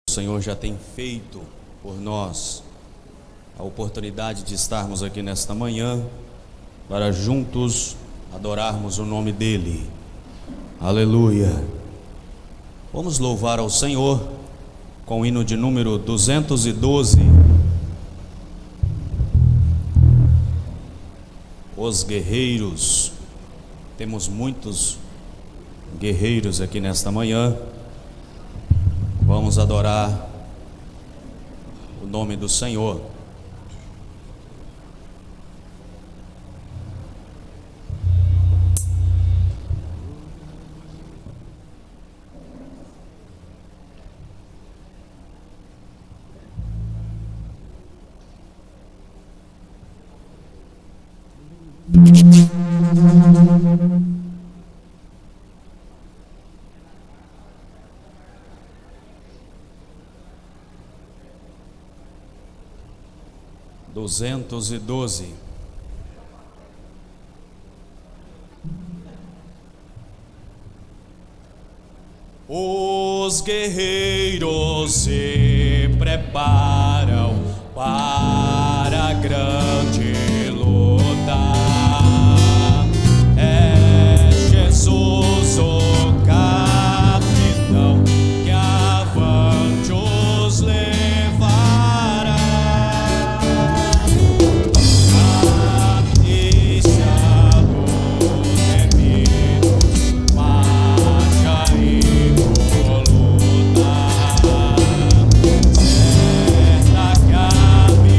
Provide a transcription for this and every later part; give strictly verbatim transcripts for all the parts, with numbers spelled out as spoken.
O Senhor já tem feito por nós, a oportunidade de estarmos aqui nesta manhã para juntos adorarmos o nome dEle. Aleluia. Vamos louvar ao Senhor com o hino de número duzentos e doze. Os guerreiros. Temos muitos guerreiros aqui nesta manhã. Vamos adorar o nome do Senhor. Duzentos e doze. Os guerreiros se preparam para a grande luta. É Jesus o capitão que avante os levará. A milícia dos remidos marcha involuta, certa que a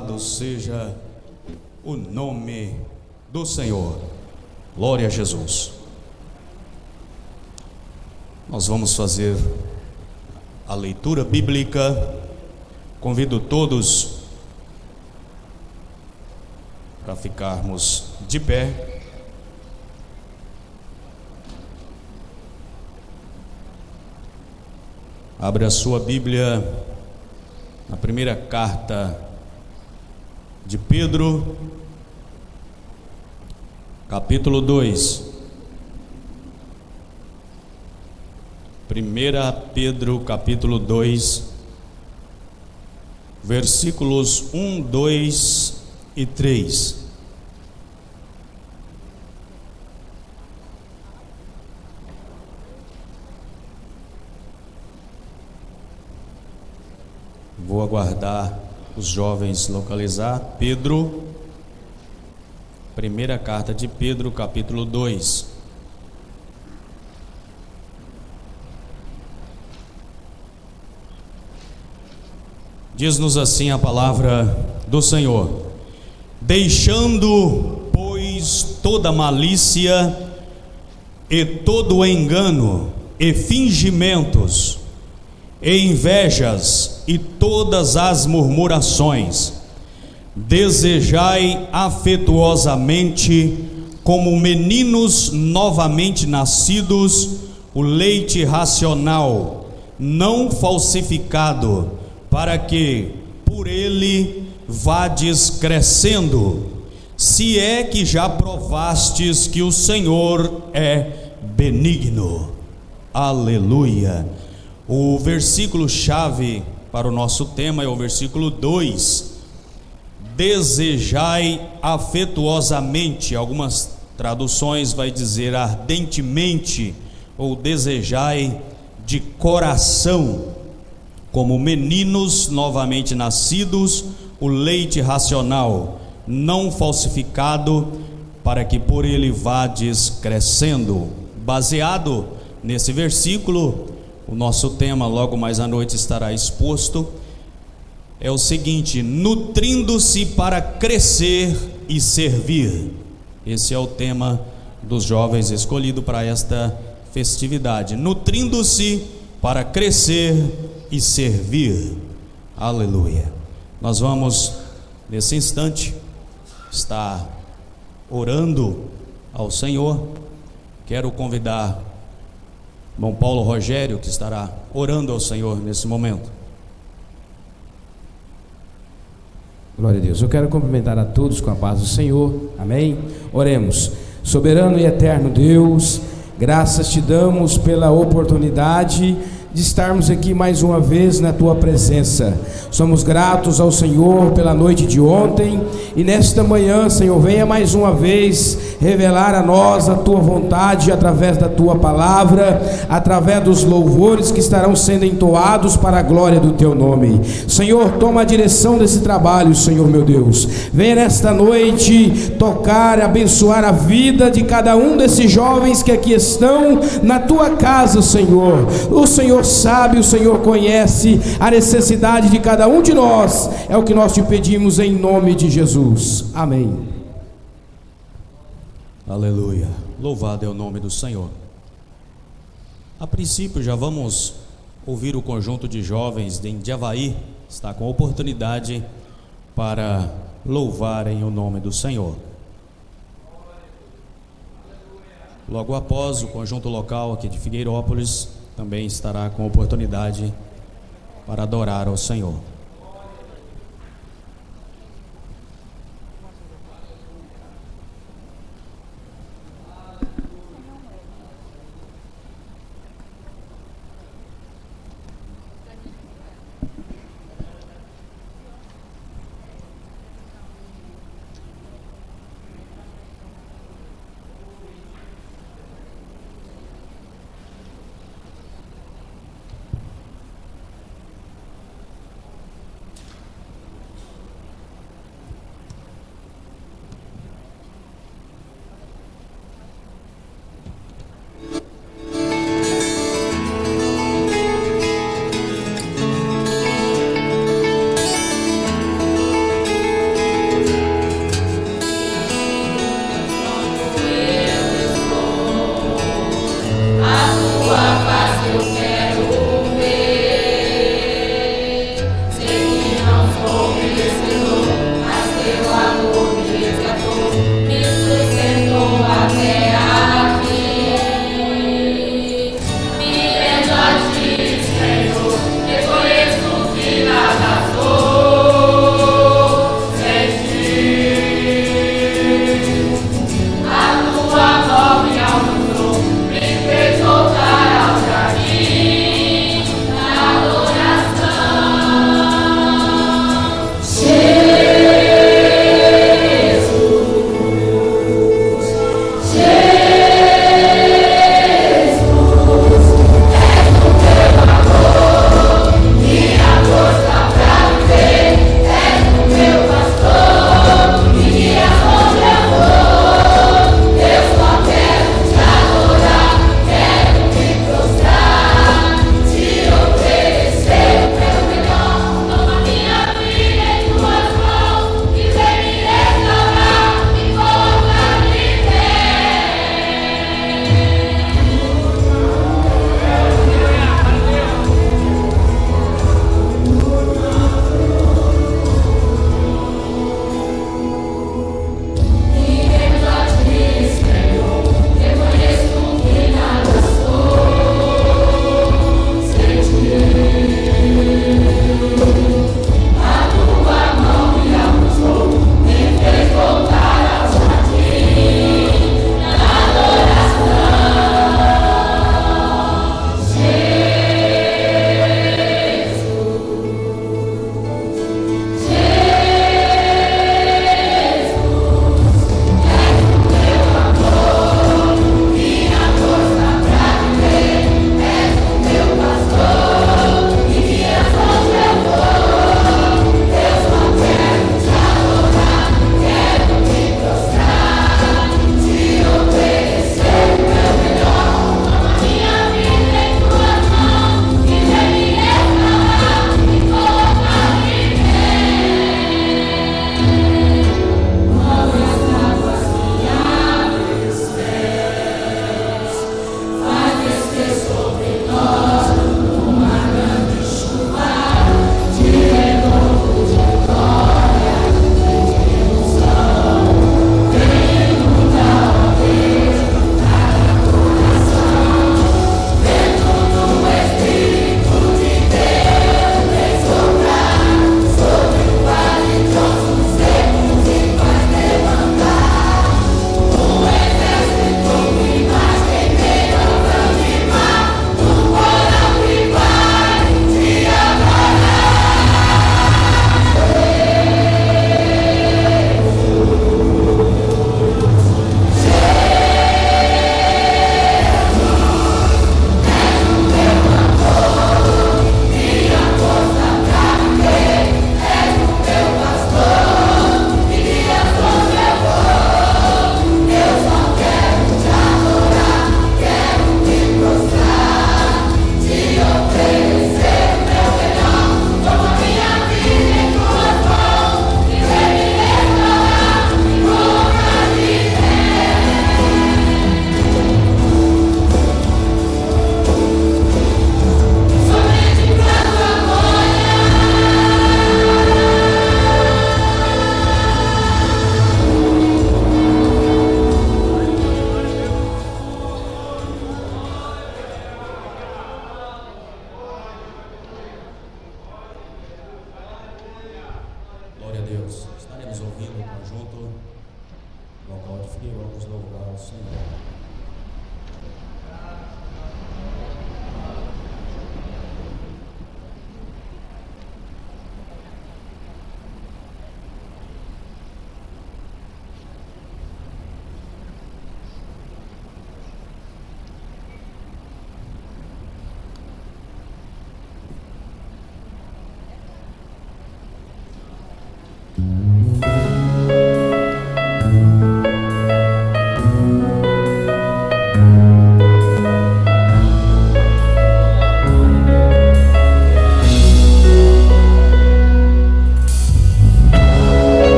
Louvado seja o nome do Senhor. Glória a Jesus. Nós vamos fazer a leitura bíblica. Convido todos para ficarmos de pé. Abra a sua Bíblia na primeira carta de Pedro, capítulo dois. Primeira Pedro, capítulo dois, versículos um, dois e três. Vou aguardar os jovens localizar. Pedro, primeira carta de Pedro, capítulo dois. Diz-nos assim a palavra do Senhor: deixando, pois, toda malícia e todo engano e fingimentos e invejas e todas as murmurações, desejai afetuosamente, como meninos novamente nascidos, o leite racional, não falsificado, para que por ele vades crescendo, se é que já provastes que o Senhor é benigno. Aleluia. O versículo chave para o nosso tema é o versículo dois. Desejai afetuosamente. Algumas traduções vai dizer ardentemente, ou desejai de coração, como meninos novamente nascidos, o leite racional, não falsificado, para que por ele vades crescendo. Baseado nesse versículo, o nosso tema logo mais à noite estará exposto. É o seguinte: nutrindo-se para crescer e servir. Esse é o tema dos jovens escolhido para esta festividade. Nutrindo-se para crescer e servir. Aleluia. Nós vamos nesse instante estar orando ao Senhor. Quero convidar irmão Paulo Rogério, que estará orando ao Senhor nesse momento. Glória a Deus. Eu quero cumprimentar a todos com a paz do Senhor. Amém? Oremos. Soberano e eterno Deus, graças te damos pela oportunidade de estarmos aqui mais uma vez na tua presença. Somos gratos ao Senhor pela noite de ontem, e nesta manhã, Senhor, venha mais uma vez revelar a nós a tua vontade através da tua palavra, através dos louvores que estarão sendo entoados para a glória do teu nome. Senhor, toma a direção desse trabalho, Senhor meu Deus. Venha nesta noite tocar, abençoar a vida de cada um desses jovens que aqui estão na tua casa, Senhor. O Senhor sabe, o Senhor conhece a necessidade de cada um de nós. É o que nós te pedimos em nome de Jesus. Amém. Aleluia. Louvado é o nome do Senhor. A princípio já vamos ouvir o conjunto de jovens de Avaí. Está com oportunidade para louvarem o nome do Senhor. Logo após, o conjunto local aqui de Figueirópolis também estará com oportunidade para adorar ao Senhor.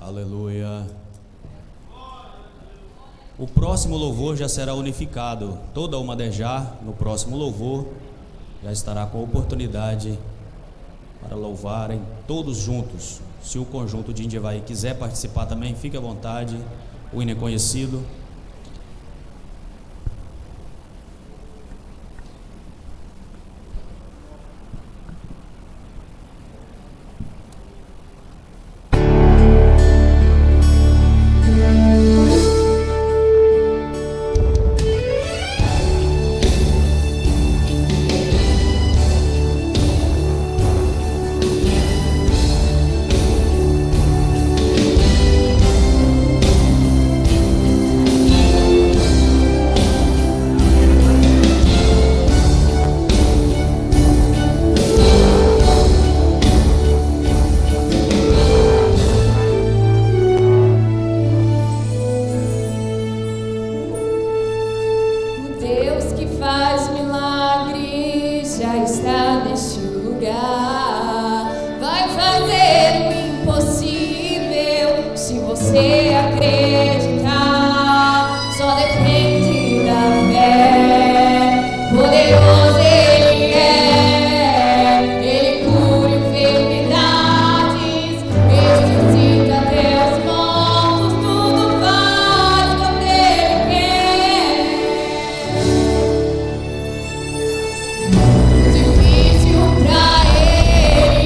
Aleluia. O próximo louvor já será unificado. Toda a Umadejar, no próximo louvor, já estará com a oportunidade para louvarem todos juntos. Se o conjunto de Indiavaí quiser participar também, fique à vontade. O hino é conhecido.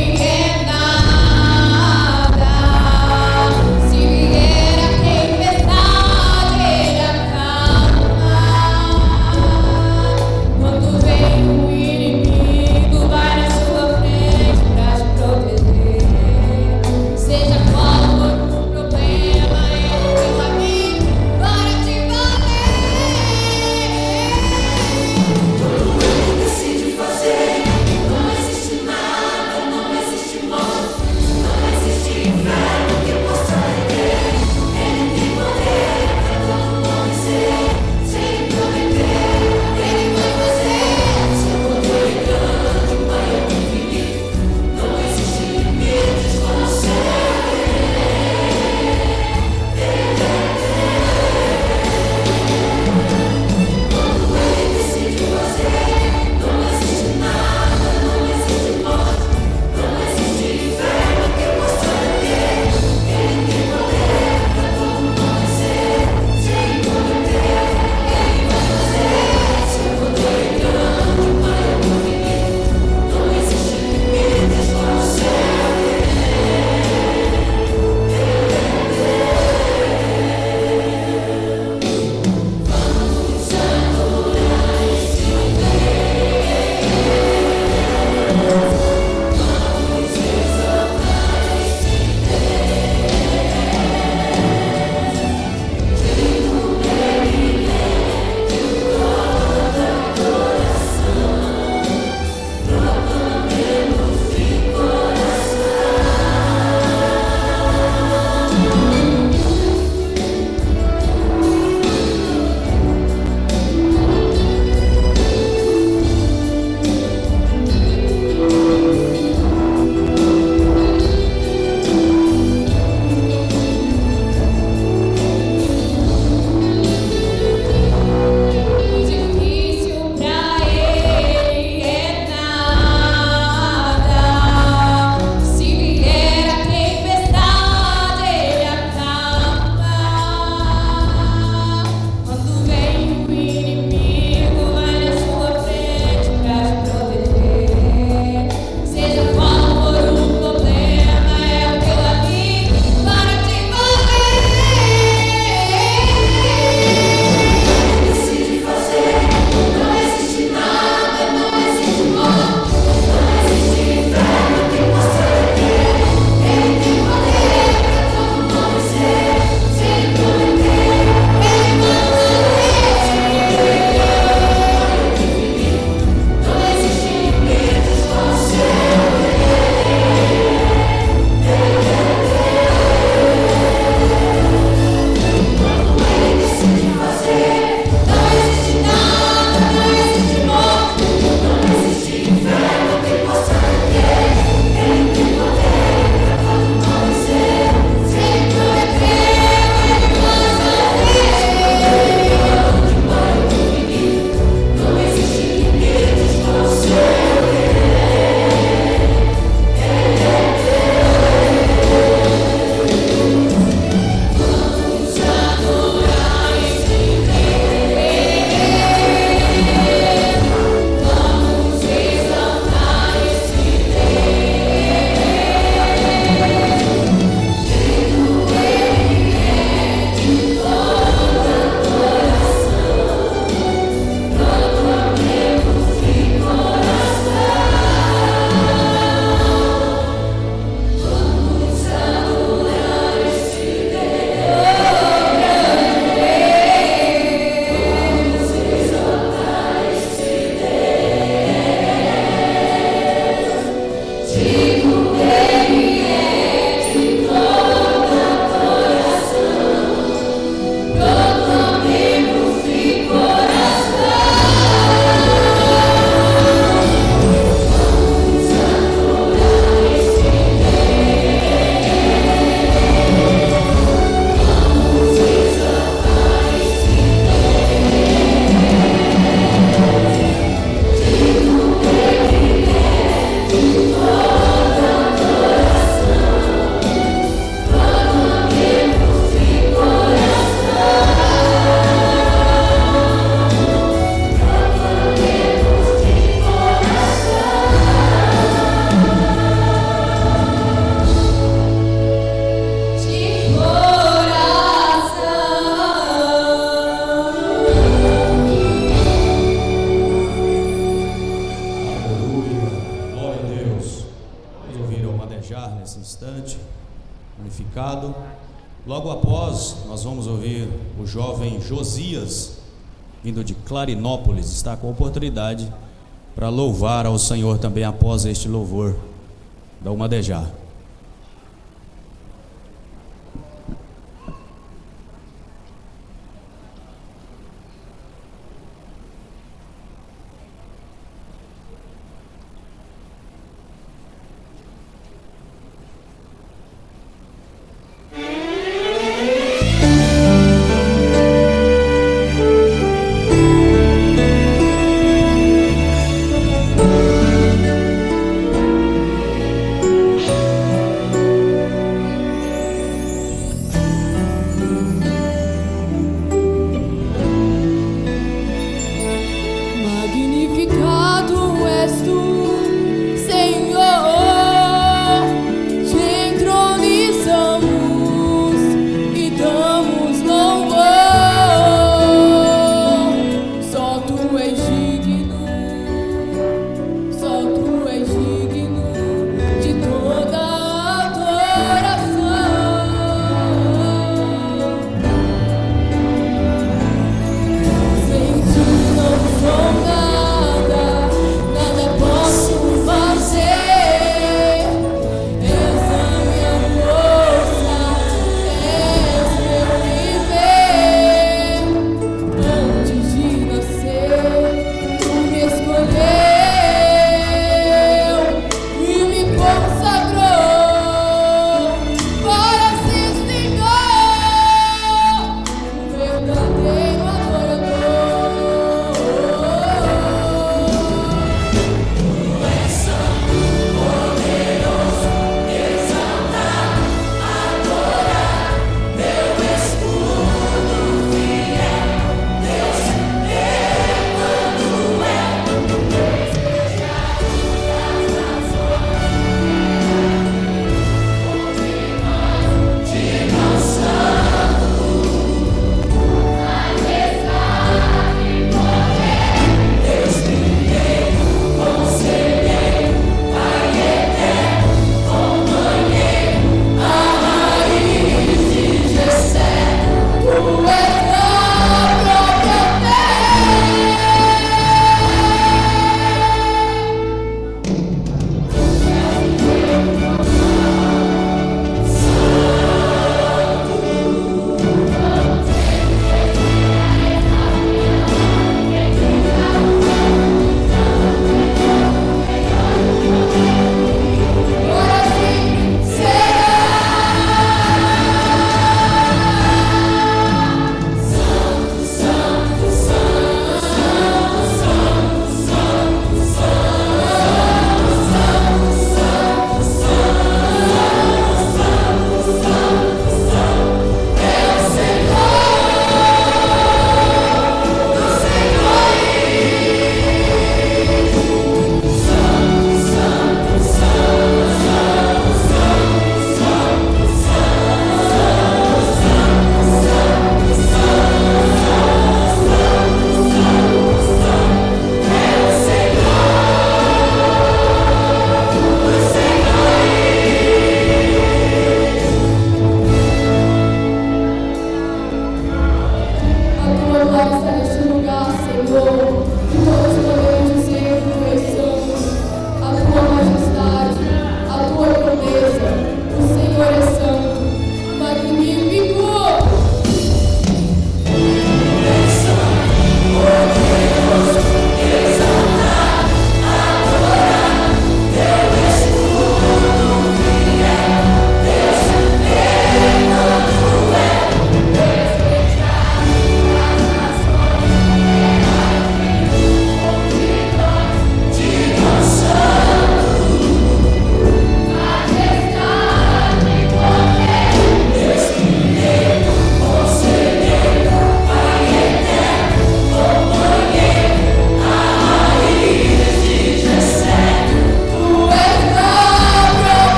Se vier a tempestade Logo após, nós vamos ouvir o jovem Josias, vindo de Clarinópolis, está com a oportunidade para louvar ao Senhor também após este louvor da Umadejá. Música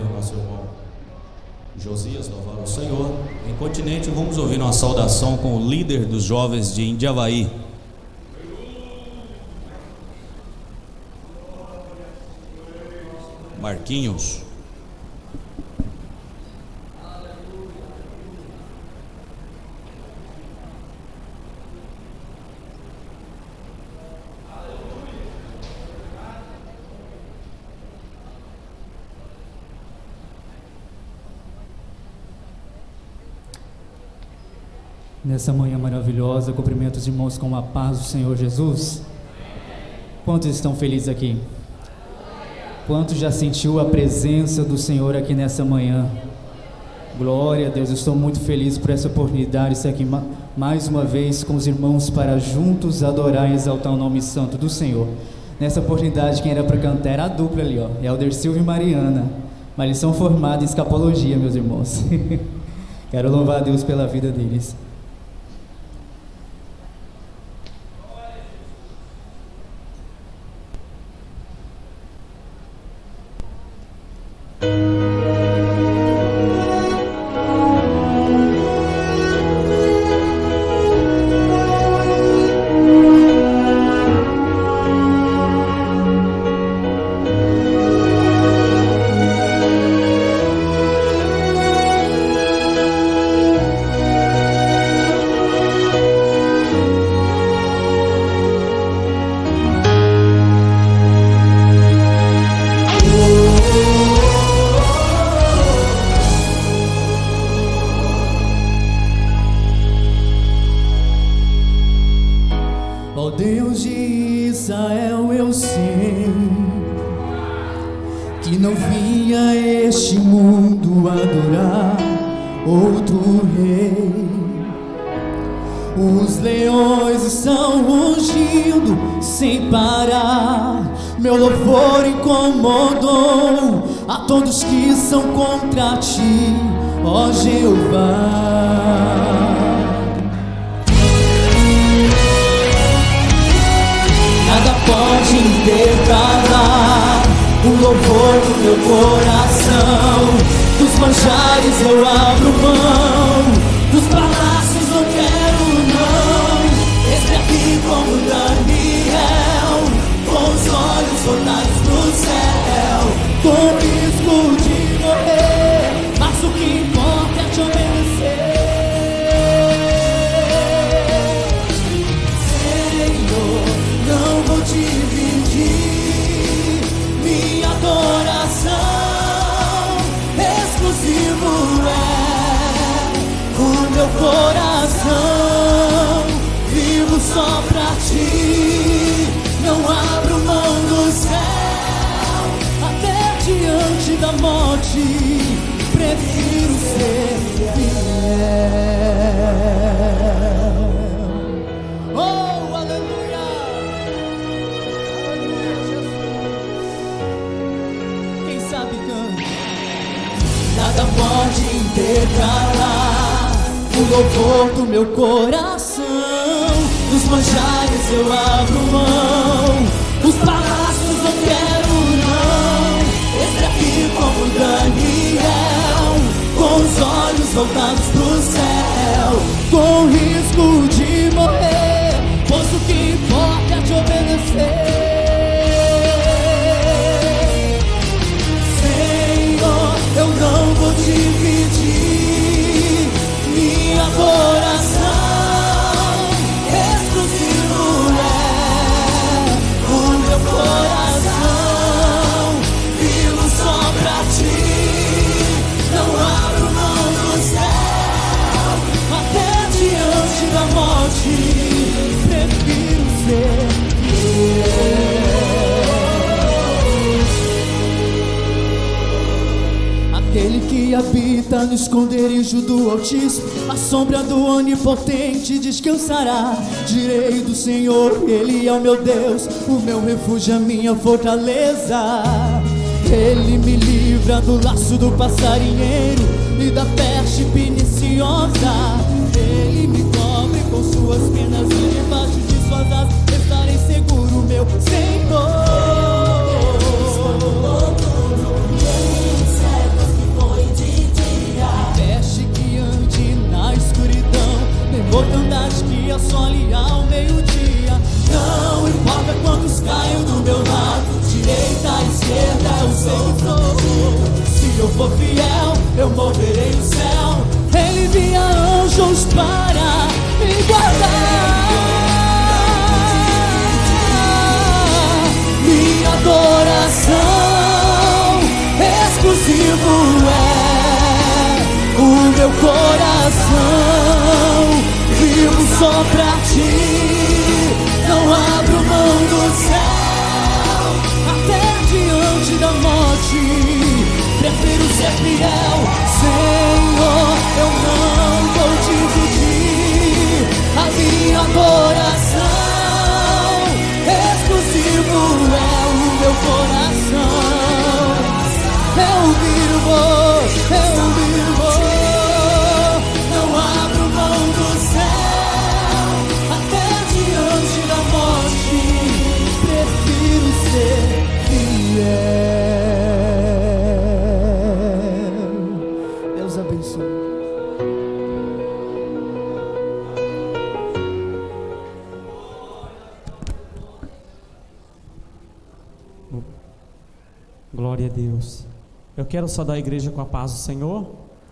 o nosso irmão Josias louvar o Senhor. Em continente, vamos ouvir uma saudação com o líder dos jovens de Indiavaí, Marquinhos. Nessa manhã maravilhosa, cumprimento os irmãos com a paz do Senhor Jesus. Quantos estão felizes aqui? Quantos já sentiu a presença do Senhor aqui nessa manhã? Glória a Deus, eu estou muito feliz por essa oportunidade de estar aqui mais uma vez com os irmãos para juntos adorar e exaltar o nome santo do Senhor. Nessa oportunidade, quem era para cantar era a dupla ali, ó, Helder Silva e Mariana, mas eles são formados em escapologia, meus irmãos. Quero louvar a Deus pela vida deles. Todos que são contra ti, ó Jeová. Nada pode intercalar o louvor do meu coração. Dos manjares eu abro mão, dos palácios não quero não. Esse aqui como Daniel, com os olhos voltados pro céu, com risco de morrer, mas o que importa é te obedecer. Senhor, não vou dividir minha adoração. Exclusivo é o meu coração. Vivo só pra ti, não abro mão do céu. Diante da morte, prefiro ser fiel. Oh, aleluia! Aleluia, Jesus. Quem sabe cante. Nada pode intercalar o louvor do meu coração. Dos manjares eu abro mão, os palácios não quero não. Esse aqui como Daniel, com os olhos voltados pro céu, com risco de morrer, pois o que importa é te obedecer. Senhor, eu não vou dividir minha adoração. Exclusivo é o meu coração. Pra ti, não abro mão do céu. Até diante da morte, prefiro ser fiel. Aquele que habita no esconderijo do Altíssimo, a sombra do Onipotente descansará. Direi do Senhor, Ele é o meu Deus, o meu refúgio, a minha fortaleza. Ele me livra do laço do passarinheiro e da peste perniciosa. Ele me cobre com suas penas e debaixo de suas asas estarei seguro, meu Senhor. fiel, eu moverei o céu. Ele envia anjos para me guardar. Minha adoração exclusivo é o meu coração. Vivo só pra ti, não abro mão do céu. Até diante da morte prefiro ser fiel. Senhor, eu não vou dividir a minha adoração. Exclusivo é o meu coração. Eu vivo, eu vivo, não abro mão do céu. Até diante da morte prefiro ser fiel. Deus abençoe. Glória a Deus. Eu quero saudar a igreja com a paz do Senhor.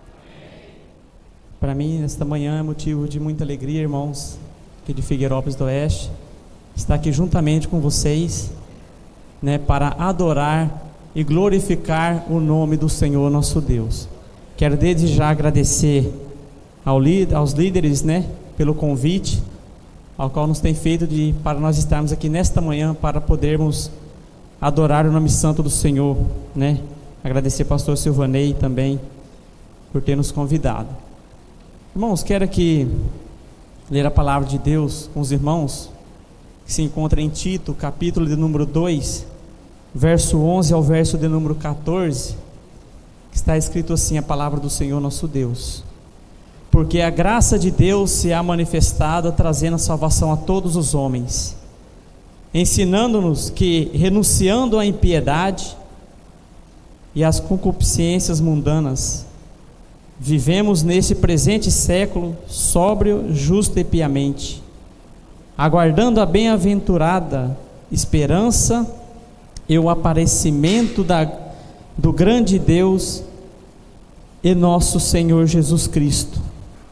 Para mim, nesta manhã é motivo de muita alegria, irmãos, aqui de Figueirópolis do Oeste, estar aqui juntamente com vocês, né, para adorar e glorificar o nome do Senhor nosso Deus. Quero desde já agradecer ao, aos líderes, né, pelo convite, ao qual nos tem feito de, para nós estarmos aqui nesta manhã, para podermos adorar o nome santo do Senhor, né? Agradecer ao pastor Silvanei também por ter nos convidado. Irmãos, quero aqui ler a palavra de Deus com os irmãos, que se encontra em Tito, capítulo de número dois, verso onze ao verso de número quatorze, que está escrito assim, a palavra do Senhor nosso Deus: porque a graça de Deus se há manifestada, trazendo a salvação a todos os homens, ensinando-nos que, renunciando à impiedade e às concupiscências mundanas, vivemos neste presente século sóbrio, justo e piamente, aguardando a bem-aventurada esperança e o aparecimento da, do grande Deus e nosso Senhor Jesus Cristo,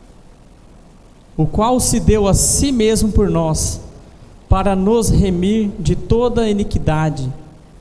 o qual se deu a si mesmo por nós, para nos remir de toda iniquidade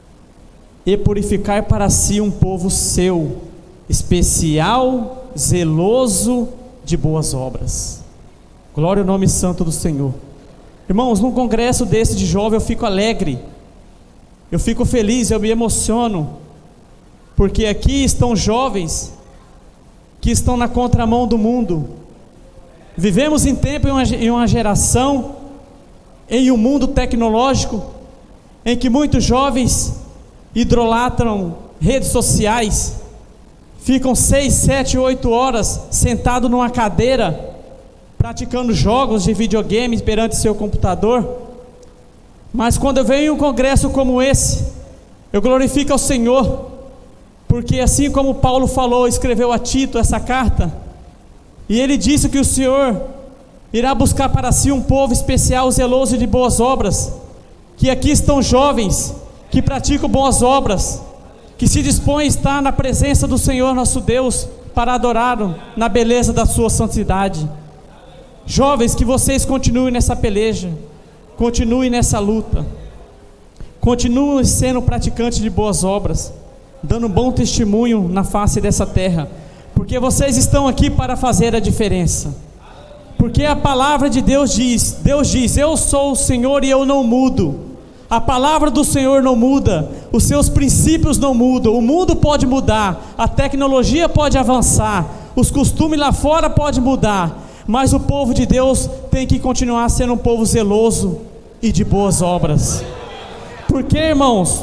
e purificar para si um povo seu, especial, zeloso de boas obras. Glória ao nome santo do Senhor. Irmãos, num congresso desse de jovem eu fico alegre, eu fico feliz, eu me emociono, porque aqui estão jovens que estão na contramão do mundo. Vivemos em tempo, em uma geração, em um mundo tecnológico, em que muitos jovens idolatram redes sociais, ficam seis, sete, oito horas sentado numa cadeira, praticando jogos de videogame perante seu computador. Mas quando eu venho em um congresso como esse, eu glorifico ao Senhor, porque assim como Paulo falou, escreveu a Tito essa carta, e ele disse que o Senhor irá buscar para si um povo especial, zeloso de boas obras, que aqui estão jovens que praticam boas obras, que se dispõem a estar na presença do Senhor nosso Deus, para adorá-lo na beleza da sua santidade. Jovens, que vocês continuem nessa peleja, continuem nessa luta, continuem sendo praticantes de boas obras, dando um bom testemunho na face dessa terra, porque vocês estão aqui para fazer a diferença. Porque a palavra de Deus diz, Deus diz, eu sou o Senhor e eu não mudo. A palavra do Senhor não muda, os seus princípios não mudam. O mundo pode mudar, a tecnologia pode avançar, os costumes lá fora podem mudar, mas o povo de Deus tem que continuar sendo um povo zeloso e de boas obras. Por quê, irmãos?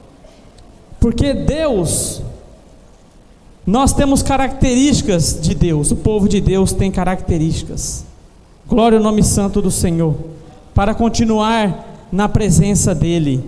Porque Deus, nós temos características de Deus, o povo de Deus tem características. Glória ao nome santo do Senhor, para continuar na presença dEle.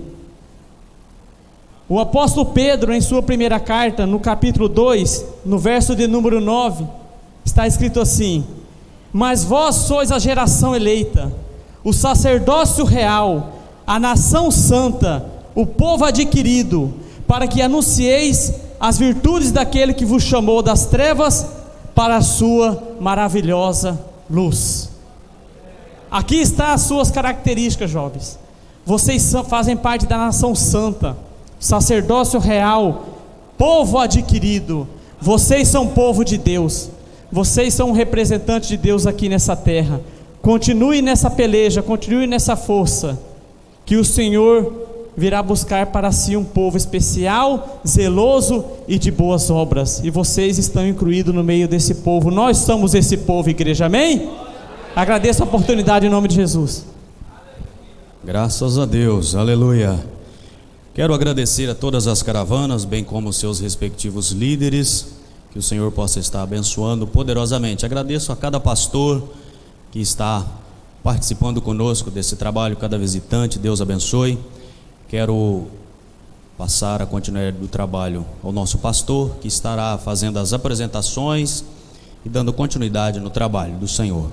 O apóstolo Pedro, em sua primeira carta, no capítulo dois, no verso de número nove, está escrito assim: mas vós sois a geração eleita, o sacerdócio real, a nação santa, o povo adquirido, para que anuncieis as virtudes daquele que vos chamou das trevas para a sua maravilhosa luz. Aqui estão as suas características, jovens. Vocês fazem parte da nação santa, sacerdócio real, povo adquirido. Vocês são povo de Deus. Vocês são um representante de Deus aqui nessa terra. Continue nessa peleja, continue nessa força, que o Senhor virá buscar para si um povo especial, zeloso e de boas obras, e vocês estão incluídos no meio desse povo. Nós somos esse povo, igreja, amém? Agradeço a oportunidade em nome de Jesus. Graças a Deus, aleluia. Quero agradecer a todas as caravanas, bem como os seus respectivos líderes, que o Senhor possa estar abençoando poderosamente. Agradeço a cada pastor que está participando conosco desse trabalho, cada visitante, Deus abençoe. Quero passar a continuidade do trabalho ao nosso pastor, que estará fazendo as apresentações e dando continuidade no trabalho do Senhor.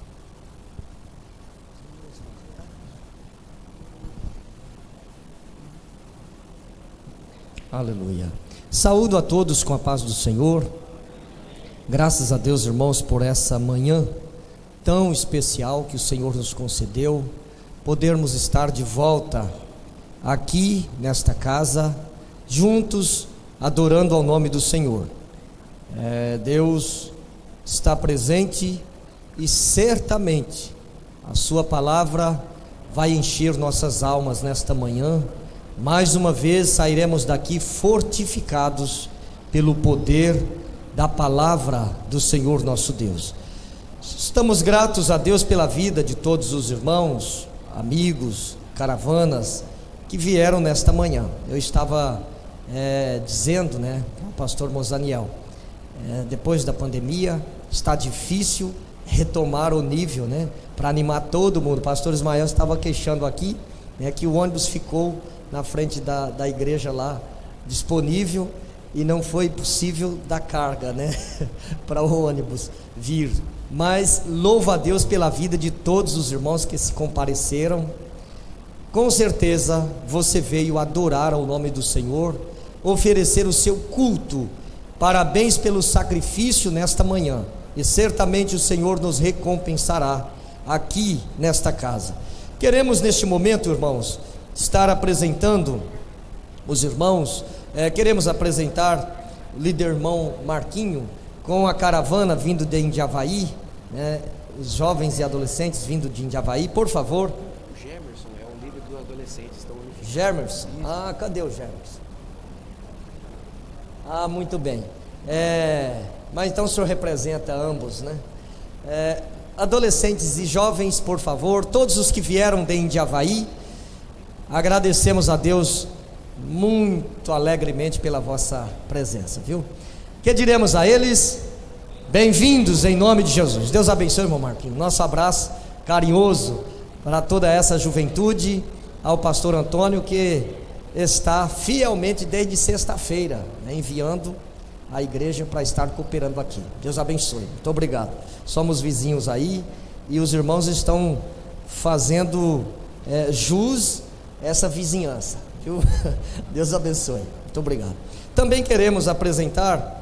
Aleluia. Saúdo a todos com a paz do Senhor. Graças a Deus, irmãos, por essa manhã tão especial que o Senhor nos concedeu, podermos estar de volta aqui nesta casa, juntos, adorando ao nome do Senhor. É, Deus está presente e certamente a sua palavra vai encher nossas almas nesta manhã. Mais uma vez sairemos daqui fortificados pelo poder da palavra do Senhor nosso Deus. Estamos gratos a Deus pela vida de todos os irmãos, amigos, caravanas que vieram nesta manhã. Eu estava é, dizendo, né, ao pastor Mozaniel, é, depois da pandemia está difícil retomar o nível, né, para animar todo mundo. O pastor Ismael estava queixando aqui, né, que o ônibus ficou na frente da, da igreja lá, disponível, e não foi possível dar carga, né, para o ônibus vir. Mas louva a Deus pela vida de todos os irmãos que se compareceram. Com certeza você veio adorar ao nome do Senhor, oferecer o seu culto. Parabéns pelo sacrifício nesta manhã, e certamente o Senhor nos recompensará aqui nesta casa. Queremos neste momento, irmãos, estar apresentando os irmãos, é, queremos apresentar o líder irmão Marquinho, com a caravana vindo de Indiavaí, né, os jovens e adolescentes vindo de Indiavaí, por favor. O Gemerson é o líder dos adolescentes, estão unificados. Gemerson, ah, cadê o Gemerson? Ah, muito bem, é, mas então o senhor representa ambos, né? É, adolescentes e jovens, por favor, todos os que vieram de Indiavaí, agradecemos a Deus muito alegremente pela vossa presença, viu? Que diremos a eles? Bem-vindos em nome de Jesus. Deus abençoe, irmão Marquinhos. Nosso abraço carinhoso para toda essa juventude, ao pastor Antônio, que está fielmente desde sexta-feira, né, enviando a igreja para estar cooperando aqui. Deus abençoe. Muito obrigado. Somos vizinhos aí e os irmãos estão fazendo é, jus essa vizinhança, viu? Deus abençoe. Muito obrigado. Também queremos apresentar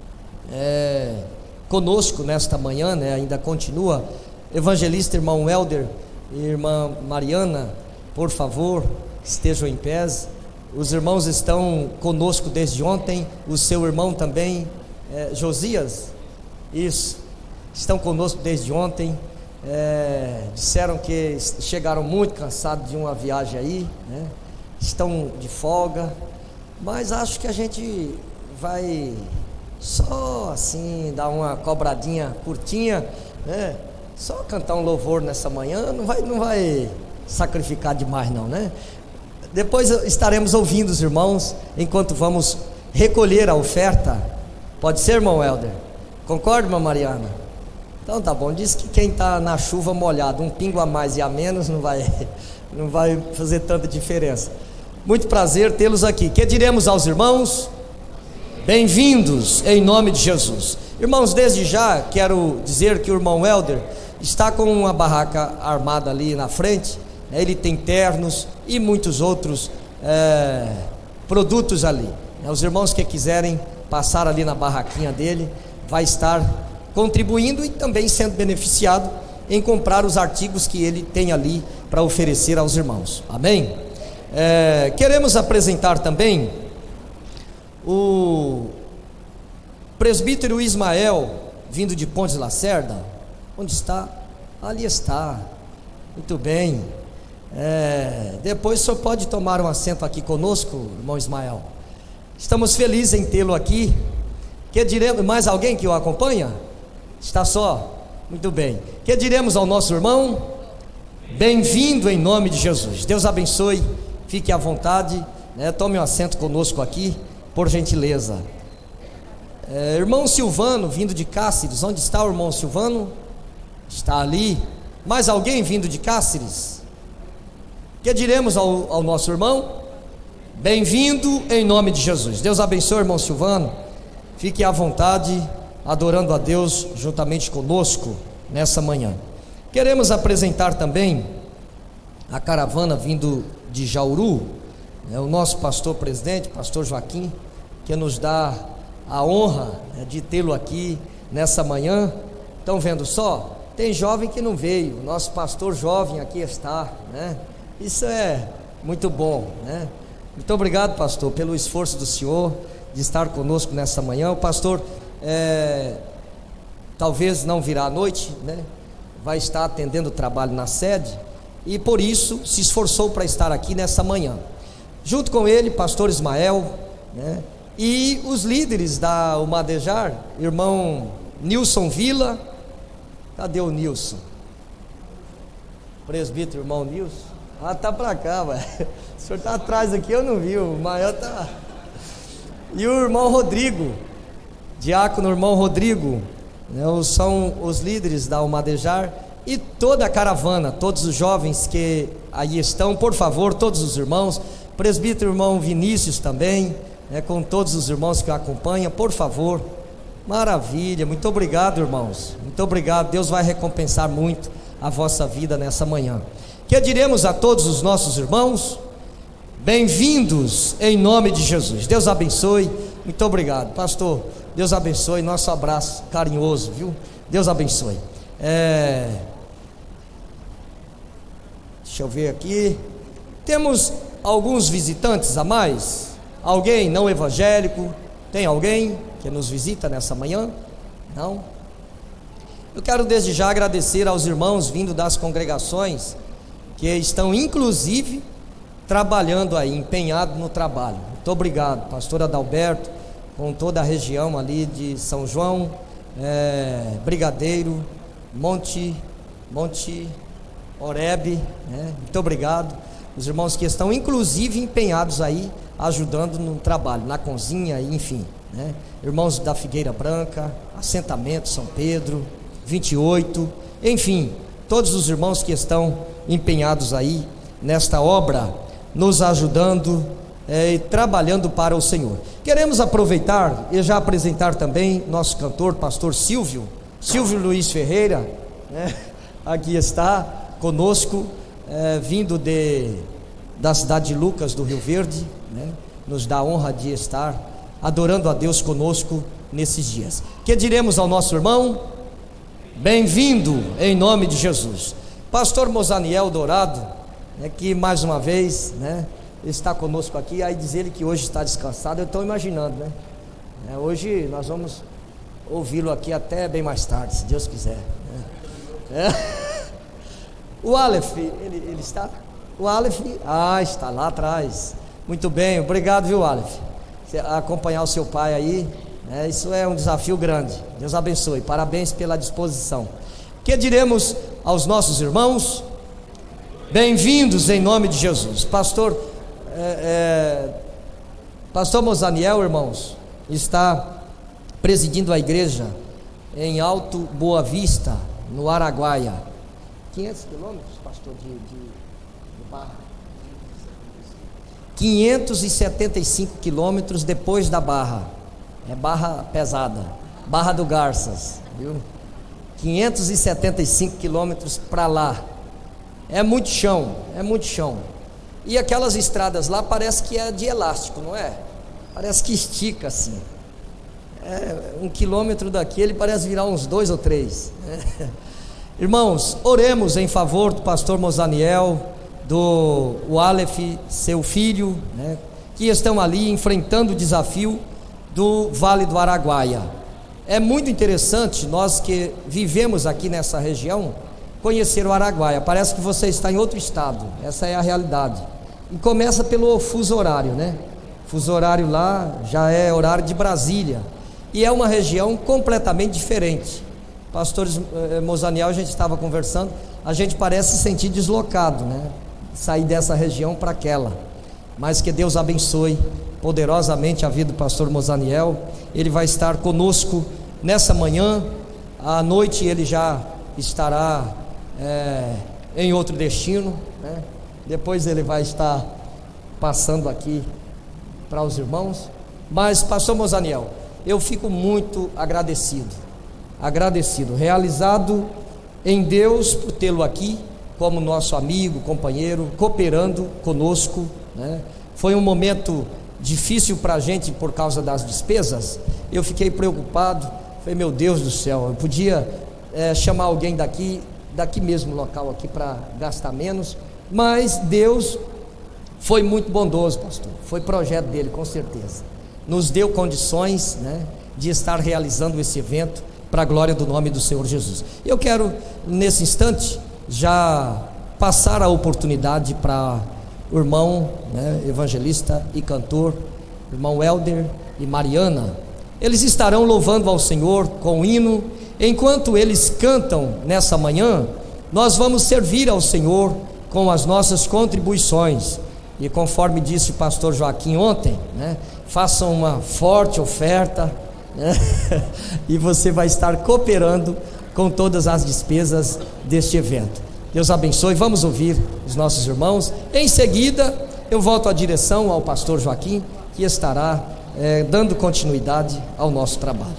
é, conosco nesta manhã, né, ainda continua, evangelista irmão Helder e irmã Mariana, por favor, estejam em pé. Os irmãos estão conosco desde ontem, o seu irmão também, é, Josias, isso, estão conosco desde ontem. É, disseram que chegaram muito cansados de uma viagem aí, né? Estão de folga, mas acho que a gente vai só assim dar uma cobradinha curtinha, né? Só cantar um louvor nessa manhã, não vai, não vai sacrificar demais não, né? Depois estaremos ouvindo os irmãos enquanto vamos recolher a oferta. Pode ser, irmão Helder? Concorda, irmã Mariana? Então tá bom, diz que quem está na chuva molhado, um pingo a mais e a menos não vai, não vai fazer tanta diferença. Muito prazer tê-los aqui. Que diremos aos irmãos? Bem-vindos em nome de Jesus. Irmãos, desde já quero dizer que o irmão Helder está com uma barraca armada ali na frente, né? Ele tem ternos e muitos outros é, produtos ali. Os irmãos que quiserem passar ali na barraquinha dele, vai estar contribuindo e também sendo beneficiado em comprar os artigos que ele tem ali para oferecer aos irmãos. Amém? É, queremos apresentar também o presbítero Ismael, vindo de Pontes Lacerda. Onde está? Ali está. Muito bem. É, depois o senhor pode tomar um assento aqui conosco, irmão Ismael. Estamos felizes em tê-lo aqui. Que diremos, mais alguém que o acompanha? Está só? Muito bem. Que diremos ao nosso irmão? Bem-vindo em nome de Jesus. Deus abençoe. Fique à vontade, né? Tome um assento conosco aqui, por gentileza. É, irmão Silvano, vindo de Cáceres. Onde está o irmão Silvano? Está ali. Mais alguém vindo de Cáceres? Que diremos ao, ao nosso irmão? Bem-vindo em nome de Jesus. Deus abençoe, irmão Silvano. Fique à vontade, adorando a Deus juntamente conosco nessa manhã. Queremos apresentar também a caravana vindo de Jauru, é o nosso pastor presidente, pastor Joaquim, que nos dá a honra, né, de tê-lo aqui nessa manhã. Estão vendo só? Tem jovem que não veio, o nosso pastor jovem aqui está, né? Isso é muito bom, né? Muito obrigado, pastor, pelo esforço do senhor de estar conosco nessa manhã. O pastor é, talvez não virá à noite, né? Vai estar atendendo o trabalho na sede e por isso se esforçou para estar aqui nessa manhã. Junto com ele, pastor Ismael, né? E os líderes da Umadejar, irmão Nilson Vila. Cadê o Nilson? Presbítero, irmão Nilson. Ah, tá pra cá, velho. O senhor tá atrás aqui, eu não vi. O maior tá. E o irmão Rodrigo, diácono irmão Rodrigo, né, são os líderes da Umadejar e toda a caravana, todos os jovens que aí estão, por favor, todos os irmãos, presbítero irmão Vinícius também, né, com todos os irmãos que o acompanham, por favor. Maravilha, muito obrigado, irmãos, muito obrigado. Deus vai recompensar muito a vossa vida nessa manhã. Que diremos a todos os nossos irmãos? Bem-vindos em nome de Jesus. Deus abençoe. Muito obrigado, pastor. Deus abençoe. Nosso abraço carinhoso, viu? Deus abençoe. É... Deixa eu ver aqui. Temos alguns visitantes a mais? Alguém não evangélico? Tem alguém que nos visita nessa manhã? Não? Eu quero desde já agradecer aos irmãos vindo das congregações que estão inclusive trabalhando aí, empenhado no trabalho. Muito obrigado, pastor Adalberto, com toda a região ali de São João, é, Brigadeiro, Monte, Monte Oreb, né? Muito obrigado. Os irmãos que estão inclusive empenhados aí, ajudando no trabalho, na cozinha, enfim, né? Irmãos da Figueira Branca, Assentamento São Pedro, vinte e oito, enfim, todos os irmãos que estão empenhados aí nesta obra, nos ajudando é, e trabalhando para o Senhor. Queremos aproveitar e já apresentar também nosso cantor, pastor Silvio, Silvio Luiz Ferreira, né? Aqui está conosco, é, vindo de, da cidade de Lucas, do Rio Verde, né? Nos dá a honra de estar adorando a Deus conosco nesses dias. Que diremos ao nosso irmão? Bem-vindo em nome de Jesus. Pastor Mozaniel Dourado, né, que mais uma vez, né, está conosco aqui. Aí diz ele que hoje está descansado. Eu estou imaginando, né? É, hoje nós vamos ouvi-lo aqui até bem mais tarde, se Deus quiser, né? É. O Aleph, ele, ele está? O Aleph, ah, está lá atrás. Muito bem, obrigado, viu, Aleph? Você acompanhar o seu pai aí, né, isso é um desafio grande. Deus abençoe, parabéns pela disposição. Que diremos aos nossos irmãos? Bem-vindos em nome de Jesus. Pastor é, é, Pastor Mozaniel, irmãos, está presidindo a igreja em Alto Boa Vista, no Araguaia. quinhentos quilômetros, pastor, de, de, de Barra? quinhentos e setenta e cinco quilômetros depois da Barra. É Barra pesada, Barra do Garças, viu? quinhentos e setenta e cinco quilômetros para lá. É muito chão, é muito chão. E aquelas estradas lá parece que é de elástico, não é? Parece que estica assim. É, um quilômetro daqui ele parece virar uns dois ou três. É. Irmãos, oremos em favor do pastor Mozaniel, do o Aleph, seu filho, né, que estão ali enfrentando o desafio do Vale do Araguaia. É muito interessante, nós que vivemos aqui nessa região, conhecer o Araguaia. Parece que você está em outro estado, essa é a realidade. E começa pelo fuso horário, né? Fuso horário lá já é horário de Brasília, e é uma região completamente diferente. Pastor eh, Mozaniel, a gente estava conversando, a gente parece se sentir deslocado, né? Sair dessa região para aquela, mas que Deus abençoe poderosamente a vida do pastor Mozaniel. Ele vai estar conosco nessa manhã, à noite ele já estará é, em outro destino, né? Depois ele vai estar passando aqui para os irmãos. Mas pastor Mozaniel, eu fico muito agradecido, agradecido, realizado em Deus por tê-lo aqui como nosso amigo, companheiro, cooperando conosco, né? Foi um momento difícil para a gente por causa das despesas. Eu fiquei preocupado, falei, meu Deus do céu, eu podia é, chamar alguém daqui, daqui mesmo local aqui para gastar menos, mas Deus foi muito bondoso, pastor, foi projeto dele, com certeza, nos deu condições, né, de estar realizando esse evento para a glória do nome do Senhor Jesus. Eu quero nesse instante já passar a oportunidade para o irmão, né, evangelista e cantor, irmão Helder e Mariana. Eles estarão louvando ao Senhor com hino. Enquanto eles cantam nessa manhã, nós vamos servir ao Senhor com as nossas contribuições. E conforme disse o pastor Joaquim ontem, né, façam uma forte oferta, né, e você vai estar cooperando com todas as despesas deste evento. Deus abençoe. Vamos ouvir os nossos irmãos. Em seguida eu volto à direção ao pastor Joaquim, que estará é, dando continuidade ao nosso trabalho.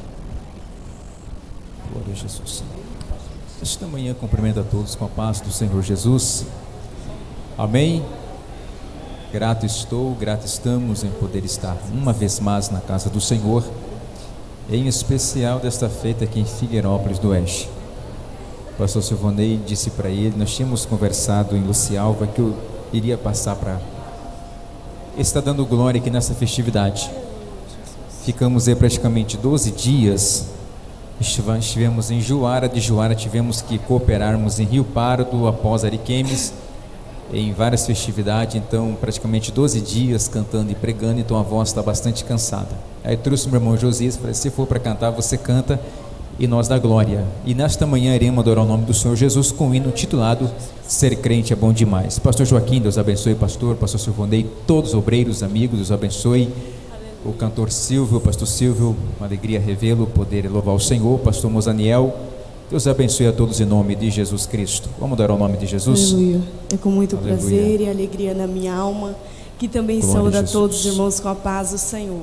Glória a Jesus. Esta manhã cumprimento a todos com a paz do Senhor Jesus. Amém. Grato estou, grato estamos em poder estar uma vez mais na casa do Senhor, em especial desta feita aqui em Figueirópolis do Oeste. O pastor Silvonei disse para ele, nós tínhamos conversado em Lucialva que eu iria passar para estar dando glória aqui nessa festividade. Ficamos aí praticamente doze dias, estivemos em Juara, de Juara tivemos que cooperarmos em Rio Pardo, após Ariquemes, em várias festividades, então praticamente doze dias cantando e pregando, então a voz está bastante cansada. Aí trouxe meu irmão Josias, falei, se for para cantar, você canta e nós dá glória. E nesta manhã iremos adorar o nome do Senhor Jesus com um hino titulado Ser Crente é Bom Demais. Pastor Joaquim, Deus abençoe, pastor, pastor Silvonei, todos os obreiros, amigos, Deus abençoe. O cantor Silvio, pastor Silvio, uma alegria revê-lo, poder louvar o Senhor. Pastor Mozaniel, Deus abençoe a todos em nome de Jesus Cristo. Vamos adorar o nome de Jesus? Aleluia. É com muito Aleluia. Prazer e alegria na minha alma que também Glória saúda a a todos os irmãos com a paz do Senhor.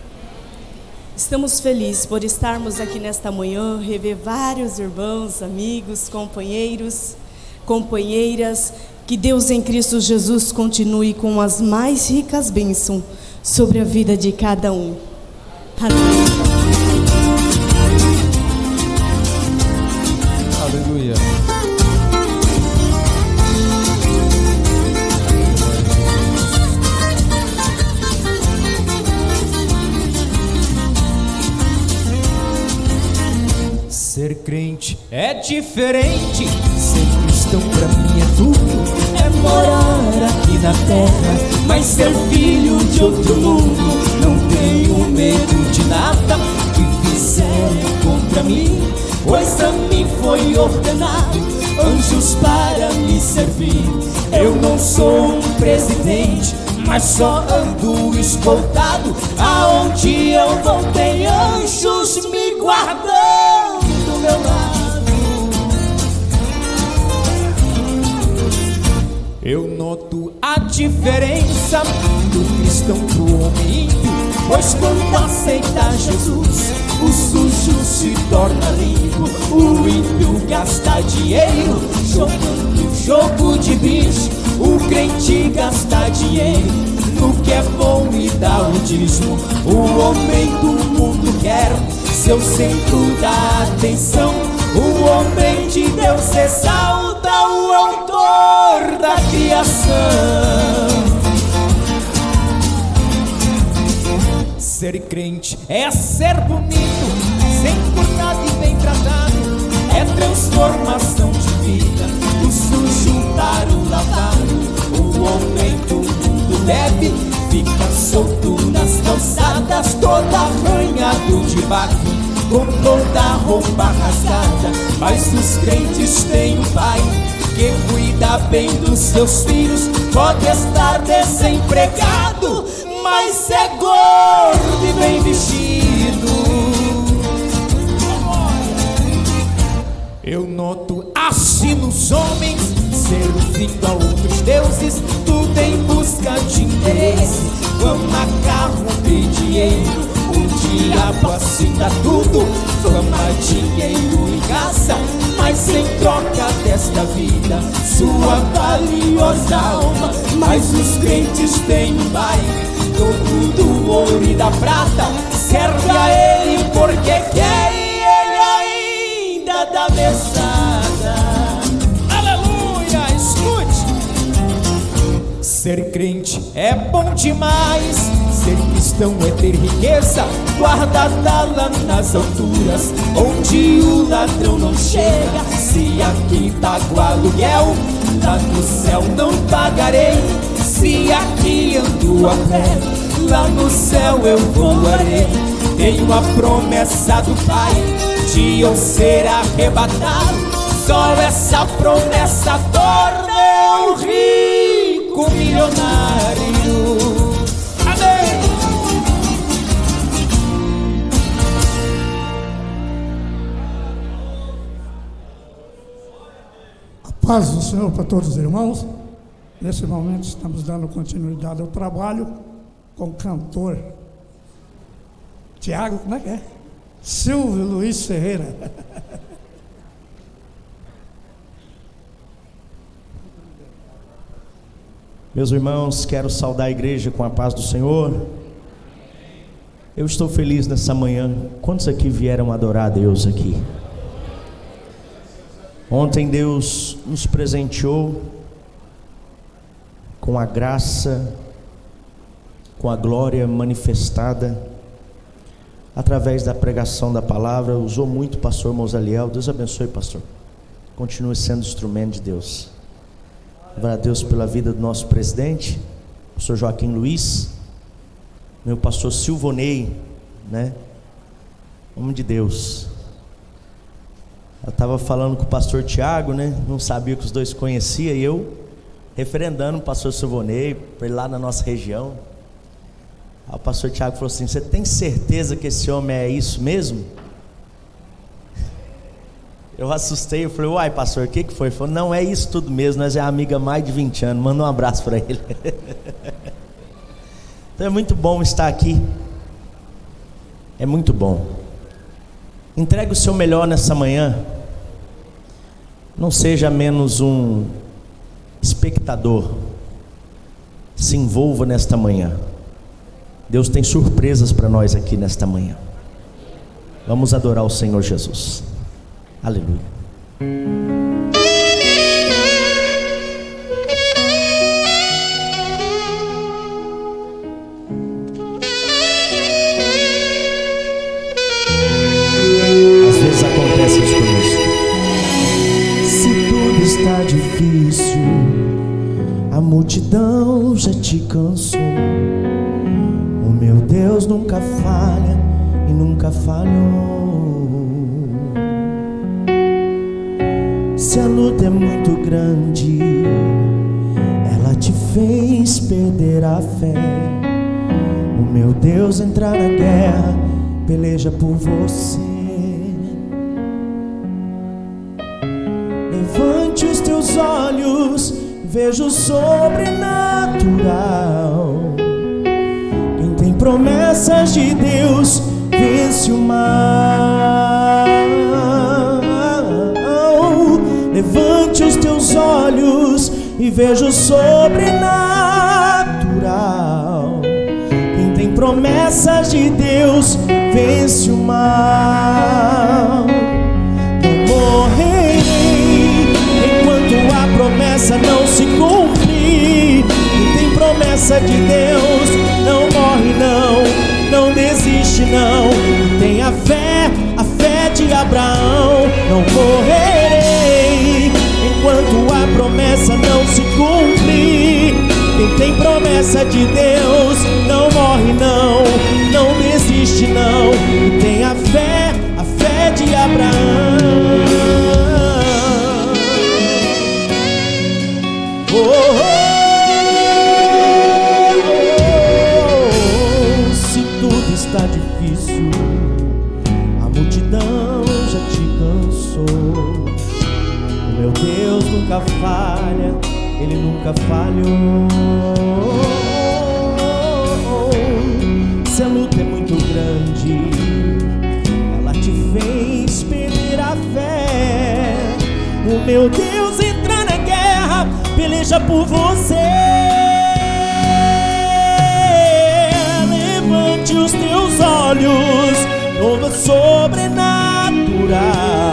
Estamos felizes por estarmos aqui nesta manhã, rever vários irmãos, amigos, companheiros, companheiras. Que Deus em Cristo Jesus continue com as mais ricas bênçãos sobre a vida de cada um. Aleluia. Ser crente é diferente, ser cristão pra mim é tudo. É morar aqui na terra, mas ser filho de outro mundo. Não tenho medo de nada que fizerem contra mim, pois a mim foi ordenado anjos para me servir. Eu não sou um presidente, mas só ando escoltado. Aonde eu vou tem anjos me guardando do meu lado. Eu noto a diferença do cristão pro homem ímpio, pois quando aceita Jesus, o sujo se torna limpo. O ímpio gasta dinheiro jogando jogo de bicho, o crente gasta dinheiro no que é bom e dá o dízimo. O homem do mundo quer seu centro da atenção. O homem de Deus exalta o autor da criação. Ser crente é ser bonito, ser cuidado e bem tratado. É transformação de vida, o sujo para o lavado. O homem do mundo bebe, fica solto nas calçadas, todo arranhado de vaca, com toda a roupa rasgada. Mas os crentes têm um pai que cuida bem dos seus filhos. Pode estar desempregado, mas é gordo e bem vestido. Eu noto assim nos homens, servindo a outros deuses, tudo em busca de interesse, fama, carro, e dinheiro. O diabo assim dá tudo, fama, dinheiro e graça, mas em troca desta vida, sua valiosa alma. Mas os crentes têm um pai, dono do ouro e da prata, serve a ele porque quer e ele ainda dá mesada. Aleluia, escute. Ser crente é bom demais, ser cristão é ter riqueza guardada lá nas alturas, onde o ladrão não chega. Se aqui pago aluguel, lá no céu não pagarei. Se aqui ando a pé, lá no céu eu voarei. Tenho a promessa do Pai de eu ser arrebatado. Só essa promessa torna eu rico, milionário. Amém. A paz do Senhor para todos os irmãos. Nesse momento estamos dando continuidade ao trabalho com o cantor Tiago, como é que é? Silvio Luiz Ferreira. Meus irmãos, quero saudar a igreja com a paz do Senhor. Eu estou feliz nessa manhã. Quantos aqui vieram adorar a Deus aqui? Ontem Deus nos presenteou com a graça, com a glória manifestada através da pregação da palavra. Usou muito o pastor Mosaliel. Deus abençoe, pastor. Continue sendo instrumento de Deus. Glória a Deus pela vida do nosso presidente, pastor Joaquim Luiz, meu pastor Silvonei, né? Homem de Deus. Eu estava falando com o pastor Tiago, né? Não sabia que os dois conheciam, e eu referendando o pastor Silvonei para ele lá na nossa região. Aí o pastor Tiago falou assim: você tem certeza que esse homem é isso mesmo? Eu assustei, eu falei: uai, pastor, o que que foi? Ele falou: não, é isso tudo mesmo, nós é amiga há mais de vinte anos, manda um abraço para ele. Então é muito bom estar aqui, é muito bom. Entregue o seu melhor nessa manhã, não seja menos um espectador, se envolva nesta manhã. Deus tem surpresas para nós aqui nesta manhã. Vamos adorar o Senhor Jesus. Aleluia. Às vezes acontece isso conosco. Se tudo está difícil, a multidão já te cansou. O meu Deus nunca falha e nunca falhou. Se a luta é muito grande, ela te fez perder a fé. O meu Deus entra na guerra, peleja por você. Levante os teus olhos, veja o sobrenatural. Quem tem promessas de Deus vence o mal. Levante os teus olhos e veja o sobrenatural. promessas de Deus vence o mal. Não morrerei enquanto a promessa não se cumprir. Quem tem promessa de Deus não morre não, não desiste não. Tem a fé, a fé de Abraão. Não morrerei enquanto a promessa não se cumprir. Quem tem promessa de Deus não morre não, não desiste não. E tem a fé, a fé de Abraão. Oh, oh, oh, oh. Se tudo está difícil, a multidão já te cansou. O meu Deus nunca falha, Ele nunca falhou. Se a luta é muito grande, ela te fez perder a fé. O meu Deus entra na guerra, peleja por você. Levante os teus olhos, novo sobrenatural.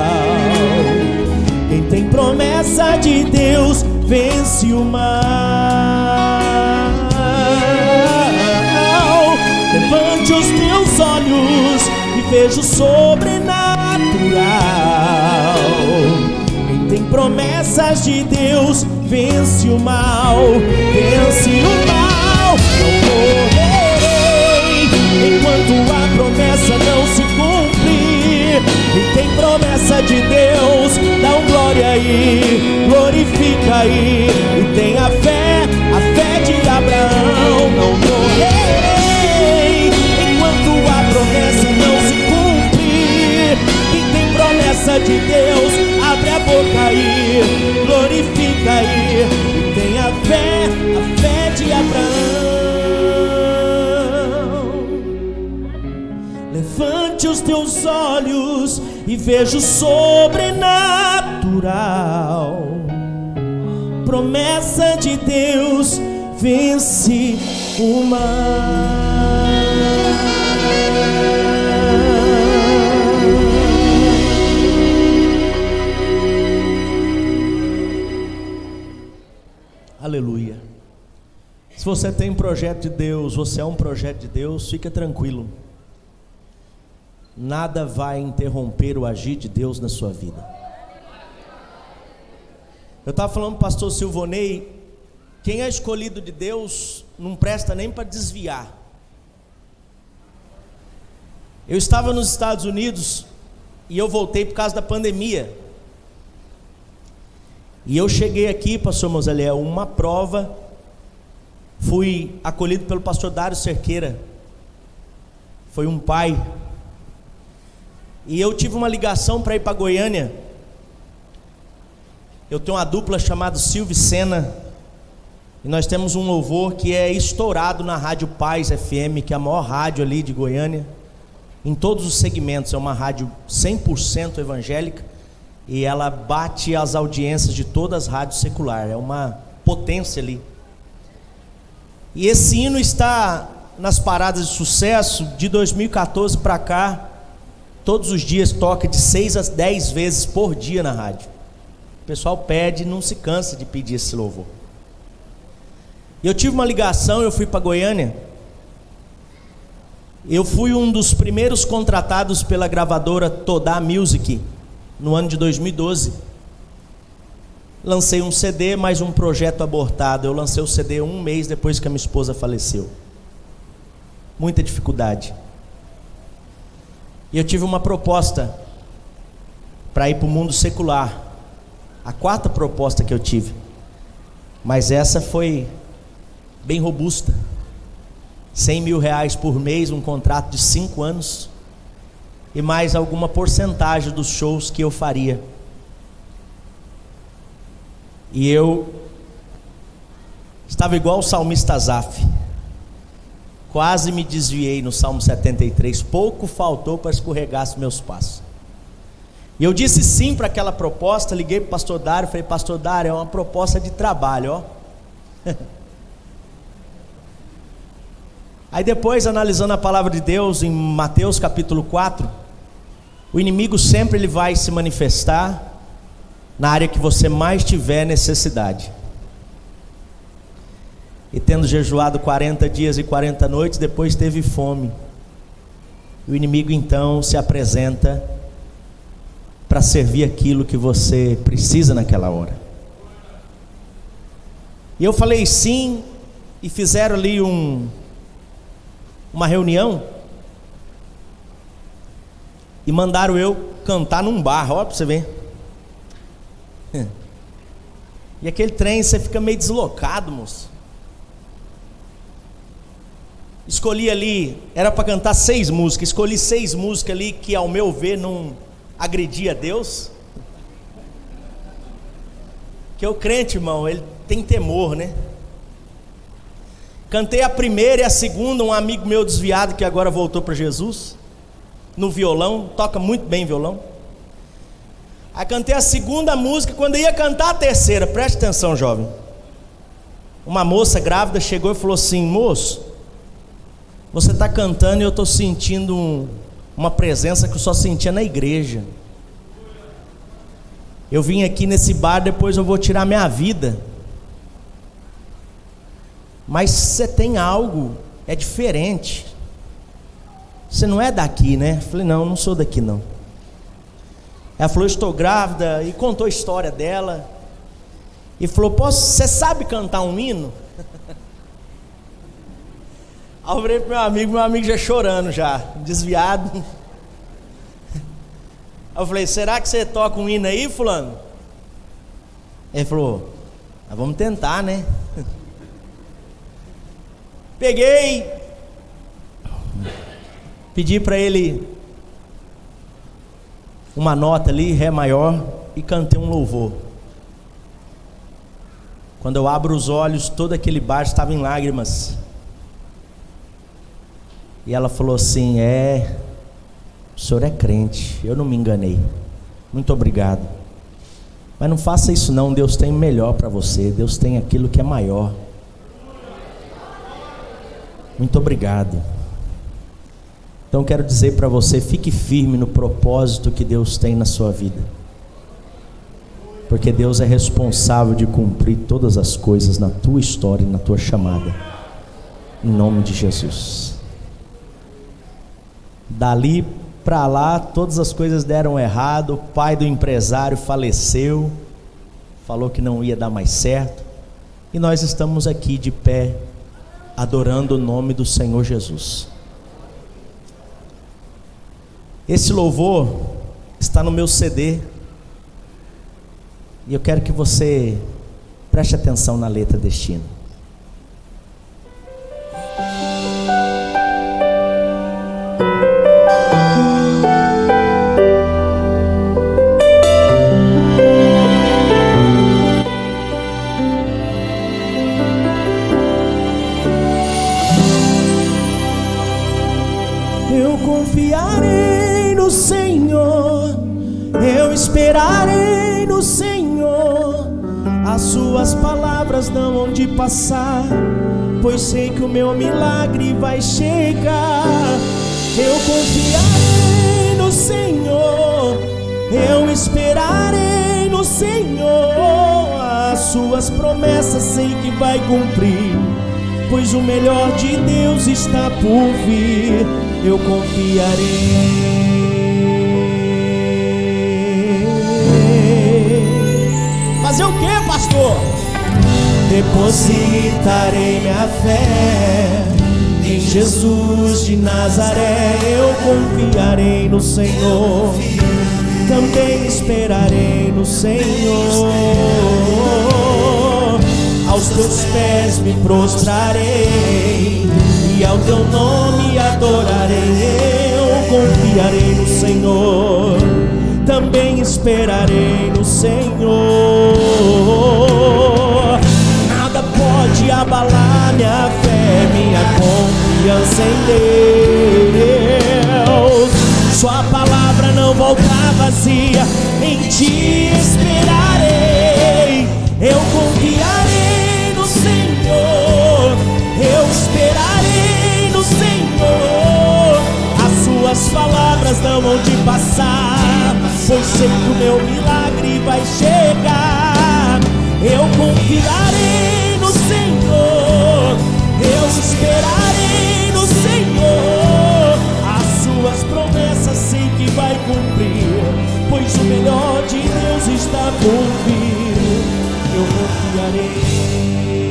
Quem tem promessa de Deus vence o mal. Levante os teus olhos e veja o sobrenatural. Quem tem promessas de Deus vence o mal, vence o mal. Não morrerei enquanto a promessa não se cumprir. Quem tem promessa de Deus, dá um glória aí, glorifica aí. E tem a fé, a fé de Abraão. Não morrerei enquanto a promessa não se cumprir. Quem tem promessa de Deus, abre a boca aí, glorifica aí. E tem a fé, a fé de Abraão. Levante os teus olhos e veja o sobrenatural. Promessa de Deus vence o mal. Aleluia. Se você tem um projeto de Deus, você é um projeto de Deus, fica tranquilo. Nada vai interromper o agir de Deus na sua vida. Eu estava falando para o pastor Silvonei, quem é escolhido de Deus não presta nem para desviar. Eu estava nos Estados Unidos e eu voltei por causa da pandemia. E eu cheguei aqui, pastor Mosaliel, uma prova, fui acolhido pelo pastor Dário Cerqueira, foi um pai. E eu tive uma ligação para ir para Goiânia. Eu tenho uma dupla chamada Silvio e Sena, e nós temos um louvor que é estourado na Rádio Paz F M, que é a maior rádio ali de Goiânia, em todos os segmentos. É uma rádio cem por cento evangélica, e ela bate as audiências de todas as rádios seculares, é uma potência ali. E esse hino está nas paradas de sucesso de dois mil e quatorze para cá. Todos os dias toca de seis a dez vezes por dia na rádio. O pessoal pede, não se cansa de pedir esse louvor. E eu tive uma ligação, eu fui para Goiânia. Eu fui um dos primeiros contratados pela gravadora Todá Music no ano de dois mil e doze. Lancei um C D, mais um projeto abortado. Eu lancei o C D um mês depois que a minha esposa faleceu. Muita dificuldade. E eu tive uma proposta para ir para o mundo secular. A quarta proposta que eu tive. Mas essa foi bem robusta. cem mil reais por mês, um contrato de cinco anos. E mais alguma porcentagem dos shows que eu faria. E eu estava igual o salmista Asaf. Quase me desviei no Salmo setenta e três. Pouco faltou para escorregar os meus passos. E eu disse sim para aquela proposta. Liguei para o pastor Dário. Falei, pastor Dário, é uma proposta de trabalho, ó. Aí depois, analisando a palavra de Deus em Mateus capítulo quatro, o inimigo sempre ele vai se manifestar na área que você mais tiver necessidade. E tendo jejuado quarenta dias e quarenta noites, depois teve fome. O inimigo então se apresenta para servir aquilo que você precisa naquela hora. E eu falei sim, e fizeram ali um, uma reunião, e mandaram eu cantar num bar, ó, para você ver. E aquele trem, você fica meio deslocado, moço. Escolhi ali, era para cantar seis músicas, escolhi seis músicas ali que ao meu ver não agredia a Deus. Que o crente, irmão, ele tem temor, né? Cantei a primeira e a segunda, um amigo meu desviado que agora voltou para Jesus, no violão, toca muito bem violão. Aí cantei a segunda música, quando eu ia cantar a terceira, preste atenção, jovem. Uma moça grávida chegou e falou assim: moço, você está cantando e eu estou sentindo um, uma presença que eu só sentia na igreja. Eu vim aqui nesse bar, depois eu vou tirar minha vida. Mas você tem algo, é diferente. Você não é daqui, né? Eu falei, não, não sou daqui não. Ela falou, estou grávida, e contou a história dela. E falou, posso, você sabe cantar um hino? Aí eu virei pro meu amigo, meu amigo já chorando já, desviado. Aí eu falei, será que você toca um hino aí, fulano? Ele falou, ah, vamos tentar, né? Peguei, pedi para ele uma nota ali, Ré maior, e cantei um louvor. Quando eu abro os olhos, todo aquele bar estava em lágrimas. E ela falou assim, é, o senhor é crente, eu não me enganei, muito obrigado. Mas não faça isso não, Deus tem o melhor para você, Deus tem aquilo que é maior. Muito obrigado. Então quero dizer para você, fique firme no propósito que Deus tem na sua vida, porque Deus é responsável de cumprir todas as coisas na tua história e na tua chamada, em nome de Jesus. Dali para lá, todas as coisas deram errado. O pai do empresário faleceu, falou que não ia dar mais certo, e nós estamos aqui de pé, adorando o nome do Senhor Jesus. Esse louvor está no meu C D, e eu quero que você preste atenção na letra deste hino. Confiarei no Senhor, eu esperarei no Senhor, as suas palavras não hão de passar, pois sei que o meu milagre vai chegar. Eu confiarei no Senhor, eu esperarei no Senhor, as suas promessas sei que vai cumprir, pois o melhor de Deus está por vir. Eu confiarei. Fazer o que, pastor? Depositarei minha fé em Jesus de Nazaré. Eu confiarei no Senhor, também esperarei no Senhor. Aos teus pés me prostrarei e ao teu nome adorarei. Eu confiarei no Senhor, também esperarei no Senhor. Nada pode abalar minha fé, minha confiança em Deus. Sua palavra não volta vazia, em ti esperarei. Eu confiarei no Senhor, eu esperarei no não vão te passar, pois sei que o meu milagre vai chegar. Eu confiarei no Senhor, eu esperarei no Senhor. As suas promessas sei que vai cumprir, pois o melhor de Deus está por vir. Eu confiarei.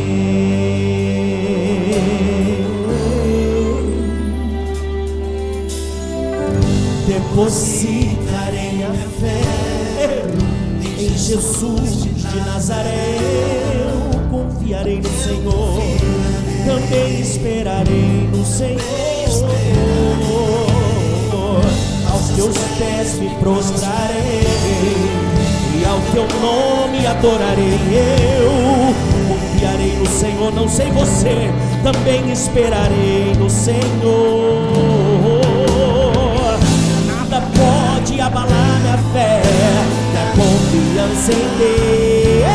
Depositarei minha fé em Jesus de Nazaré. Eu confiarei no Senhor, também esperarei no Senhor. Aos teus pés me prostrarei e ao teu nome adorarei. Eu confiarei no Senhor, não sei você, também esperarei no Senhor. Nada pode abalar minha fé, minha confiança em Deus.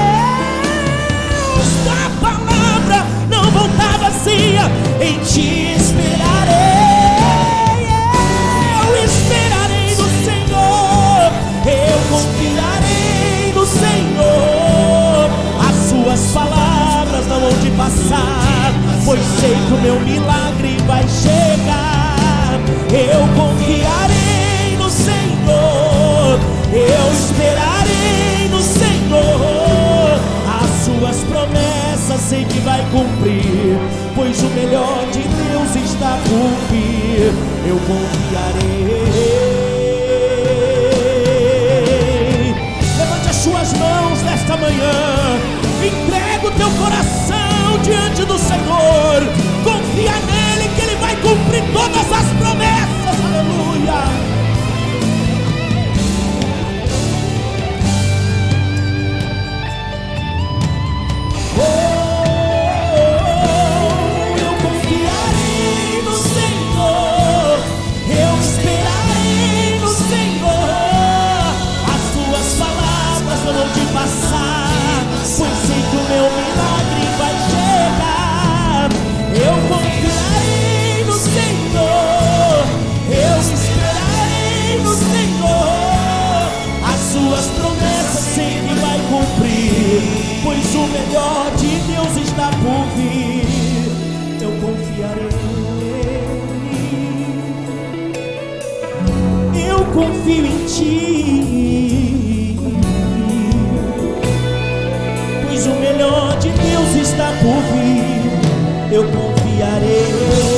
A palavra não volta vazia, em ti esperarei. Eu esperarei no Senhor, eu confiarei no Senhor. As suas palavras não vão te passar, pois sei que o meu milagre vai chegar. Eu confiarei no Senhor, eu esperarei no Senhor. As suas promessas sei que vai cumprir, pois o melhor de Deus está por vir. Eu confiarei. Levante as suas mãos nesta manhã, entrega o teu coração diante do Senhor, confia nele que ele vai cumprir todas as promessas. Aleluia. Pois sei que o meu milagre vai chegar. Eu confiarei no Senhor, eu esperarei no Senhor. As suas promessas sei que vai cumprir, pois o melhor de Deus está por vir. Eu confiarei, eu confio em ti, pois o melhor de Deus está por vir. Eu confiarei.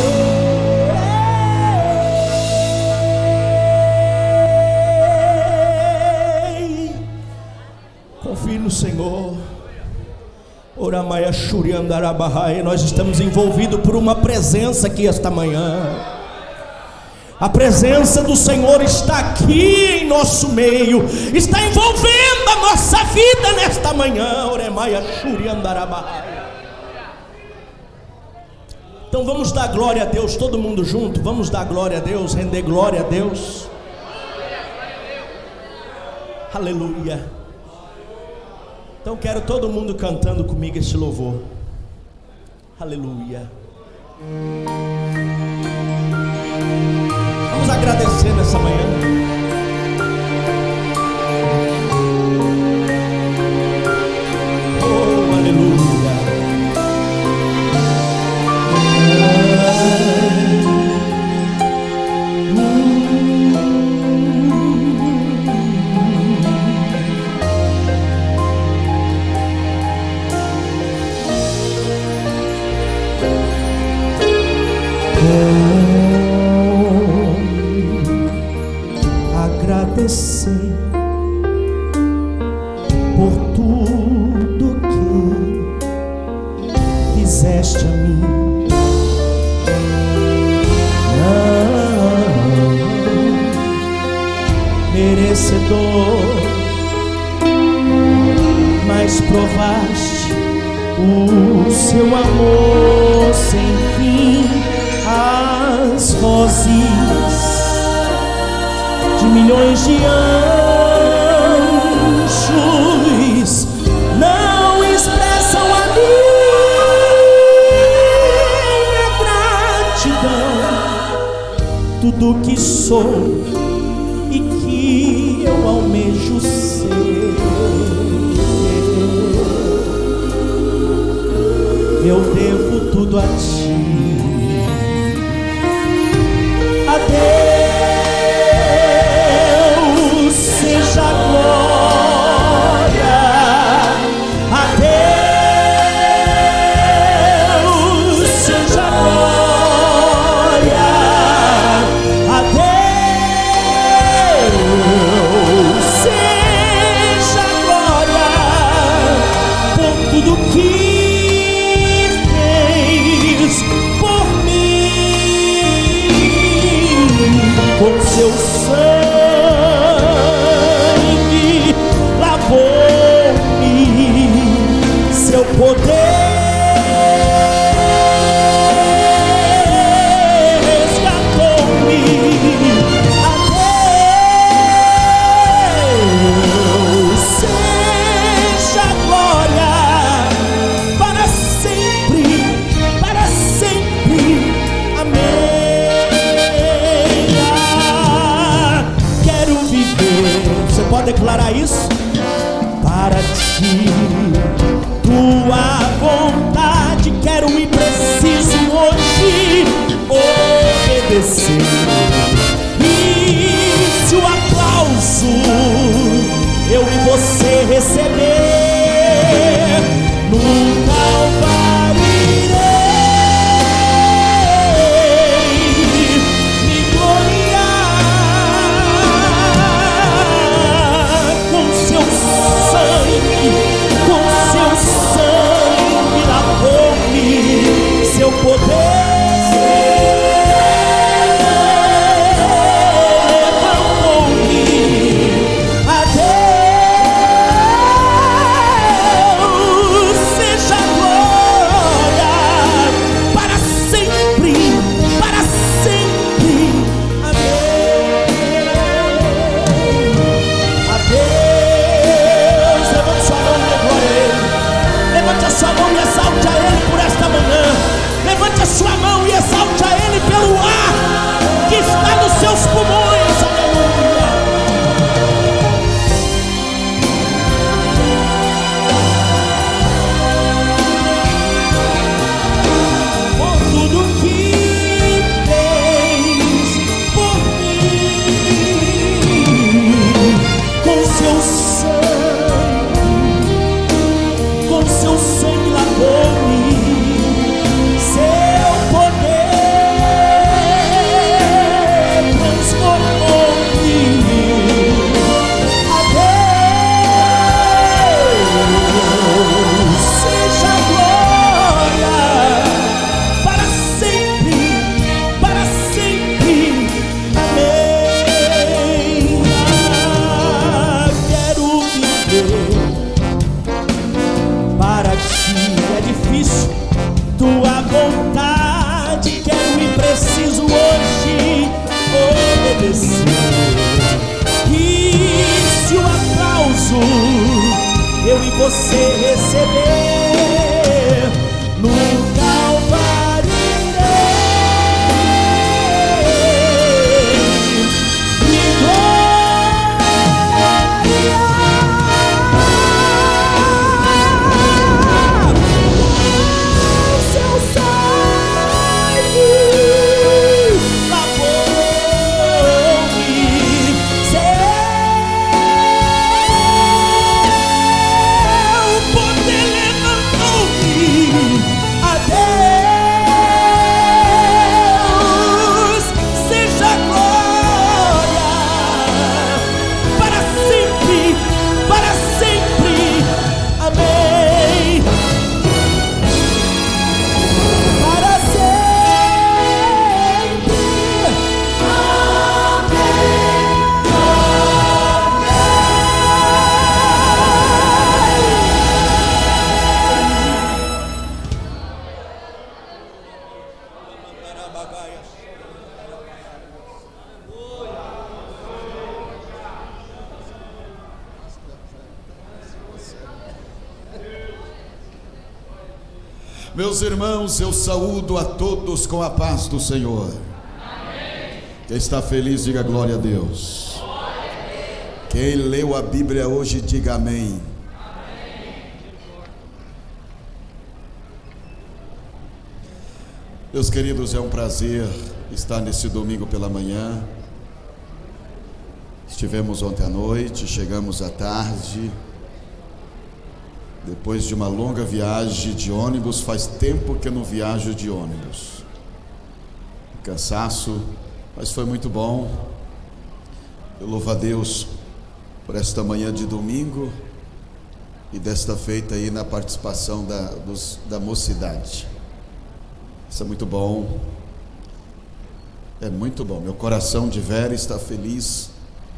Confie no Senhor. Oramaia Shuriandarabahai. Nós estamos envolvidos por uma presença aqui esta manhã. A presença do Senhor está aqui em nosso meio, está envolvendo a nossa vida nesta manhã. Oremaia Shuriandarabahai. Então vamos dar glória a Deus, todo mundo junto. Vamos dar glória a Deus, render glória a Deus. Aleluia. Então quero todo mundo cantando comigo esse louvor. Aleluia. Vamos agradecer nessa manhã. Oh, aleluia. Agradecer por tudo que fizeste a mim. Não merecedor, mas provaste o seu amor sem fim. As vozes de milhões de anjos não expressam a minha gratidão. Tudo que sou tudo a ti. A Deus seja a glória, a Deus seja a glória, a Deus seja a glória por tudo que fez por mim, com seu sangue lavou-me, seu poder resgatou-me. A Deus seja a glória para sempre, para sempre. Amém. Ah, quero viver, você pode declarar isso? Para ti, tua vontade, quero e preciso hoje obedecer. E se o aplauso eu e você receber, no Calvário irei me gloriar com seu sangue, com seu sangue lavou-me, seu poder levantou-me. A Deus seja a glória para sempre, para sempre. Amém. A Deus, levante sua mão e dê glória a Ele. Levante a sua mão e exalte a Ele por esta manhã. Levante a sua mão e exalte a Ele pelo ar que está nos seus pulmões. Aleluia. Por tudo que fez por mim, com seu sangue, com seu sangue lavou-me, seu poder transformou-me. A Deus seja a glória para sempre, para sempre. Amém. Ah, quero viver para ti, é difícil, tua vontade, quero e preciso hoje obedecer. E se o aplauso eu e você receber, no Calvário irei me gloriar. Seu sangue lavou-me, seu poder levantou-me. A Deus seja a glória para sempre, para sempre. Amém. Para sempre. Meus irmãos, eu saúdo a todos com a paz do Senhor. Amém. Quem está feliz, diga glória a Deus. Glória a Deus. Quem leu a Bíblia hoje, diga amém. Amém. Meus queridos, é um prazer estar nesse domingo pela manhã. Estivemos ontem à noite, chegamos à tarde. Depois de uma longa viagem de ônibus, faz tempo que eu não viajo de ônibus. Cansaço, mas foi muito bom. Eu louvo a Deus por esta manhã de domingo e desta feita aí na participação da, dos, da mocidade. Isso é muito bom. É muito bom. Meu coração de vera está feliz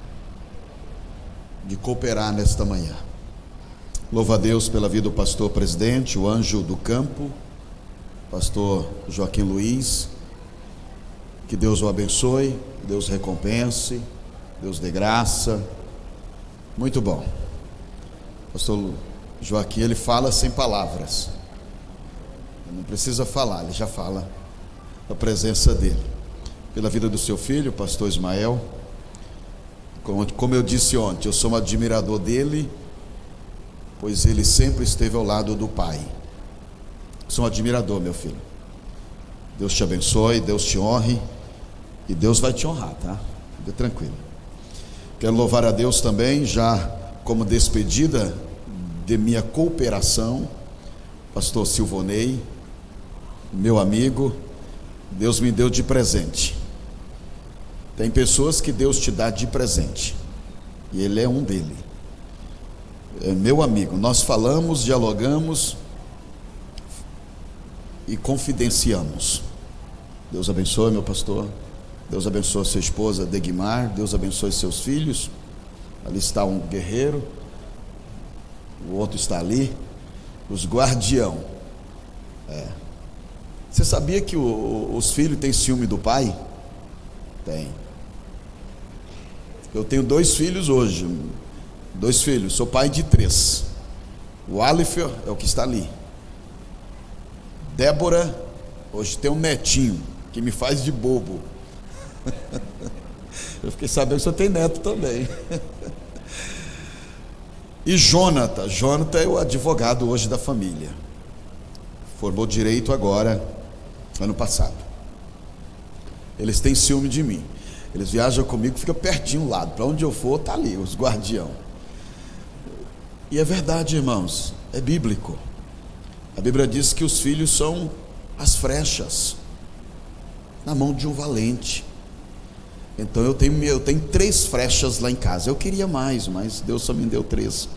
de cooperar nesta manhã. Louvo a Deus pela vida do pastor presidente, o anjo do campo, pastor Joaquim Luiz. Que Deus o abençoe, Deus recompense, Deus dê graça. Muito bom. Pastor Joaquim, ele fala sem palavras. Não precisa falar, ele já fala a presença dele. Pela vida do seu filho, pastor Ismael. Como, como eu disse ontem, eu sou um admirador dele, pois ele sempre esteve ao lado do pai. Sou um admirador, meu filho. Deus te abençoe, Deus te honre, e Deus vai te honrar, tá? Fica tranquilo. Quero louvar a Deus também, já como despedida de minha cooperação, pastor Silvonei, meu amigo. Deus me deu de presente. Tem pessoas que Deus te dá de presente, e ele é um dele. É meu amigo. Nós falamos, dialogamos e confidenciamos. Deus abençoe, meu pastor. Deus abençoe sua esposa Degmar. Deus abençoe seus filhos. Ali está um guerreiro, o outro está ali, os guardião. É. Você sabia que o, os filhos têm ciúme do pai? Tem. Eu tenho dois filhos hoje. Dois filhos, sou pai de três. O Alifer é o que está ali. Débora, hoje tem um netinho que me faz de bobo. Eu fiquei sabendo que você tem neto também. E Jonathan, Jonathan é o advogado hoje da família. Formou direito agora, ano passado. Eles têm ciúme de mim. Eles viajam comigo, fica pertinho do lado. Para onde eu for, está ali, os guardião. E é verdade, irmãos, é bíblico. A Bíblia diz que os filhos são as flechas na mão de um valente. Então eu tenho, eu tenho três flechas lá em casa. Eu queria mais, mas Deus só me deu três.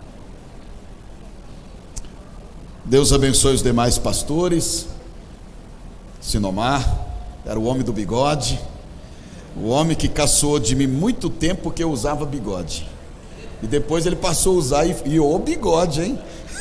Deus abençoe os demais pastores. Sinomar era o homem do bigode, o homem que caçoou de mim muito tempo porque eu usava bigode, e depois ele passou a usar e, e o bigode, hein?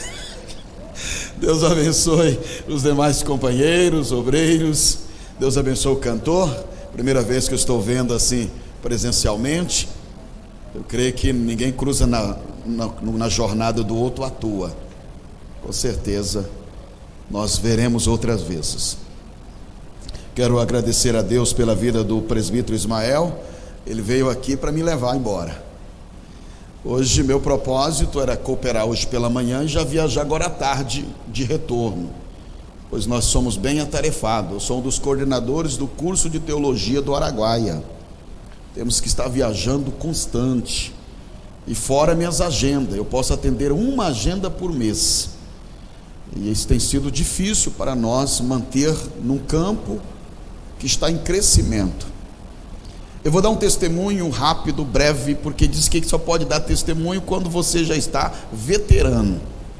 Deus abençoe os demais companheiros, obreiros. Deus abençoe o cantor. Primeira vez que eu estou vendo assim presencialmente. Eu creio que ninguém cruza na, na, na jornada do outro à toa. Com certeza nós veremos outras vezes. Quero agradecer a Deus pela vida do presbítero Ismael. Ele veio aqui para me levar embora. Hoje meu propósito era cooperar hoje pela manhã e já viajar agora à tarde de retorno, pois nós somos bem atarefados. Eu sou um dos coordenadores do curso de teologia do Araguaia. Temos que estar viajando constante, e fora minhas agendas, eu posso atender uma agenda por mês, e isso tem sido difícil para nós manter num campo que está em crescimento. Eu vou dar um testemunho rápido, breve, porque diz que só pode dar testemunho quando você já está veterano.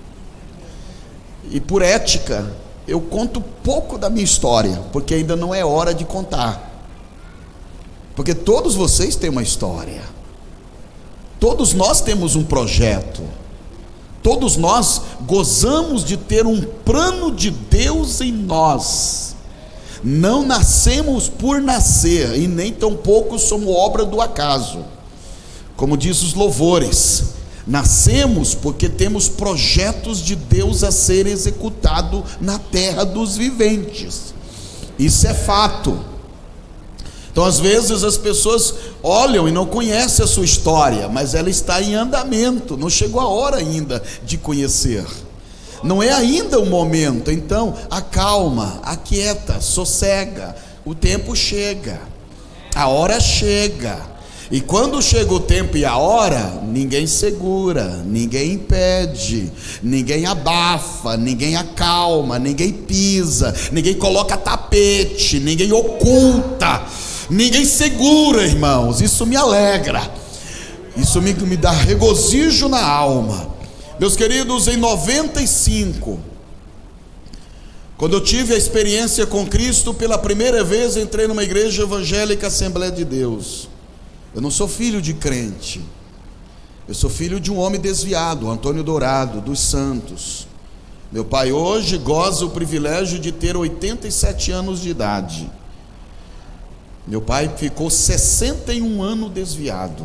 E por ética, eu conto pouco da minha história, porque ainda não é hora de contar. Porque todos vocês têm uma história. Todos nós temos um projeto. Todos nós gozamos de ter um plano de Deus em nós. Não nascemos por nascer, e nem tampouco somos obra do acaso. Como diz os louvores, nascemos porque temos projetos de Deus a ser executado na terra dos viventes. Isso é fato. Então às vezes as pessoas olham e não conhecem a sua história, mas ela está em andamento, não chegou a hora ainda de conhecer. Não é ainda o momento. Então, acalma, aquieta, sossega. O tempo chega, a hora chega. E quando chega o tempo e a hora, ninguém segura, ninguém impede, ninguém abafa, ninguém acalma, ninguém pisa, ninguém coloca tapete, ninguém oculta, ninguém segura, irmãos. Isso me alegra, isso me, me dá regozijo na alma. Meus queridos, em noventa e cinco, quando eu tive a experiência com Cristo pela primeira vez, entrei numa igreja evangélica, Assembleia de Deus. Eu não sou filho de crente, eu sou filho de um homem desviado, Antônio Dourado, dos Santos. Meu pai hoje goza o privilégio de ter oitenta e sete anos de idade. Meu pai ficou sessenta e um anos desviado.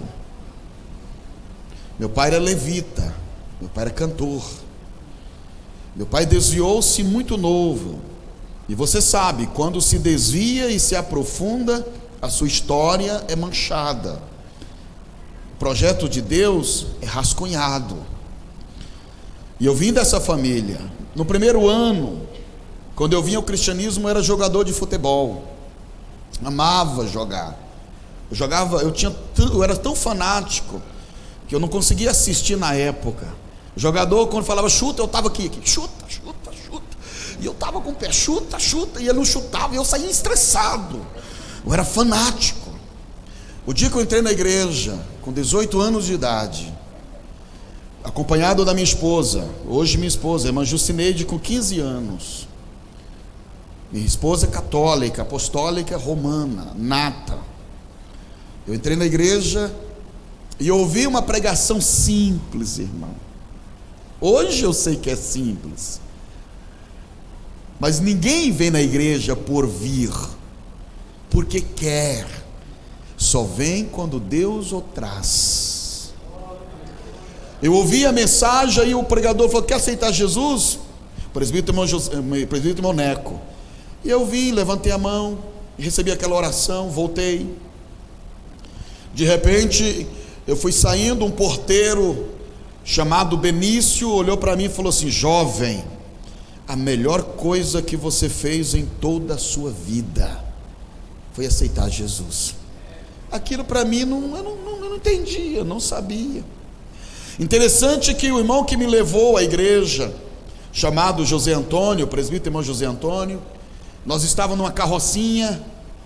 Meu pai era levita, meu pai era cantor. Meu pai desviou-se muito novo. E você sabe, quando se desvia e se aprofunda, a sua história é manchada. O projeto de Deus é rascunhado. E eu vim dessa família. No primeiro ano, quando eu vim ao cristianismo, eu era jogador de futebol. Amava jogar. Eu jogava, eu tinha, eu era tão fanático que eu não conseguia assistir na época. O jogador, quando falava chuta, eu estava aqui, aqui, chuta, chuta, chuta. E eu estava com o pé, chuta, chuta, e ele não chutava, e eu saía estressado. Eu era fanático. O dia que eu entrei na igreja, com dezoito anos de idade, acompanhado da minha esposa, hoje minha esposa, irmã Jucineide, com quinze anos. Minha esposa é católica, apostólica, romana, nata. Eu entrei na igreja e ouvi uma pregação simples, irmão. Hoje eu sei que é simples, mas ninguém vem na igreja por vir, porque quer, só vem quando Deus o traz. Eu ouvi a mensagem e o pregador falou: quer aceitar Jesus? Presbítero irmão, José, presbítero irmão Neco. E eu vim, levantei a mão, recebi aquela oração, voltei. De repente, eu fui saindo, um porteiro chamado Benício olhou para mim e falou assim: jovem, a melhor coisa que você fez em toda a sua vida foi aceitar Jesus. Aquilo para mim não, eu não, não, eu não entendia, não sabia. Interessante que o irmão que me levou à igreja, chamado José Antônio, o presbítero irmão José Antônio, nós estávamos numa carrocinha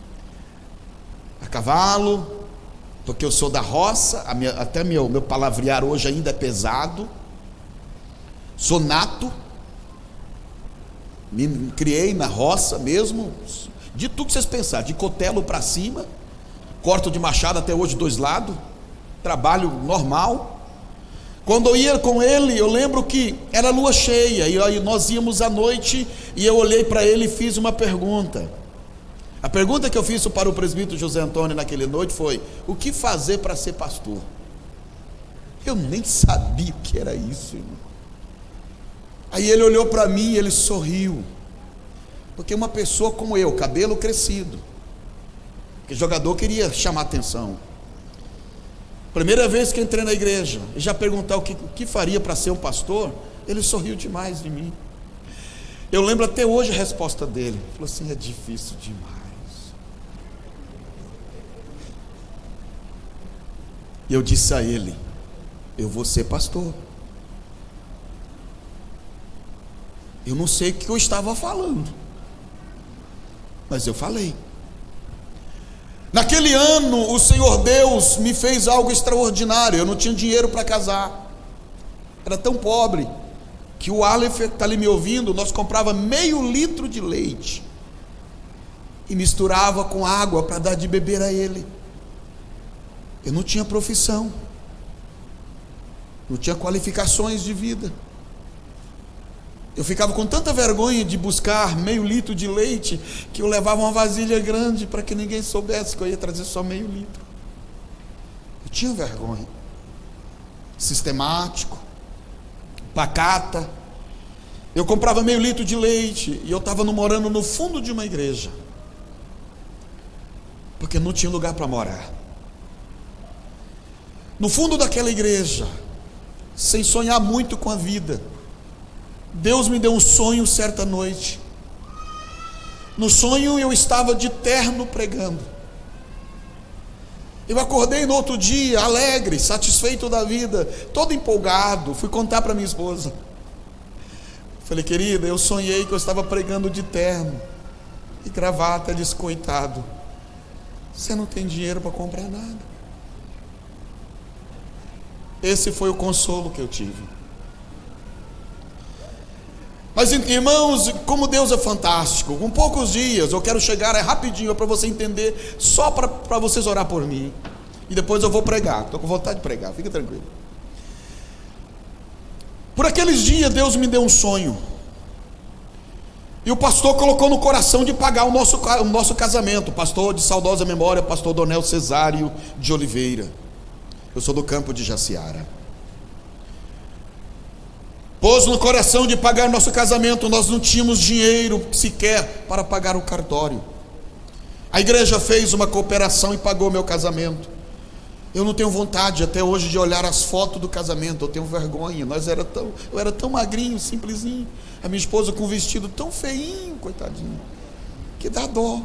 a cavalo, porque eu sou da roça, a minha, até meu, meu palavrear hoje ainda é pesado. Sou nato, me criei na roça mesmo, de tudo que vocês pensarem, de cotelo para cima, corto de machado até hoje dois lados, trabalho normal. Quando eu ia com ele, eu lembro que era lua cheia, e aí nós íamos à noite, e eu olhei para ele e fiz uma pergunta. A pergunta que eu fiz para o presbítero José Antônio naquela noite foi: o que fazer para ser pastor? Eu nem sabia o que era isso, irmão. Aí ele olhou para mim e ele sorriu, porque uma pessoa como eu, cabelo crescido, que jogador queria chamar atenção, primeira vez que entrei na igreja, e já perguntar o que, o que faria para ser um pastor, ele sorriu demais de mim. Eu lembro até hoje a resposta dele, ele falou assim: é difícil demais. E eu disse a ele: eu vou ser pastor. Eu não sei o que eu estava falando, mas eu falei. Naquele ano, o Senhor Deus me fez algo extraordinário. Eu não tinha dinheiro para casar, era tão pobre que o Aleph está ali me ouvindo. Nós comprava meio litro de leite e misturava com água para dar de beber a ele. Eu não tinha profissão, não tinha qualificações de vida. Eu ficava com tanta vergonha de buscar meio litro de leite, que eu levava uma vasilha grande para que ninguém soubesse que eu ia trazer só meio litro. Eu tinha vergonha. Sistemático, pacata. Eu comprava meio litro de leite e eu estava morando no fundo de uma igreja, porque não tinha lugar para morar. No fundo daquela igreja, sem sonhar muito com a vida, Deus me deu um sonho certa noite. No sonho eu estava de terno pregando. Eu acordei no outro dia, alegre, satisfeito da vida, todo empolgado. Fui contar para minha esposa. Falei, querida, eu sonhei que eu estava pregando de terno e gravata. Ela disse, coitado, você não tem dinheiro para comprar nada. Esse foi o consolo que eu tive. Mas, irmãos, como Deus é fantástico. Com poucos dias, eu quero chegar, é rapidinho, é para você entender, só para vocês orar por mim, e depois eu vou pregar. Estou com vontade de pregar, fica tranquilo. Por aqueles dias, Deus me deu um sonho, e o pastor colocou no coração de pagar o nosso, o nosso casamento. Pastor de saudosa memória, pastor Donel Cesário de Oliveira. Eu sou do campo de Jaciara. Pôs no coração de pagar nosso casamento. Nós não tínhamos dinheiro sequer para pagar o cartório. A igreja fez uma cooperação e pagou meu casamento. Eu não tenho vontade até hoje de olhar as fotos do casamento. Eu tenho vergonha. Nós era tão, eu era tão magrinho, simplesinho. A minha esposa com um vestido tão feinho, coitadinho, que dá dó.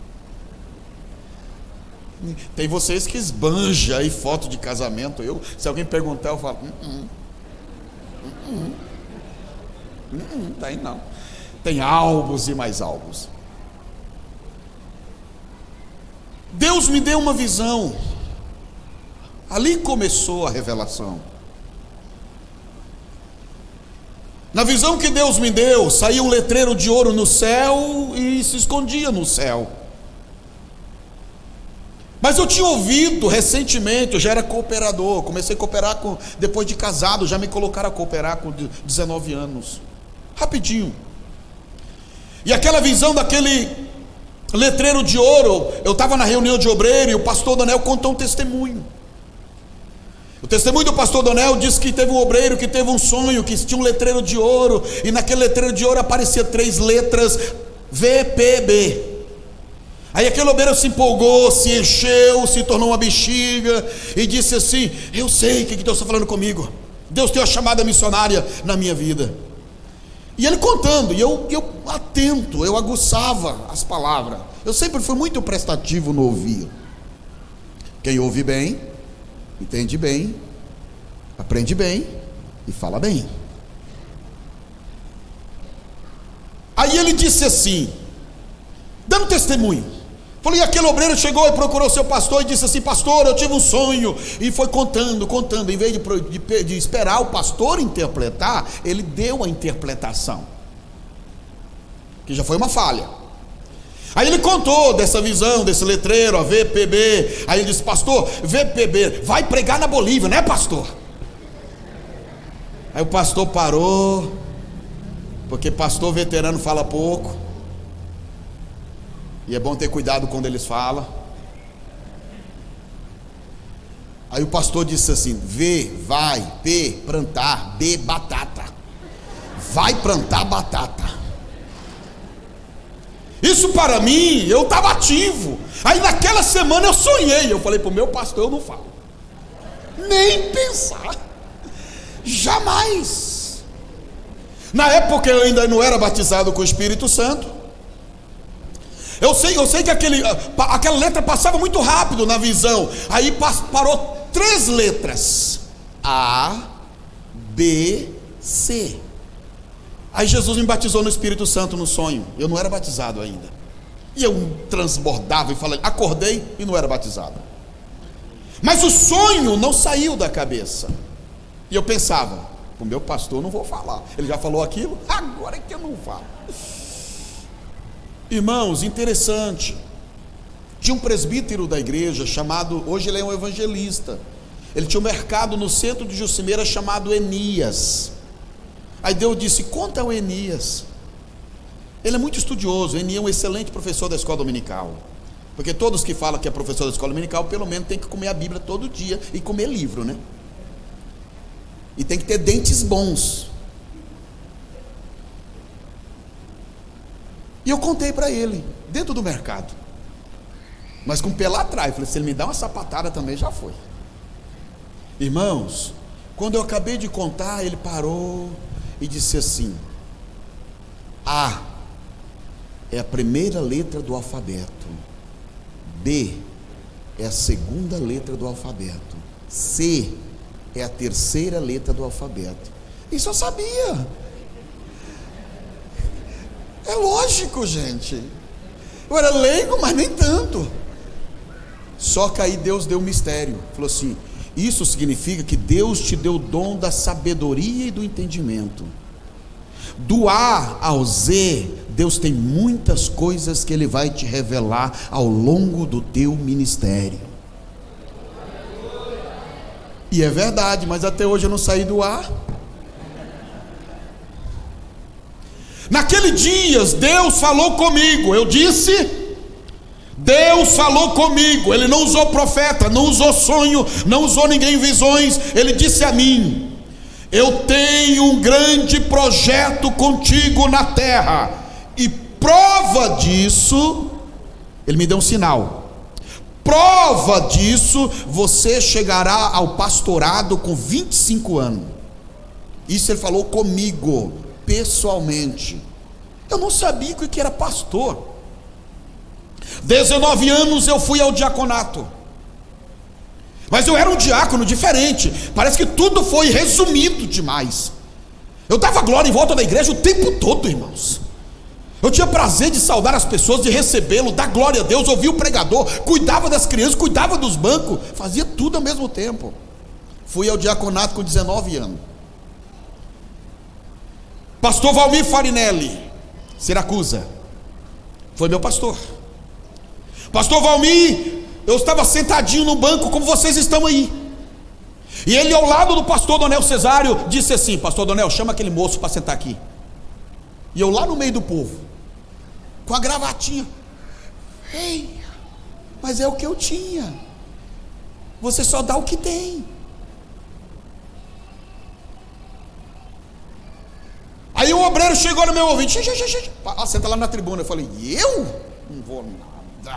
Tem vocês que esbanjam aí foto de casamento. Eu, se alguém perguntar, eu falo, hum, hum. Hum, hum, hum, tem não. Tem álbuns e mais álbuns. Deus me deu uma visão. Ali começou a revelação. Na visão que Deus me deu, saía um letreiro de ouro no céu e se escondia no céu. Mas eu tinha ouvido recentemente, eu já era cooperador, comecei a cooperar com, depois de casado, já me colocaram a cooperar com dezenove anos, rapidinho. E aquela visão daquele letreiro de ouro, eu estava na reunião de obreiro e o pastor Donel contou um testemunho. O testemunho do pastor Donel disse que teve um obreiro que teve um sonho, que tinha um letreiro de ouro, e naquele letreiro de ouro aparecia três letras, V P B. Aí aquele obreiro se empolgou, se encheu, se tornou uma bexiga e disse assim, eu sei o que Deus está falando comigo. Deus tem uma chamada missionária na minha vida. E ele contando, e eu, eu atento, eu aguçava as palavras. Eu sempre fui muito prestativo no ouvir. Quem ouve bem, entende bem, aprende bem e fala bem. Aí ele disse assim, dando testemunho. Falei, e aquele obreiro chegou e procurou seu pastor e disse assim, pastor, eu tive um sonho. E foi contando, contando. Em vez de, de, de esperar o pastor interpretar, ele deu a interpretação, que já foi uma falha. Aí ele contou dessa visão, desse letreiro, a V P B. Aí ele disse, pastor, V P B, vai pregar na Bolívia, né, pastor? Aí o pastor parou, porque pastor veterano fala pouco. E é bom ter cuidado quando eles falam. Aí o pastor disse assim, V, vai, P, plantar, B, batata. Vai plantar batata. Isso para mim, eu estava ativo. Aí naquela semana eu sonhei. Eu falei para o meu pastor, eu não falo. Nem pensar. Jamais. Na época eu ainda não era batizado com o Espírito Santo. Eu sei, eu sei que aquele, aquela letra passava muito rápido na visão. Aí parou três letras, A, B, C. Aí Jesus me batizou no Espírito Santo no sonho. Eu não era batizado ainda. E eu transbordava e falei, acordei e não era batizado. Mas o sonho não saiu da cabeça. E eu pensava, o meu pastor não vou falar. Ele já falou aquilo, agora é que eu não falo. Irmãos, interessante. Tinha um presbítero da igreja chamado, hoje ele é um evangelista. Ele tinha um mercado no centro de Jucimeira chamado Enias. Aí Deus disse, conta o Enias. Ele é muito estudioso. Enias é um excelente professor da escola dominical. Porque todos que falam que é professor da escola dominical, pelo menos tem que comer a Bíblia todo dia e comer livro, né? E tem que ter dentes bons. E eu contei para ele, dentro do mercado, mas com o pé lá atrás. Falei, se ele me dá uma sapatada também, já foi. Irmãos, quando eu acabei de contar, ele parou e disse assim, A é a primeira letra do alfabeto. B é a segunda letra do alfabeto. C é a terceira letra do alfabeto. Isso eu sabia. É lógico, gente. Eu era leigo, mas nem tanto. Só que aí Deus deu um mistério. Falou assim: isso significa que Deus te deu o dom da sabedoria e do entendimento. Do A ao Z, Deus tem muitas coisas que Ele vai te revelar ao longo do teu ministério. E é verdade, mas até hoje eu não saí do A. Naquele dia, Deus falou comigo. Eu disse, Deus falou comigo. Ele não usou profeta, não usou sonho, não usou ninguém em visões. Ele disse a mim: eu tenho um grande projeto contigo na terra. E prova disso, Ele me deu um sinal. Prova disso, você chegará ao pastorado com vinte e cinco anos. Isso Ele falou comigo, pessoalmente. Eu não sabia o que era pastor. dezenove anos eu fui ao diaconato. Mas eu era um diácono diferente. Parece que tudo foi resumido demais. Eu dava glória em volta da igreja o tempo todo, irmãos. Eu tinha prazer de saudar as pessoas, de recebê-lo, dar glória a Deus, ouvir o pregador, cuidava das crianças, cuidava dos bancos, fazia tudo ao mesmo tempo. Fui ao diaconato com dezenove anos. Pastor Valmir Farinelli, Siracusa, foi meu pastor. Pastor Valmir, eu estava sentadinho no banco como vocês estão aí. E ele ao lado do pastor Donel Cesário disse assim: pastor Donel, chama aquele moço para sentar aqui. E eu lá no meio do povo, com a gravatinha. Ei, mas é o que eu tinha. Você só dá o que tem. Aí o obreiro chegou no meu ouvido: xixi, xixi, xixi. Ah, senta lá na tribuna. Eu falei: eu? Não vou nada.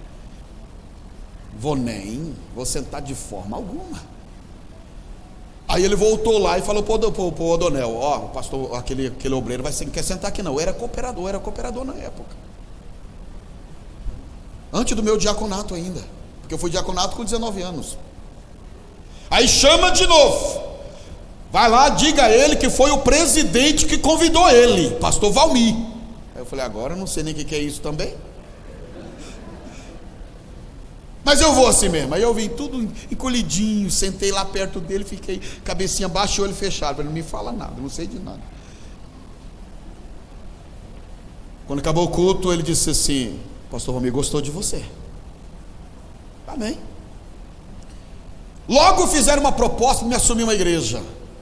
Vou nem, vou sentar de forma alguma. Aí ele voltou lá e falou para o Odonel: ó, o pastor, aquele, aquele obreiro vai, quer sentar aqui não. Eu era cooperador, era cooperador na época, antes do meu diaconato ainda, porque eu fui diaconato com dezenove anos. Aí chama de novo, vai lá, diga a ele que foi o presidente que convidou ele, pastor Valmir. Aí eu falei: agora eu não sei nem o que é isso também, mas eu vou assim mesmo. Aí eu vim tudo encolhidinho, sentei lá perto dele, fiquei cabecinha baixa e olho fechado. Ele não me fala nada, eu não sei de nada. Quando acabou o culto, ele disse assim: pastor Valmir gostou de você. Amém. Logo fizeram uma proposta para me assumir uma igreja,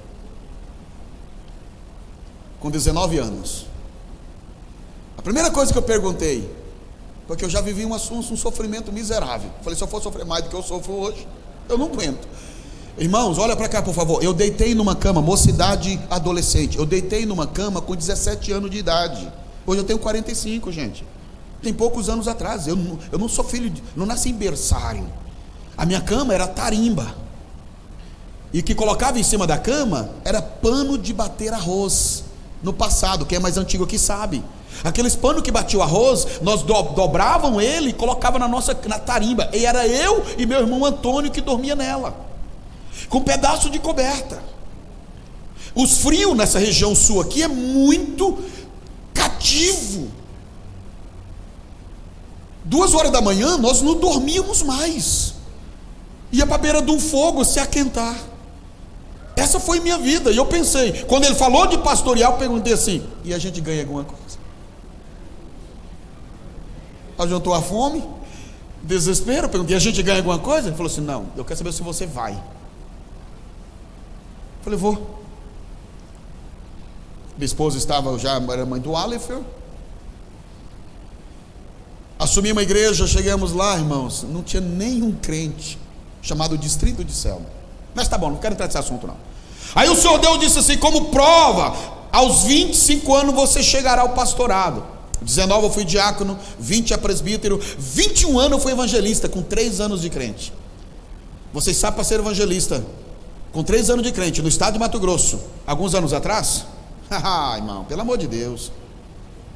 com dezenove anos. A primeira coisa que eu perguntei, porque eu já vivi um, um sofrimento miserável. Falei: se eu for sofrer mais do que eu sofro hoje, eu não aguento. Irmãos, olha para cá por favor. Eu deitei numa cama, mocidade adolescente. Eu deitei numa cama com dezessete anos de idade. Hoje eu tenho quarenta e cinco, gente. Tem poucos anos atrás. Eu não, eu não sou filho, de, não nasci em berçário. A minha cama era tarimba. E o que colocava em cima da cama era pano de bater arroz. No passado, quem é mais antigo aqui sabe. Aqueles panos que batiam arroz, nós do, dobravam ele e colocava na nossa na tarimba. E era eu e meu irmão Antônio que dormia nela, com um pedaço de coberta. Os frios nessa região sul aqui é muito cativo. Duas horas da manhã nós não dormíamos mais. Ia para a beira de um fogo se aquentar. Essa foi minha vida. E eu pensei, quando ele falou de pastorear, eu perguntei assim: e a gente ganha alguma coisa? Ajuntou a fome, desespero, perguntei: a gente ganha alguma coisa? Ele falou assim: não, eu quero saber se você vai. Eu falei: vou. Minha esposa estava, já era mãe do Aleph. Assumi uma igreja, chegamos lá, irmãos, não tinha nenhum crente, chamado Distrito de Selma. Mas tá bom, não quero entrar nesse assunto não. Aí o Senhor Deus disse assim: como prova, aos vinte e cinco anos você chegará ao pastorado. dezenove eu fui diácono, vinte é presbítero, vinte e um anos eu fui evangelista, com três anos de crente. Vocês sabem, para ser evangelista com três anos de crente no estado de Mato Grosso, alguns anos atrás? Haha, irmão, pelo amor de Deus,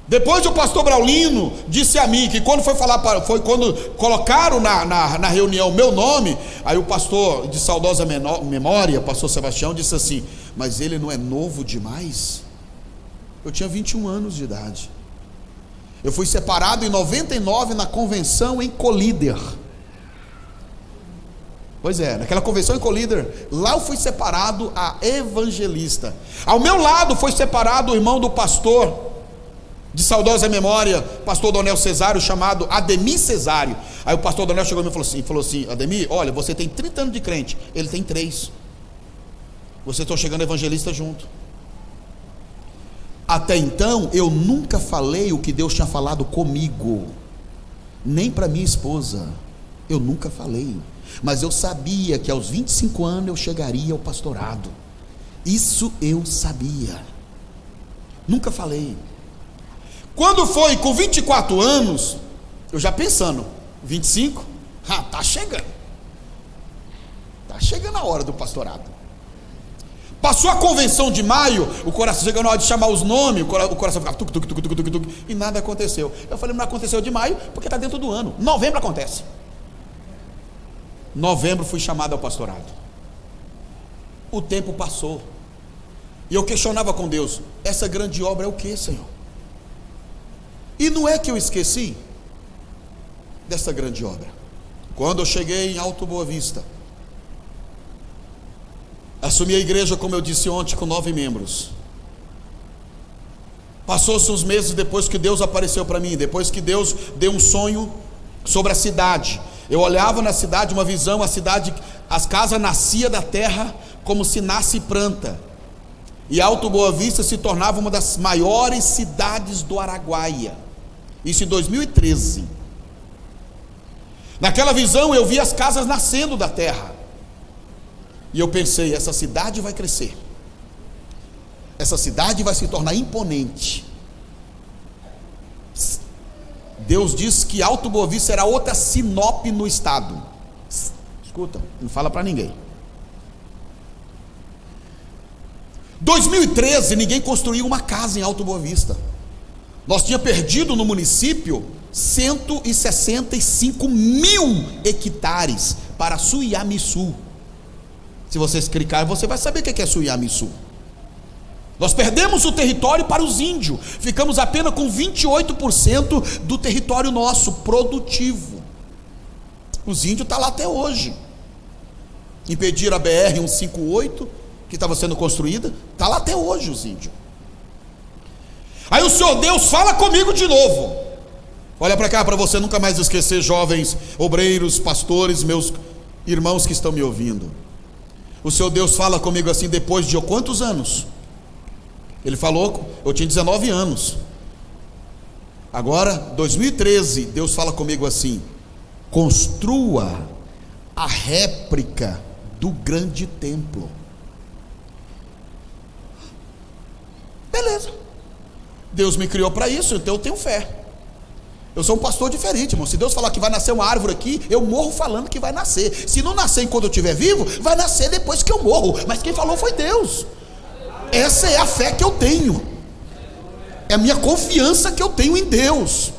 Depois o pastor Braulino disse a mim que quando foi falar para, foi quando colocaram na, na, na reunião meu nome, aí o pastor de saudosa menor, memória, pastor Sebastião, disse assim: mas ele não é novo demais? Eu tinha vinte e um anos de idade. Eu fui separado em noventa e nove na convenção em Colíder. Pois é, naquela convenção em Colíder, lá eu fui separado a evangelista. Ao meu lado foi separado o irmão do pastor de saudosa memória, pastor Donel Cesário, chamado Ademir Cesário. Aí o pastor Donel chegou e me falou assim, falou assim: Ademir, olha, você tem trinta anos de crente, ele tem três. Vocês estão chegando evangelista junto. Até então eu nunca falei o que Deus tinha falado comigo, nem para minha esposa. Eu nunca falei, mas eu sabia que aos vinte e cinco anos eu chegaria ao pastorado. Isso eu sabia. Nunca falei. Quando foi com vinte e quatro anos, eu já pensando, vinte e cinco, ah, tá chegando. Tá chegando a hora do pastorado. Passou a convenção de maio, o coração chegou na hora de chamar os nomes, o coração ficava tuc, tuc, tuc, tuc, tuc, tuc, e nada aconteceu. Eu falei, não aconteceu de maio, porque está dentro do ano. Novembro acontece. Novembro fui chamado ao pastorado. O tempo passou. E eu questionava com Deus: essa grande obra é o que, Senhor? E não é que eu esqueci dessa grande obra. Quando eu cheguei em Alto Boa Vista, assumi a igreja, como eu disse ontem, com nove membros. Passou-se uns meses depois que Deus apareceu para mim, depois que Deus deu um sonho sobre a cidade. Eu olhava na cidade, uma visão, a cidade, as casas nasciam da terra como se nasce planta. E Alto Boa Vista se tornava uma das maiores cidades do Araguaia. Isso em dois mil e treze. Naquela visão eu vi as casas nascendo da terra. E eu pensei, essa cidade vai crescer. Essa cidade vai se tornar imponente. Deus disse que Alto Boa Vista será outra Sinop no estado. Escuta, não fala para ninguém. dois mil e treze, ninguém construiu uma casa em Alto Boa Vista. Nós tínhamos perdido no município cento e sessenta e cinco mil hectares para Suiamiçu. Se vocês clicarem, você vai saber o que é Suiamiçu. Nós perdemos o território para os índios. Ficamos apenas com vinte e oito por cento do território nosso, produtivo. Os índios estão lá até hoje. Impediram a B R cento e cinquenta e oito, que estava sendo construída, está lá até hoje os índios. Aí o Senhor Deus fala comigo de novo. Olha para cá, para você nunca mais esquecer, jovens, obreiros, pastores, meus irmãos que estão me ouvindo. O Senhor Deus fala comigo assim, depois de quantos anos? Ele falou, eu tinha dezenove anos. Agora, dois mil e treze, Deus fala comigo assim: construa a réplica do grande templo. Beleza. Deus me criou para isso, então eu tenho fé. Eu sou um pastor diferente, irmão. Se Deus falar que vai nascer uma árvore aqui, eu morro falando que vai nascer. Se não nascer enquanto eu estiver vivo, vai nascer depois que eu morro. Mas quem falou foi Deus. Essa é a fé que eu tenho. É a minha confiança que eu tenho em Deus.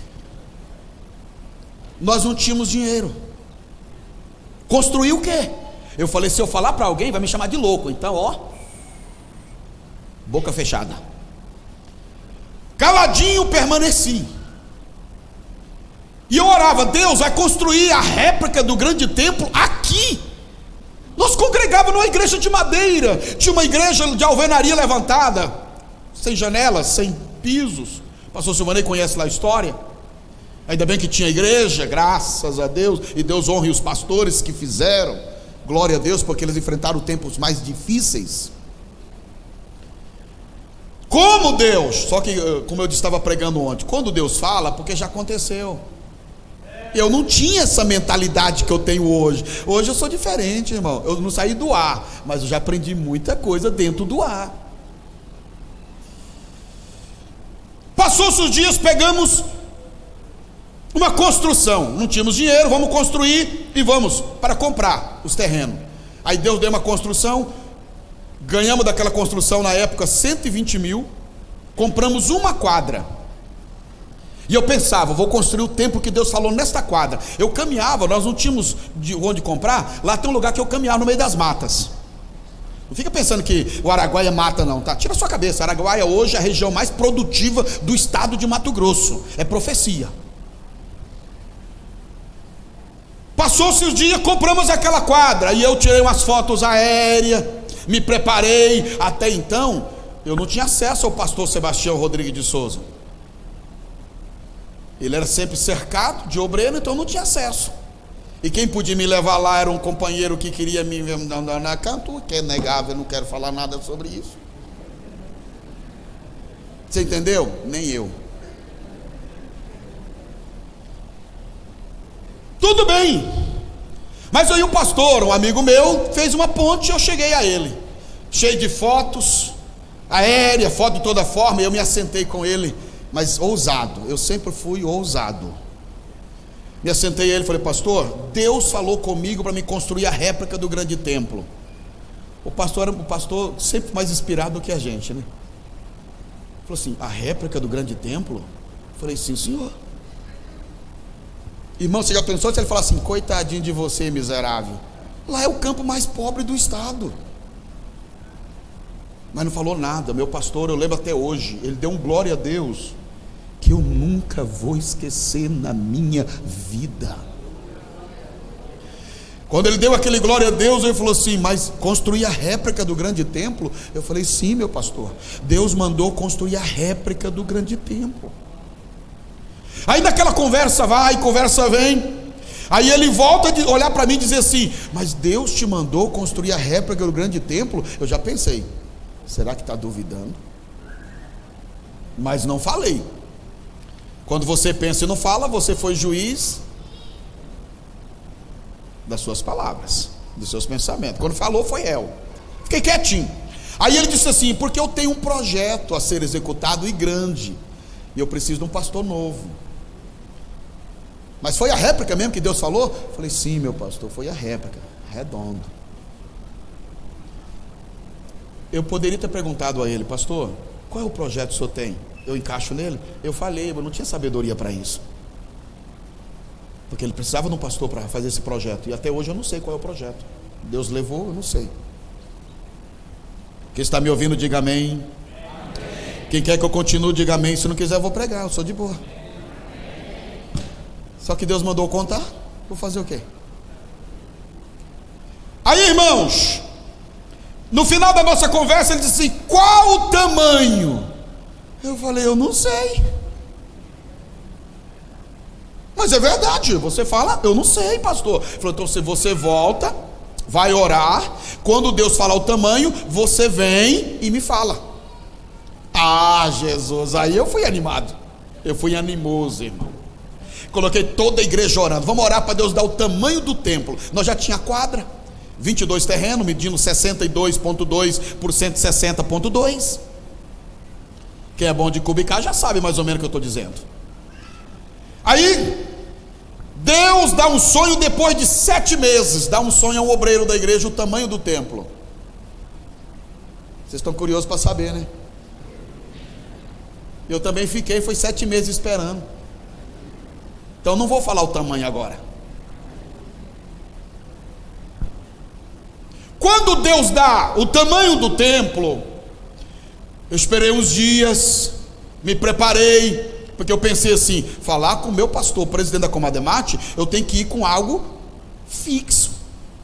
Nós não tínhamos dinheiro. Construir o quê? Eu falei, se eu falar para alguém, vai me chamar de louco. Então, ó, boca fechada. Caladinho permaneci. E eu orava, Deus vai construir a réplica do grande templo aqui. Nós congregávamos numa igreja de madeira. Tinha uma igreja de alvenaria levantada, sem janelas, sem pisos. O pastor Silvanei conhece lá a história. Ainda bem que tinha igreja, graças a Deus. E Deus honre os pastores que fizeram. Glória a Deus, porque eles enfrentaram tempos mais difíceis. Como Deus, só que como eu estava pregando ontem, quando Deus fala, porque já aconteceu. Eu não tinha essa mentalidade que eu tenho hoje. Hoje eu sou diferente, irmão. Eu não saí do ar, mas eu já aprendi muita coisa dentro do ar. Passou-se os dias, pegamos uma construção. Não tínhamos dinheiro, vamos construir e vamos para comprar os terrenos. Aí Deus deu uma construção. Ganhamos daquela construção na época cento e vinte mil. Compramos uma quadra. E eu pensava, vou construir o templo que Deus falou nesta quadra. Eu caminhava, nós não tínhamos de onde comprar. Lá tem um lugar que eu caminhava no meio das matas. Não fica pensando que o Araguaia mata não, tá? Tira a sua cabeça. Araguaia hoje é a região mais produtiva do estado de Mato Grosso. É profecia. Passou-se os dias, compramos aquela quadra. E eu tirei umas fotos aéreas, me preparei. Até então, eu não tinha acesso ao pastor Sebastião Rodrigues de Souza. Ele era sempre cercado de obreiro, então eu não tinha acesso. E quem podia me levar lá era um companheiro que queria me andar na canto, que é negável, eu não quero falar nada sobre isso. Você entendeu? Nem eu. Tudo bem. Mas aí o pastor, um amigo meu, fez uma ponte e eu cheguei a ele. Cheio de fotos, aérea, foto de toda forma, e eu me assentei com ele. Mas ousado, eu sempre fui ousado. Me assentei a ele e falei: pastor, Deus falou comigo para me construir a réplica do grande templo. O pastor era um pastor sempre mais inspirado do que a gente, né? Falou assim: a réplica do grande templo? Eu falei: sim, senhor. Irmão, você já pensou se ele falar assim: coitadinho de você, miserável? Lá é o campo mais pobre do estado. Mas não falou nada. Meu pastor, eu lembro até hoje, ele deu um glória a Deus que eu nunca vou esquecer na minha vida. Quando ele deu aquele glória a Deus, ele falou assim: mas construir a réplica do grande templo? Eu falei: sim, meu pastor, Deus mandou construir a réplica do grande templo. Aí naquela conversa vai, conversa vem. Aí ele volta a olhar para mim e dizer assim: mas Deus te mandou construir a réplica do grande templo? Eu já pensei: será que está duvidando? Mas não falei. Quando você pensa e não fala, você foi juiz das suas palavras, dos seus pensamentos. Quando falou, foi réu. Fiquei quietinho. Aí ele disse assim: porque eu tenho um projeto a ser executado e grande, e eu preciso de um pastor novo. Mas foi a réplica mesmo que Deus falou? Eu falei: sim, meu pastor, foi a réplica, redondo. Eu poderia ter perguntado a ele: pastor, qual é o projeto que o senhor tem? Eu encaixo nele? Eu falei, eu não tinha sabedoria para isso, porque ele precisava de um pastor para fazer esse projeto, e até hoje eu não sei qual é o projeto. Deus levou, eu não sei. Quem está me ouvindo, diga amém. Quem quer que eu continue, diga amém. Se não quiser, eu vou pregar, eu sou de boa. Só que Deus mandou contar, vou fazer o quê? Aí, irmãos, no final da nossa conversa, ele disse assim: qual o tamanho? Eu falei: eu não sei. Mas é verdade, você fala: eu não sei, pastor. Ele falou: então se você volta, vai orar, quando Deus falar o tamanho, você vem e me fala. Ah, Jesus, aí eu fui animado. Eu fui animoso, irmão. Coloquei toda a igreja orando. Vamos orar para Deus dar o tamanho do templo. Nós já tinha quadra, vinte e dois terrenos, medindo sessenta e dois vírgula dois por cento de sessenta vírgula dois. Quem é bom de cubicar já sabe mais ou menos o que eu estou dizendo. Aí Deus dá um sonho depois de sete meses. Dá um sonho a um obreiro da igreja, o tamanho do templo. Vocês estão curiosos para saber, né? Eu também fiquei, foi sete meses esperando. Então não vou falar o tamanho agora. Quando Deus dá o tamanho do templo, eu esperei uns dias, me preparei, porque eu pensei assim: falar com o meu pastor, presidente da Comademate, eu tenho que ir com algo fixo.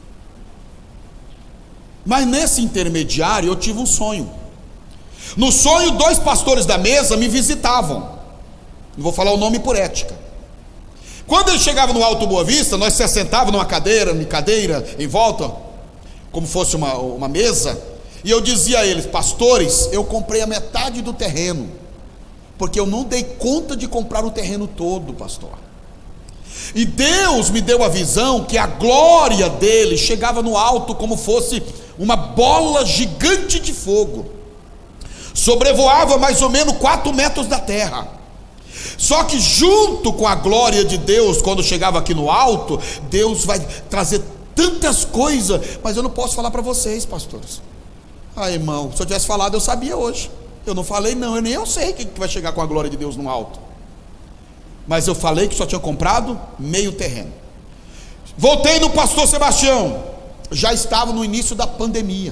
Mas nesse intermediário eu tive um sonho. No sonho, dois pastores da mesa me visitavam. Não vou falar o nome por ética. Quando ele chegava no Alto Boa Vista, nós se assentávamos numa cadeira, em cadeira, em volta, como fosse uma, uma mesa, e eu dizia a eles: pastores, eu comprei a metade do terreno, porque eu não dei conta de comprar o terreno todo, pastor. E Deus me deu a visão que a glória dele chegava no alto como fosse uma bola gigante de fogo, sobrevoava mais ou menos quatro metros da terra. Só que junto com a glória de Deus, quando chegava aqui no alto, Deus vai trazer tantas coisas, mas eu não posso falar para vocês, pastores. Ah, irmão, se eu tivesse falado, eu sabia hoje. Eu não falei não, eu nem eu sei que vai chegar com a glória de Deus no alto. mas eu falei que só tinha comprado meio terreno. Voltei no pastor Sebastião, já estava no início da pandemia.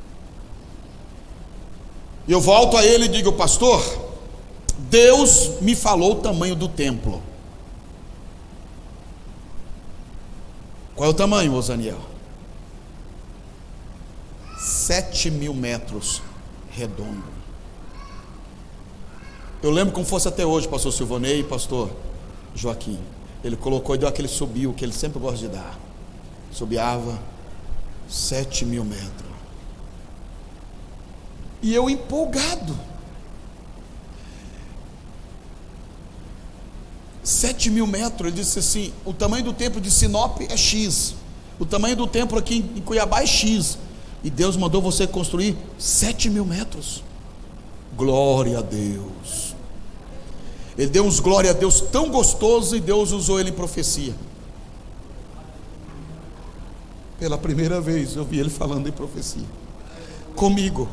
Eu volto a ele e digo: pastor, Deus me falou o tamanho do templo. Qual é o tamanho, Osaniel? Sete mil metros redondo. Eu lembro como fosse até hoje, pastor Silvanei e pastor Joaquim. Ele colocou e deu aquele subiu que ele sempre gosta de dar. Subiava sete mil metros. E eu empolgado. Sete mil metros. Ele disse assim: o tamanho do templo de Sinop é X, o tamanho do templo aqui em Cuiabá é X, e Deus mandou você construir sete mil metros. Glória a Deus. Ele deu uns glória a Deus tão gostoso, e Deus usou ele em profecia. Pela primeira vez eu vi ele falando em profecia comigo.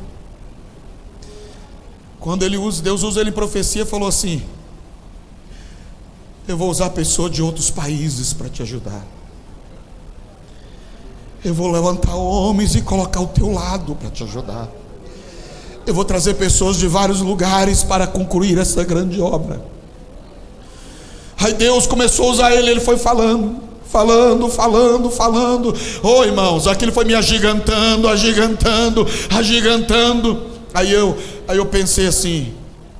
Quando ele usa, Deus usa ele em profecia, falou assim: eu vou usar pessoas de outros países para te ajudar. Eu vou levantar homens e colocar ao teu lado para te ajudar. Eu vou trazer pessoas de vários lugares para concluir essa grande obra. Aí Deus começou a usar ele, ele foi falando, falando, falando, falando. Oh, irmãos, aquilo foi me agigantando, agigantando, agigantando. Aí eu, aí eu pensei assim: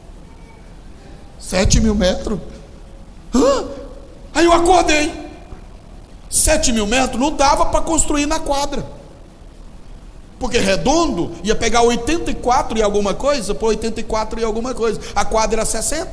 sete mil metros? Hã? Aí eu acordei. Sete mil metros não dava para construir na quadra, porque redondo ia pegar oitenta e quatro e alguma coisa, por oitenta e quatro e alguma coisa. A quadra era sessenta.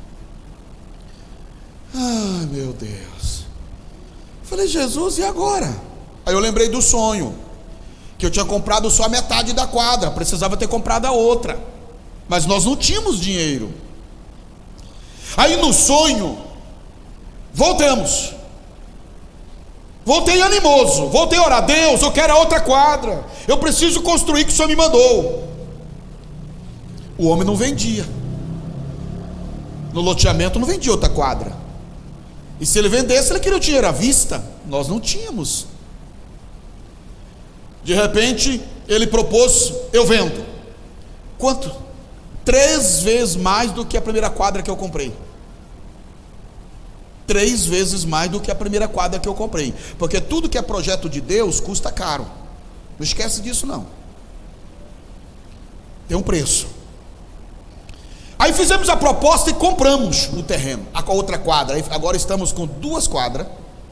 Ai, meu Deus. Falei: Jesus, e agora? Aí eu lembrei do sonho, que eu tinha comprado só a metade da quadra, precisava ter comprado a outra, mas nós não tínhamos dinheiro. Aí no sonho, voltamos. Voltei animoso, voltei a orar: Deus, eu quero a outra quadra, eu preciso construir que o Senhor me mandou. O homem não vendia, no loteamento não vendia outra quadra, e se ele vendesse, ele queria o dinheiro à vista. Nós não tínhamos. De repente ele propôs: eu vendo. Quanto? Três vezes mais do que a primeira quadra que eu comprei. Três vezes mais do que a primeira quadra que eu comprei, porque tudo que é projeto de Deus custa caro. Não esquece disso não. Tem um preço. Aí fizemos a proposta e compramos o terreno, a outra quadra. Aí agora estamos com duas quadras.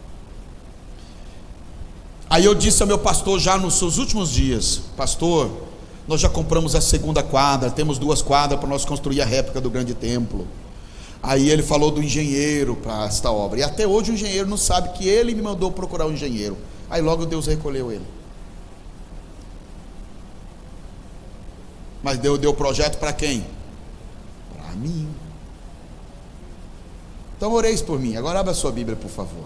Aí eu disse ao meu pastor já nos seus últimos dias: pastor, nós já compramos a segunda quadra, temos duas quadras para nós construir a réplica do grande templo. Aí ele falou do engenheiro para esta obra, e até hoje o engenheiro não sabe que ele me mandou procurar um engenheiro. Aí logo Deus recolheu ele. Mas deu, deu projeto para quem? Para mim. Então oreis por mim. Agora abra a sua Bíblia, por favor.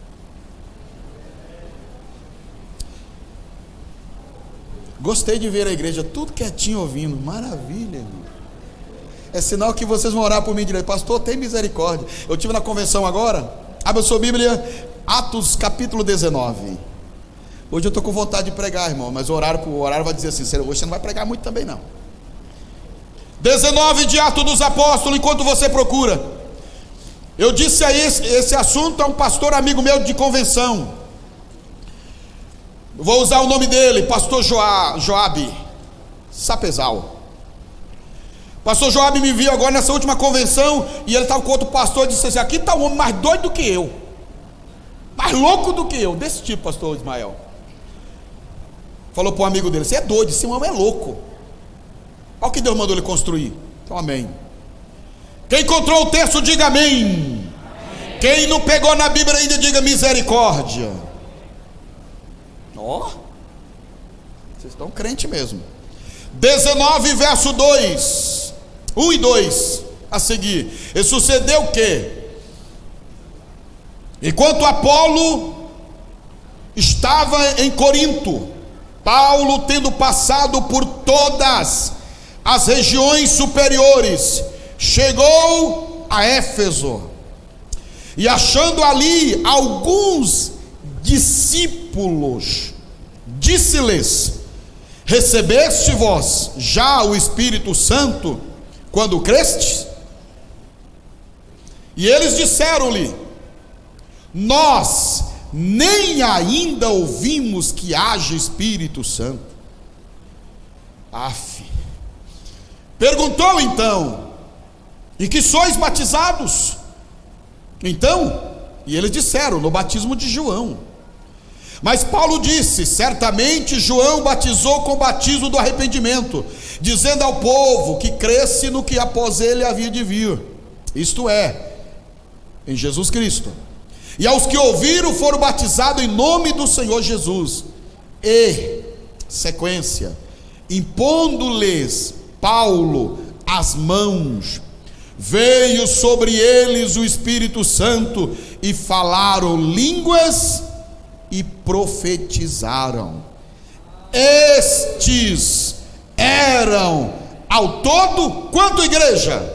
Gostei de ver a igreja tudo quietinho ouvindo. Maravilha, irmão. É sinal que vocês vão orar por mim direito. Pastor, tem misericórdia. Eu estive na convenção agora. Abra a sua Bíblia, Atos capítulo dezenove. Hoje eu estou com vontade de pregar, irmão, mas o horário, o horário vai dizer assim: hoje você não vai pregar muito também não. dezenove de Atos dos Apóstolos, enquanto você procura. Eu disse a esse, esse assunto a um pastor amigo meu de convenção. Vou usar o nome dele, pastor Joa, Joabe Sapezal. Pastor Joabe me viu agora nessa última convenção, e ele estava com outro pastor e disse assim: aqui está um homem mais doido do que eu, mais louco do que eu, desse tipo, pastor Ismael. Falou para um amigo dele: você é doido, esse homem é louco. Olha o que Deus mandou ele construir. Então amém. Quem encontrou o texto, diga amém. Amém. Quem não pegou na Bíblia ainda, diga misericórdia. Ó, oh, vocês estão crentes mesmo. dezenove verso dois, um e dois a seguir. E sucedeu que, enquanto Apolo estava em Corinto, Paulo, tendo passado por todas as regiões superiores, chegou a Éfeso. E achando ali alguns discípulos, disse-lhes: recebeste vós já o Espírito Santo quando crestes? E eles disseram-lhe: nós nem ainda ouvimos que haja Espírito Santo. Afe. Perguntou então: e que sois batizados? Então, e eles disseram: no batismo de João. Mas Paulo disse: certamente João batizou com o batismo do arrependimento, dizendo ao povo que cresce no que após ele havia de vir, isto é, em Jesus Cristo. E aos que ouviram foram batizados em nome do Senhor Jesus. E, sequência, impondo-lhes Paulo as mãos, veio sobre eles o Espírito Santo, e falaram línguas e profetizaram. Estes eram ao todo, quanto, igreja?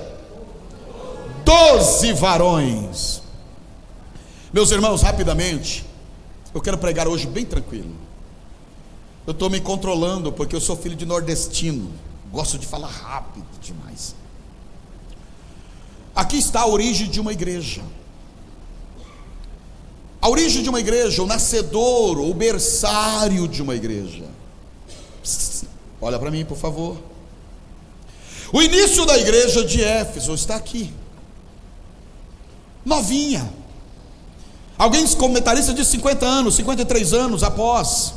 Doze varões. Meus irmãos, rapidamente, eu quero pregar hoje bem tranquilo. Eu estou me controlando porque eu sou filho de nordestino, gosto de falar rápido demais. Aqui está a origem de uma igreja. A origem de uma igreja, o nascedor, o berçário de uma igreja. Psst, olha para mim, por favor. O início da igreja de Éfeso está aqui, novinha. Alguém comentarista de cinquenta anos, cinquenta e três anos após.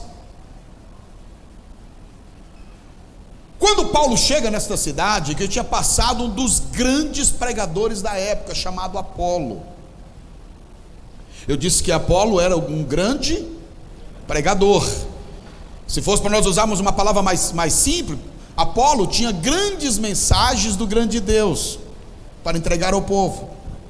Quando Paulo chega nesta cidade, que tinha passado um dos grandes pregadores da época, chamado Apolo. Eu disse que Apolo era um grande pregador. Se fosse para nós usarmos uma palavra mais, mais simples, Apolo tinha grandes mensagens do grande Deus para entregar ao povo.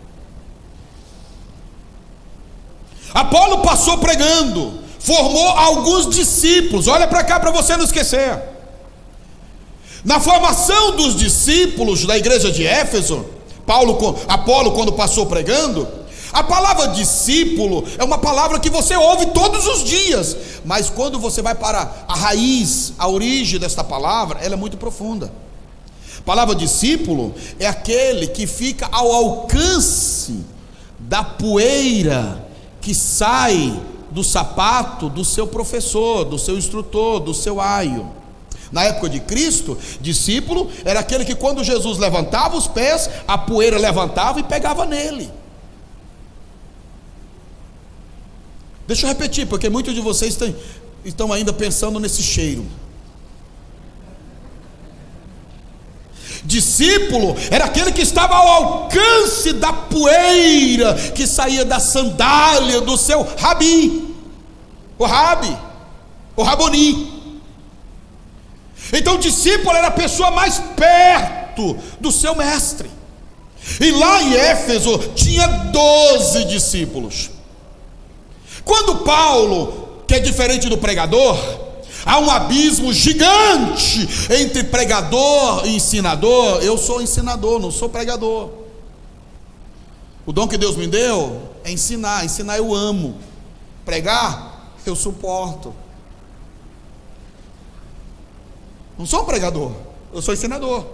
Apolo passou pregando, formou alguns discípulos. Olha para cá para você não esquecer. Na formação dos discípulos da igreja de Éfeso, Paulo, Apolo, quando passou pregando, a palavra discípulo é uma palavra que você ouve todos os dias, mas quando você vai para a raiz, a origem desta palavra, ela é muito profunda. A palavra discípulo é aquele que fica ao alcance da poeira que sai do sapato do seu professor, do seu instrutor, do seu aio. Na época de Cristo, discípulo era aquele que quando Jesus levantava os pés, a poeira levantava e pegava nele. Deixa eu repetir, porque muitos de vocês têm, estão ainda pensando nesse cheiro. Discípulo era aquele que estava ao alcance da poeira que saía da sandália do seu rabi, o rabi, o raboni. Então discípulo era a pessoa mais perto do seu mestre. E lá em Éfeso tinha doze discípulos. Quando Paulo, que é diferente do pregador, há um abismo gigante entre pregador e ensinador. Eu sou ensinador, não sou pregador. O dom que Deus me deu é ensinar. Ensinar eu amo. Pregar eu suporto. Não sou pregador, eu sou ensinador.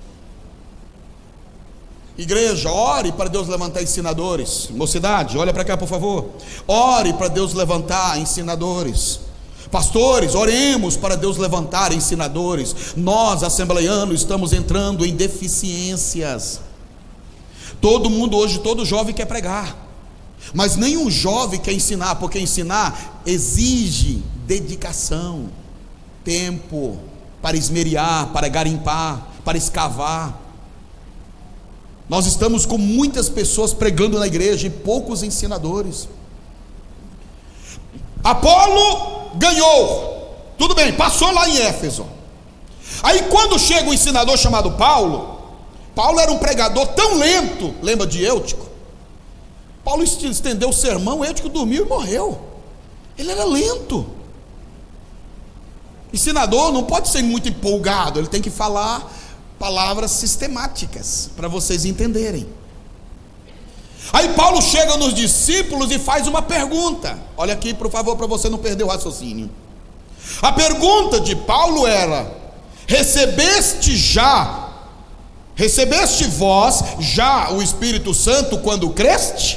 Igreja, ore para Deus levantar ensinadores. Mocidade, olha para cá por favor. Ore para Deus levantar ensinadores. Pastores, oremos para Deus levantar ensinadores. Nós, assembleianos, estamos entrando em deficiências. Todo mundo hoje, todo jovem quer pregar, mas nenhum jovem quer ensinar, porque ensinar exige dedicação, tempo, para esmeriar, para garimpar, para escavar. Nós estamos com muitas pessoas pregando na igreja e poucos ensinadores. Apolo ganhou, tudo bem, passou lá em Éfeso. Aí quando chega um ensinador chamado Paulo, Paulo era um pregador tão lento, lembra de Eutico? Paulo estendeu o sermão, Eutico dormiu e morreu. Ele era lento. Ensinador não pode ser muito empolgado, ele tem que falar palavras sistemáticas para vocês entenderem. Aí Paulo chega nos discípulos e faz uma pergunta. Olha aqui, por favor, para você não perder o raciocínio. A pergunta de Paulo era: recebeste já, recebeste vós já o Espírito Santo quando creste?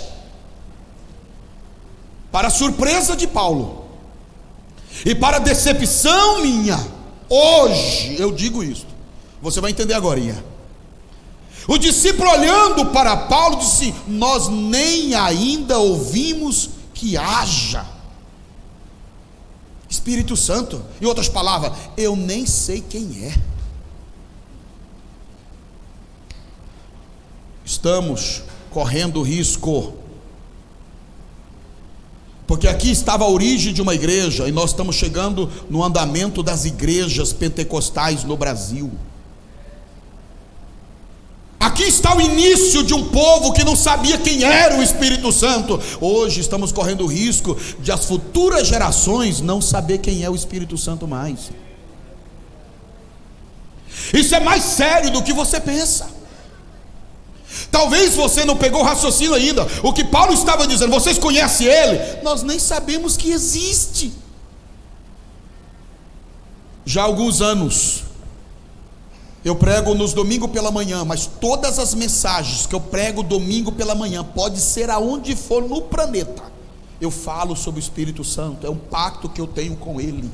Para a surpresa de Paulo e para a decepção minha, hoje eu digo isso, você vai entender agora. O discípulo, olhando para Paulo, disse: nós nem ainda ouvimos que haja Espírito Santo. Em outras palavras, eu nem sei quem é. Estamos correndo risco, porque aqui estava a origem de uma igreja, e nós estamos chegando no andamento das igrejas pentecostais no Brasil. Aqui está o início de um povo que não sabia quem era o Espírito Santo. Hoje estamos correndo o risco de as futuras gerações não saber quem é o Espírito Santo mais. Isso é mais sério do que você pensa. Talvez você não pegou o raciocínio ainda. O que Paulo estava dizendo: vocês conhecem ele? Nós nem sabemos que existe. Já há alguns anos eu prego nos domingos pela manhã, mas todas as mensagens que eu prego domingo pela manhã, pode ser aonde for no planeta, eu falo sobre o Espírito Santo. É um pacto que eu tenho com ele.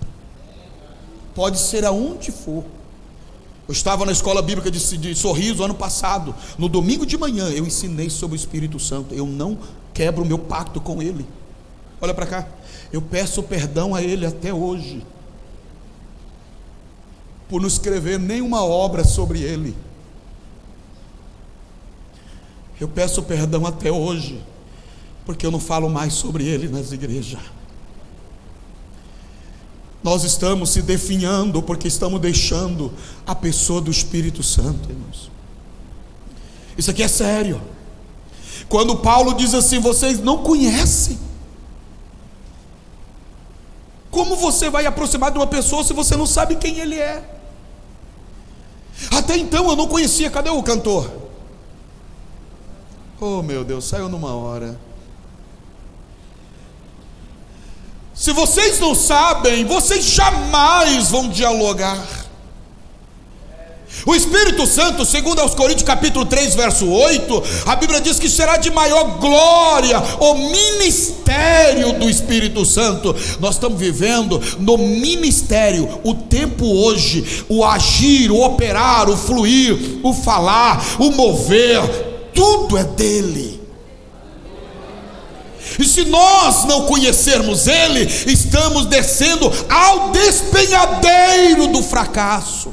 Pode ser aonde for. Eu estava na escola bíblica de, de Sorriso ano passado. No domingo de manhã eu ensinei sobre o Espírito Santo. Eu não quebro o meu pacto com ele. Olha para cá. Eu peço perdão a ele até hoje por não escrever nenhuma obra sobre ele. Eu peço perdão até hoje porque eu não falo mais sobre ele nas igrejas. Nós estamos se definhando porque estamos deixando a pessoa do Espírito Santo, irmãos. Isso aqui é sério. Quando Paulo diz assim: vocês não conhecem, como você vai aproximar de uma pessoa se você não sabe quem ele é? Até então eu não conhecia. Cadê o cantor? Oh meu Deus, saiu numa hora. Se vocês não sabem, vocês jamais vão dialogar. O Espírito Santo, segundo aos Coríntios capítulo três, verso oito, a Bíblia diz que será de maior glória o ministério do Espírito Santo. Nós estamos vivendo no ministério. O tempo hoje, o agir, o operar, o fluir, o falar, o mover, tudo é dele. E se nós não conhecermos ele, estamos descendo ao despenhadeiro do fracasso.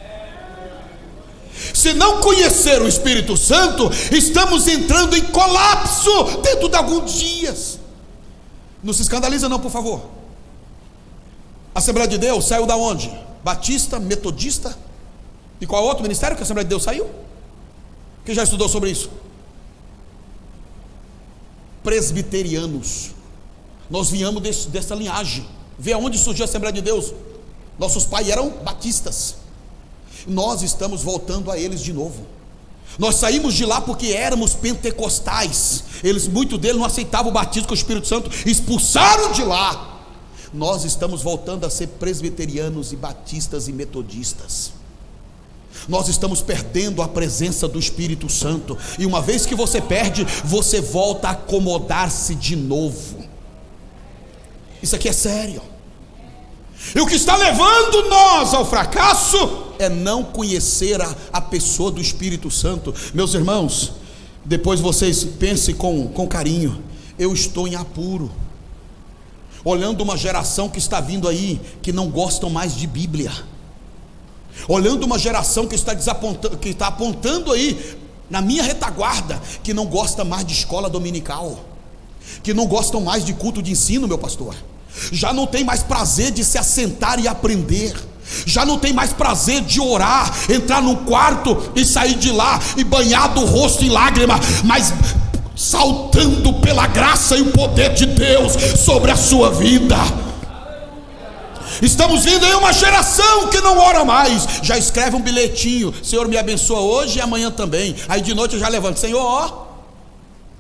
Se não conhecer o Espírito Santo, estamos entrando em colapso dentro de alguns dias. Não se escandaliza não, por favor. A Assembleia de Deus saiu da onde? Batista, Metodista. E qual outro ministério que a Assembleia de Deus saiu? Quem já estudou sobre isso? Presbiterianos. Nós viemos desse, dessa linhagem. Vê aonde surgiu a Assembleia de Deus. Nossos pais eram batistas. Nós estamos voltando a eles de novo. Nós saímos de lá porque éramos pentecostais. Eles, muito deles não aceitavam o batismo com o Espírito Santo, expulsaram de lá. Nós estamos voltando a ser presbiterianos e batistas e metodistas. Nós estamos perdendo a presença do Espírito Santo. E uma vez que você perde, você volta a acomodar-se de novo. Isso aqui é sério. E o que está levando nós ao fracasso é não conhecer a, a pessoa do Espírito Santo. Meus irmãos, depois vocês pensem com, com carinho. Eu estou em apuro, olhando uma geração que está vindo aí, que não gostam mais de Bíblia, olhando uma geração que está, desapontando, que está apontando aí na minha retaguarda, que não gosta mais de escola dominical, que não gostam mais de culto de ensino, meu pastor. Já não tem mais prazer de se assentar e aprender. Já não tem mais prazer de orar, entrar num quarto e sair de lá e banhar do rosto em lágrimas, mas saltando pela graça e o poder de Deus sobre a sua vida. Estamos vindo em uma geração que não ora mais. Já escreve um bilhetinho: Senhor, me abençoa hoje e amanhã também. Aí de noite eu já levanto: Senhor, ó,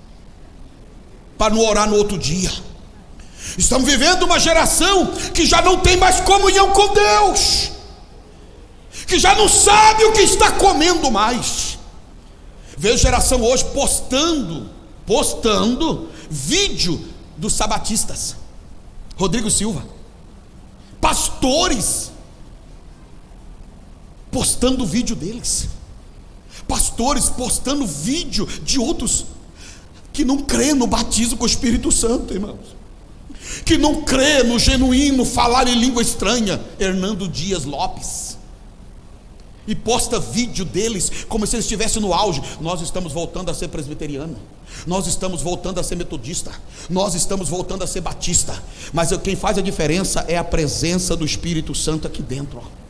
para não orar no outro dia. Estamos vivendo uma geração que já não tem mais comunhão com Deus, que já não sabe o que está comendo mais. Vejo geração hoje postando, postando vídeo dos sabatistas, Rodrigo Silva, pastores postando vídeo deles, pastores postando vídeo de outros que não crê no batismo com o Espírito Santo, irmãos, que não crê no genuíno falar em língua estranha, Hernando Dias Lopes, e posta vídeo deles como se eles estivessem no auge. Nós estamos voltando a ser presbiteriano, nós estamos voltando a ser metodista, nós estamos voltando a ser batista, mas quem faz a diferença é a presença do Espírito Santo aqui dentro, ó.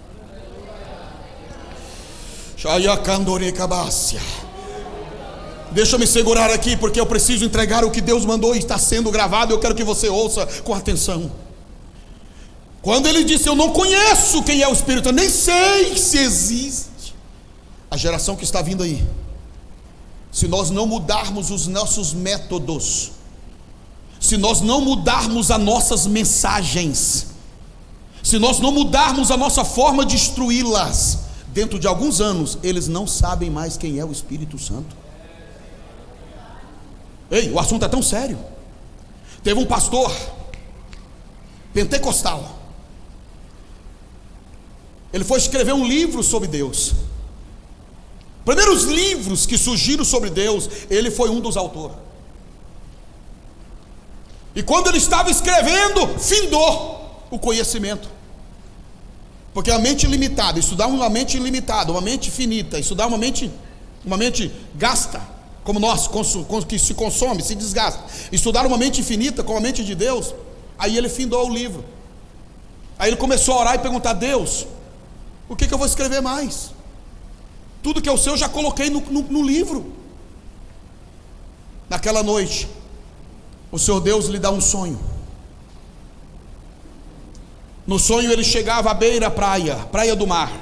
Deixa eu me segurar aqui, porque eu preciso entregar o que Deus mandou e está sendo gravado. Eu quero que você ouça com atenção. Quando ele disse: eu não conheço quem é o Espírito, eu nem sei se existe. A geração que está vindo aí, se nós não mudarmos os nossos métodos, se nós não mudarmos as nossas mensagens, se nós não mudarmos a nossa forma de instruí-las, dentro de alguns anos, eles não sabem mais quem é o Espírito Santo. Ei, o assunto é tão sério. Teve um pastor pentecostal, ele foi escrever um livro sobre Deus. Primeiros livros que surgiram sobre Deus, ele foi um dos autores. E quando ele estava escrevendo, findou o conhecimento. Porque a mente limitada, estudar uma mente ilimitada, uma mente finita, estudar uma mente, uma mente gasta, como nós, que se consome, se desgasta. Estudar uma mente infinita, com a mente de Deus. Aí ele findou o livro. Aí ele começou a orar e perguntar: Deus, o que, que eu vou escrever mais? Tudo que é o seu eu já coloquei no, no, no livro. Naquela noite, o Senhor Deus lhe dá um sonho. No sonho ele chegava à beira praia, praia do mar.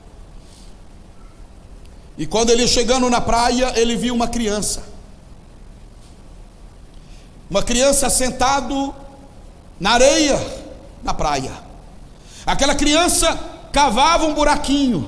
E quando ele chegando na praia, ele viu uma criança. Uma criança sentado na areia, na praia. Aquela criança cavava um buraquinho.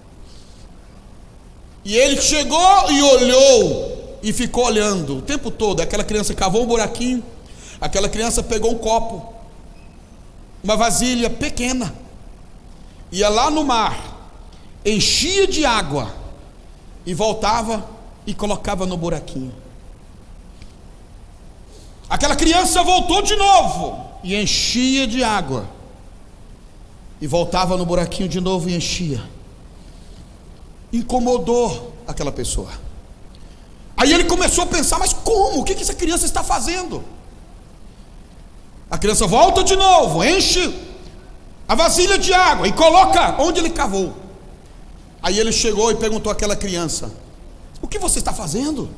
E ele chegou e olhou, e ficou olhando o tempo todo. Aquela criança cavou um buraquinho. Aquela criança pegou um copo, uma vasilha pequena, ia lá no mar, enchia de água e voltava e colocava no buraquinho. Aquela criança voltou de novo e enchia de água e voltava no buraquinho de novo e enchia. Incomodou aquela pessoa. Aí ele começou a pensar: mas como? O que essa criança está fazendo? A criança volta de novo, enche a vasilha de água e coloca onde ele cavou. Aí ele chegou e perguntou àquela criança: o que você está fazendo?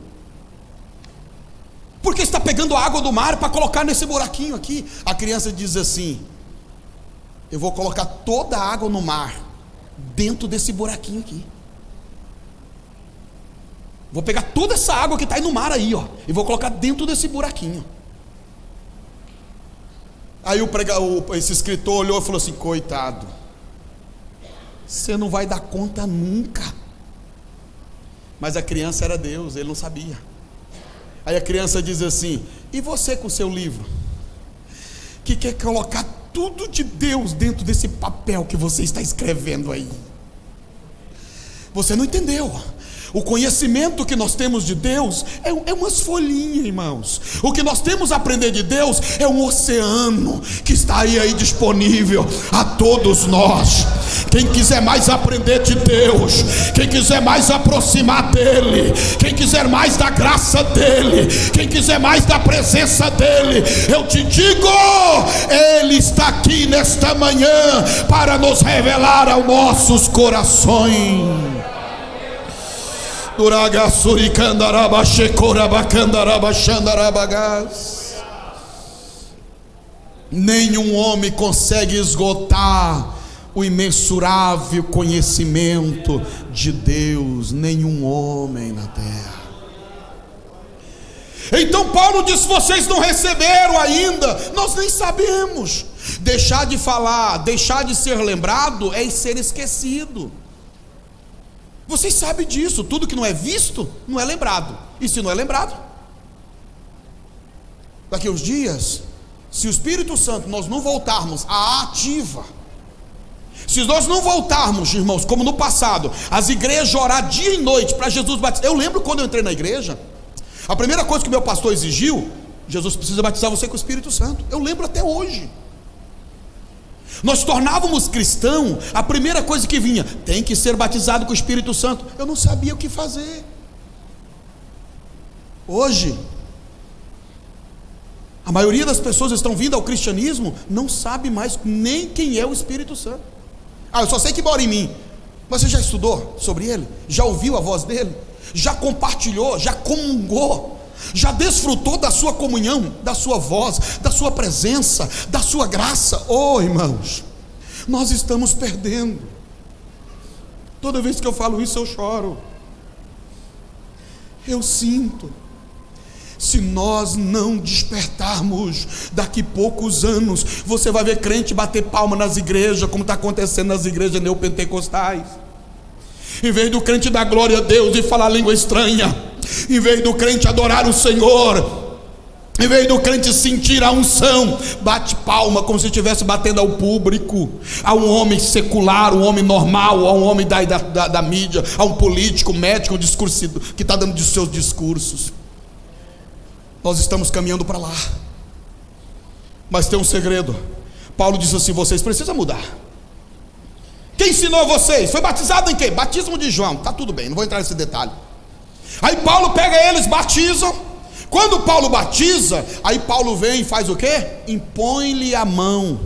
Por que está pegando a água do mar para colocar nesse buraquinho aqui? A criança diz assim: eu vou colocar toda a água no mar dentro desse buraquinho aqui. Vou pegar toda essa água que está aí no mar aí, ó, e vou colocar dentro desse buraquinho. Aí o prega, o, esse escritor olhou e falou assim: coitado, você não vai dar conta nunca. Mas a criança era Deus, ele não sabia. Aí a criança diz assim: e você com o seu livro, que quer colocar tudo de Deus dentro desse papel que você está escrevendo aí? Você não entendeu. O conhecimento que nós temos de Deus é, é umas folhinhas, irmãos. O que nós temos a aprender de Deus é um oceano que está aí, aí disponível a todos nós. Quem quiser mais aprender de Deus, quem quiser mais aproximar dEle, quem quiser mais da graça dEle, quem quiser mais da presença dEle, eu te digo, Ele está aqui nesta manhã para nos revelar aos nossos corações. Nenhum homem consegue esgotar o imensurável conhecimento de Deus. Nenhum homem na terra. Então Paulo diz: vocês não receberam ainda. Nós nem sabemos. Deixar de falar, deixar de ser lembrado é ser esquecido. Vocês sabem disso. Tudo que não é visto não é lembrado. E se não é lembrado, daqui a uns dias, se o Espírito Santo nós não voltarmos à ativa, se nós não voltarmos, irmãos, como no passado, as igrejas orar dia e noite para Jesus batizar. Eu lembro quando eu entrei na igreja, a primeira coisa que o meu pastor exigiu: Jesus precisa batizar você com o Espírito Santo. Eu lembro até hoje. Nós tornávamos cristão, a primeira coisa que vinha: tem que ser batizado com o Espírito Santo. Eu não sabia o que fazer. Hoje, a maioria das pessoas estão vindo ao cristianismo, não sabe mais nem quem é o Espírito Santo. Ah, eu só sei que mora em mim. Mas você já estudou sobre ele? Já ouviu a voz dele? Já compartilhou? Já comungou? Já desfrutou da sua comunhão, da sua voz, da sua presença, da sua graça? Oh, irmãos, nós estamos perdendo. Toda vez que eu falo isso eu choro. Eu sinto. Se nós não despertarmos, daqui poucos anos você vai ver crente bater palma nas igrejas, como está acontecendo nas igrejas neopentecostais. Em vez do crente dar glória a Deus e falar língua estranha, em vez do crente adorar o Senhor, em vez do crente sentir a unção, bate palma como se estivesse batendo ao público, a um homem secular, um homem normal, a um homem da, da, da, da mídia, a um político, médico, um discurso que está dando de seus discursos. Nós estamos caminhando para lá. Mas tem um segredo. Paulo diz assim: vocês precisam mudar. Quem ensinou vocês? Foi batizado em quê? Batismo de João. Tá tudo bem, não vou entrar nesse detalhe. Aí Paulo pega eles, batizam. Quando Paulo batiza, aí Paulo vem e faz o quê? Impõe-lhe a mão.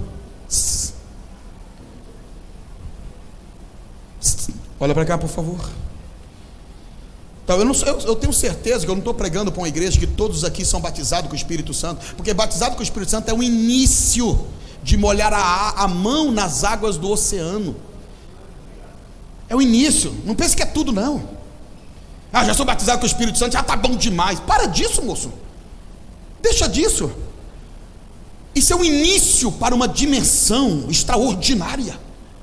Olha para cá, por favor. Então, eu, não, eu, eu tenho certeza que eu não estou pregando para uma igreja que todos aqui são batizados com o Espírito Santo, porque batizado com o Espírito Santo é o início de molhar a, a mão nas águas do oceano. É o início. Não pense que é tudo, não. Ah, já sou batizado com o Espírito Santo, já está bom demais. Para disso, moço. Deixa disso. Isso é o início para uma dimensão extraordinária.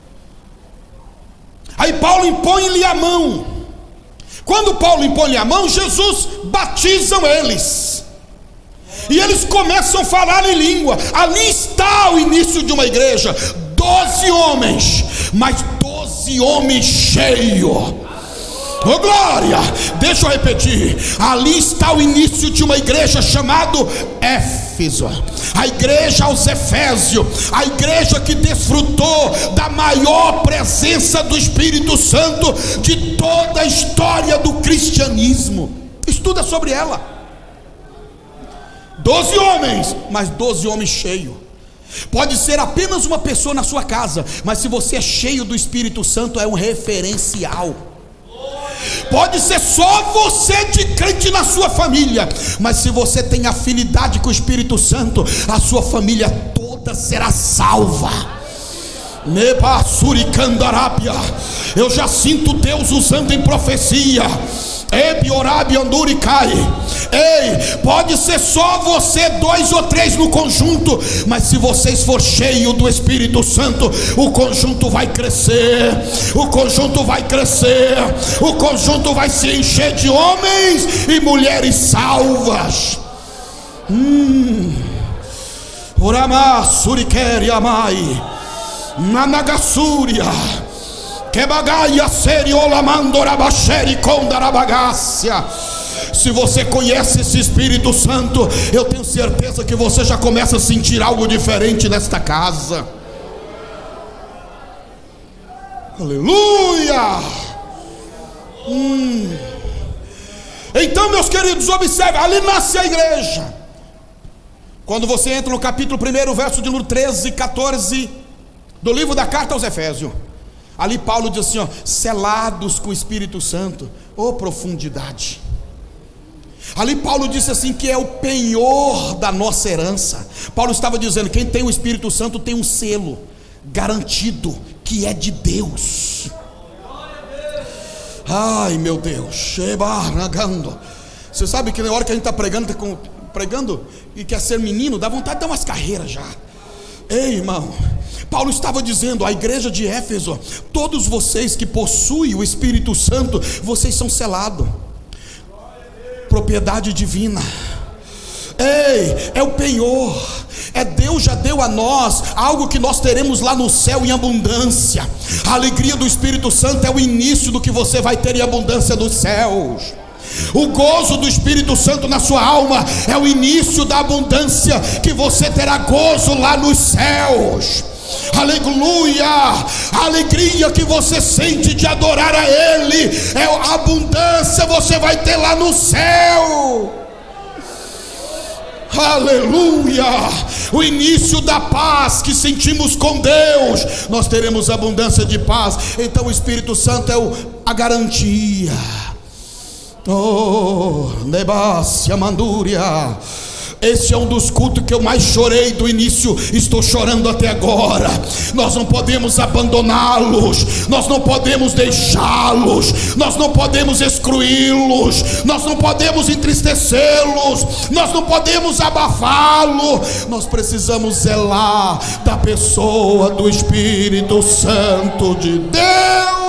Aí Paulo impõe-lhe a mão. Quando Paulo impõe a mão, Jesus batizam eles. E eles começam a falar em língua. Ali está o início de uma igreja. Doze homens, mas doze homens cheios. Oh glória, deixa eu repetir. Ali está o início de uma igreja chamada Éfeso, a igreja aos Efésios, a igreja que desfrutou da maior presença do Espírito Santo de toda a história do cristianismo. Estuda sobre ela. Doze homens, mas doze homens cheios. Pode ser apenas uma pessoa na sua casa, mas se você é cheio do Espírito Santo, é um referencial. Pode ser só você de crente na sua família, mas se você tem afinidade com o Espírito Santo, a sua família toda será salva. Eu já sinto Deus usando em profecia. Ei, pode ser só você, dois ou três no conjunto, mas se vocês for cheio do Espírito Santo, o conjunto vai crescer, o conjunto vai crescer, o conjunto vai se encher de homens e mulheres salvas. Hum. Orama surikeri amai, nanagassúria. Que bagaia seri olamandora bacheri condarabagácia. Se você conhece esse Espírito Santo, eu tenho certeza que você já começa a sentir algo diferente nesta casa. Aleluia. Hum. Então, meus queridos, observe, ali nasce a igreja. Quando você entra no capítulo primeiro, verso de número treze e quatorze do livro da carta aos Efésios, ali Paulo diz assim, ó, selados com o Espírito Santo. Oh, profundidade. Ali Paulo disse assim que é o penhor da nossa herança. Paulo estava dizendo, quem tem o Espírito Santo tem um selo garantido que é de Deus. Ai meu Deus, Você sabe que na hora que a gente está pregando, tá com, pregando e quer ser menino, dá vontade de dar umas carreiras já. Ei, irmão, Paulo estava dizendo à igreja de Éfeso: todos vocês que possuem o Espírito Santo, vocês são selados, propriedade divina. Ei, é o penhor, é Deus já deu a nós algo que nós teremos lá no céu em abundância. A alegria do Espírito Santo é o início do que você vai ter em abundância dos céus. O gozo do Espírito Santo na sua alma é o início da abundância que você terá gozo lá nos céus. Aleluia! A alegria que você sente de adorar a Ele é a abundância que você vai ter lá no céu. Aleluia! O início da paz que sentimos com Deus, nós teremos abundância de paz. Então o Espírito Santo é o, a garantia. Oh, Nebácia Mandúria. Esse é um dos cultos que eu mais chorei do início, estou chorando até agora. Nós não podemos abandoná-los, nós não podemos deixá-los, nós não podemos excluí-los, nós não podemos entristecê-los, nós não podemos abafá-lo. Nós precisamos zelar da pessoa do Espírito Santo de Deus.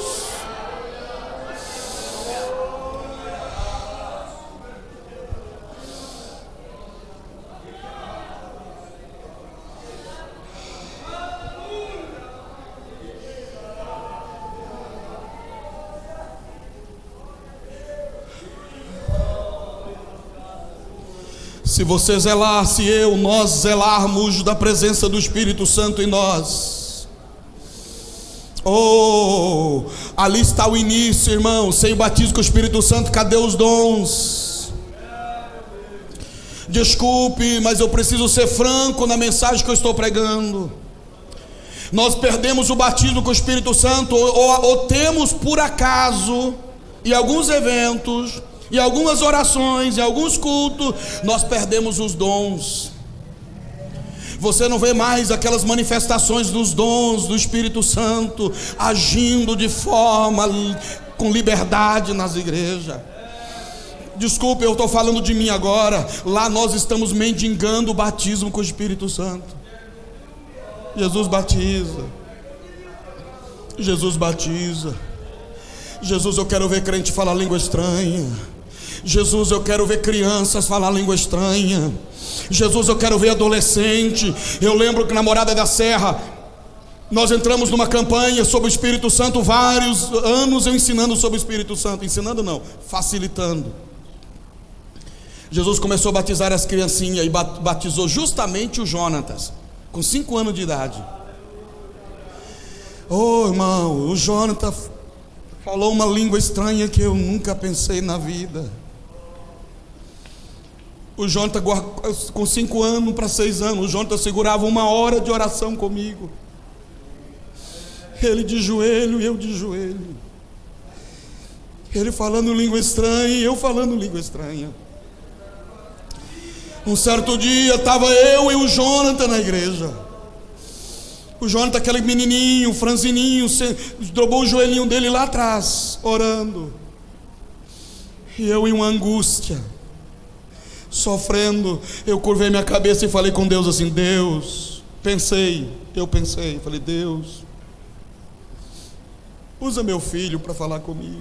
Se você zelar, se eu, nós zelarmos da presença do Espírito Santo em nós, oh, ali está o início, irmão. Sem o batismo com o Espírito Santo, cadê os dons? Desculpe, mas eu preciso ser franco na mensagem que eu estou pregando. Nós perdemos o batismo com o Espírito Santo, ou, ou, ou temos por acaso, em alguns eventos, em algumas orações, em alguns cultos, nós perdemos os dons. Você não vê mais aquelas manifestações dos dons do Espírito Santo agindo de forma com liberdade nas igrejas. Desculpe, eu estou falando de mim agora. Lá nós estamos mendigando o batismo com o Espírito Santo. Jesus batiza. Jesus batiza. Jesus, eu quero ver crente falar língua estranha. Jesus, eu quero ver crianças falar língua estranha. Jesus, eu quero ver adolescente. Eu lembro que na Morada da Serra nós entramos numa campanha sobre o Espírito Santo, vários anos eu ensinando sobre o Espírito Santo. Ensinando não, facilitando. Jesus começou a batizar as criancinhas e batizou justamente o Jonatas, com cinco anos de idade. Oh, irmão, o Jonatas falou uma língua estranha que eu nunca pensei na vida. O Jonathan, com cinco anos para seis anos, o Jonathan segurava uma hora de oração comigo. Ele de joelho e eu de joelho. Ele falando língua estranha e eu falando língua estranha. Um certo dia estava eu e o Jonathan na igreja. O Jonathan, aquele menininho, franzininho, dobrou o joelhinho dele lá atrás, orando. E eu em uma angústia, sofrendo, eu curvei minha cabeça e falei com Deus assim: Deus, pensei, eu pensei, falei: Deus, usa meu filho para falar comigo.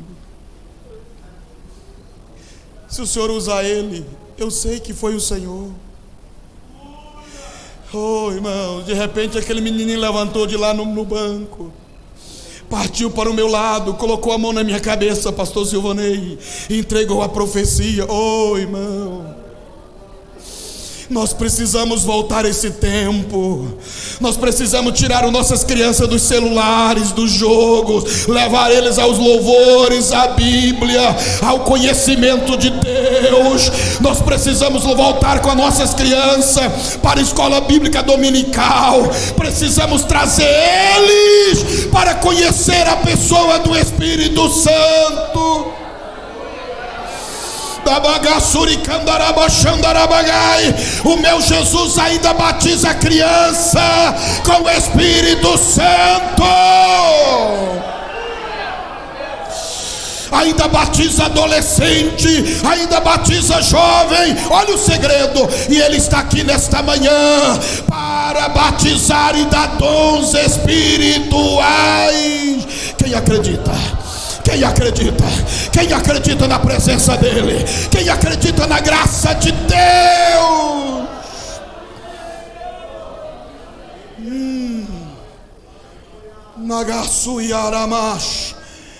Se o Senhor usar ele, eu sei que foi o Senhor. Oh, irmão, de repente aquele menininho levantou de lá no, no banco, partiu para o meu lado, colocou a mão na minha cabeça, pastor Silvanei, e entregou a profecia. Oh, irmão, nós precisamos voltar a esse tempo. Nós precisamos tirar as nossas crianças dos celulares, dos jogos, levar eles aos louvores, à Bíblia, ao conhecimento de Deus. Nós precisamos voltar com as nossas crianças para a escola bíblica dominical. Precisamos trazer eles para conhecer a pessoa do Espírito Santo. O meu Jesus ainda batiza a criança com o Espírito Santo. ainda batiza adolescente, ainda batiza jovem. Olha o segredo, e Ele está aqui nesta manhã para batizar e dar dons espirituais. Quem acredita? Quem acredita? Quem acredita na presença dEle? Quem acredita na graça de Deus? Hum. Nagasu Yaramash.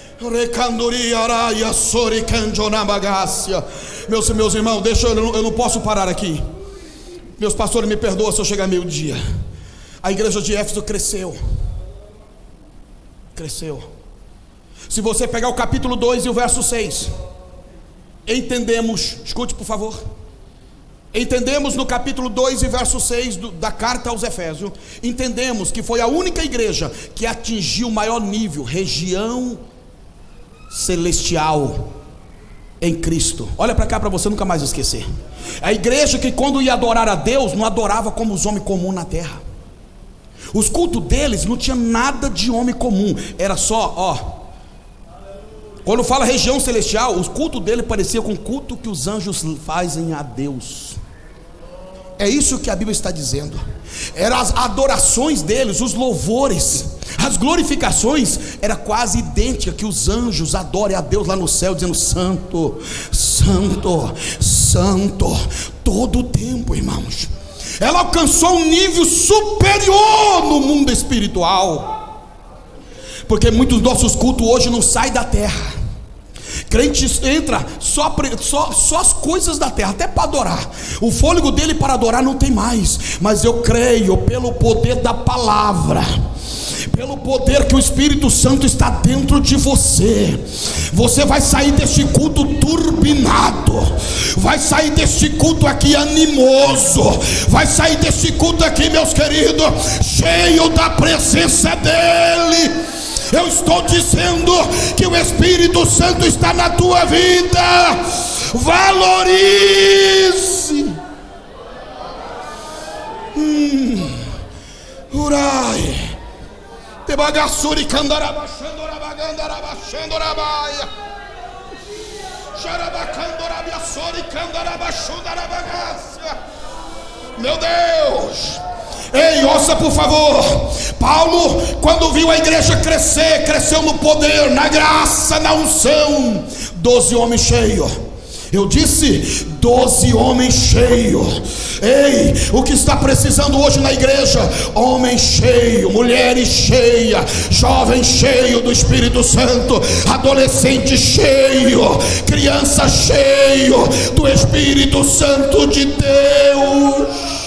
Meus, meus irmãos, deixa eu, eu não posso parar aqui. Meus pastores, me perdoam se eu chegar meio-dia. A igreja de Éfeso cresceu. Cresceu. Se você pegar o capítulo dois e o verso seis, entendemos, escute por favor. Entendemos no capítulo dois e verso seis do, da carta aos Efésios, entendemos que foi a única igreja que atingiu o maior nível, região celestial em Cristo. Olha para cá para você nunca mais esquecer. A igreja que quando ia adorar a Deus, não adorava como os homens comuns na terra. Os cultos deles não tinha nada de homem comum. Era só, ó, quando fala região celestial, os cultos dele parecia com o culto que os anjos fazem a Deus. É isso que a Bíblia está dizendo. Eram as adorações deles, os louvores, as glorificações, era quase idêntica que os anjos adorem a Deus lá no céu, dizendo santo, santo, santo, todo o tempo, irmãos. Ela alcançou um nível superior no mundo espiritual, porque muitos dos nossos cultos hoje não saem da terra. Crentes entra só, só, só as coisas da terra, até para adorar. O fôlego dele para adorar não tem mais. Mas eu creio pelo poder da palavra, pelo poder que o Espírito Santo está dentro de você, você vai sair deste culto turbinado, vai sair deste culto aqui animoso, vai sair deste culto aqui, meus queridos, cheio da presença dEle. Eu estou dizendo que o Espírito Santo está na tua vida. Valorize. Hum. Urai. Tebagassuri candarabachandorabachandorabachandorabaya. Xarabacandorabiassori candarabachundarabagacia. Meu Deus. Ei, ouça por favor. Paulo, quando viu a igreja crescer, cresceu no poder, na graça, na unção. Doze homens cheios. Eu disse doze homens cheios. Ei, o que está precisando hoje na igreja? Homem cheio, mulheres cheias, jovem cheio do Espírito Santo, adolescente cheio, criança cheio do Espírito Santo de Deus.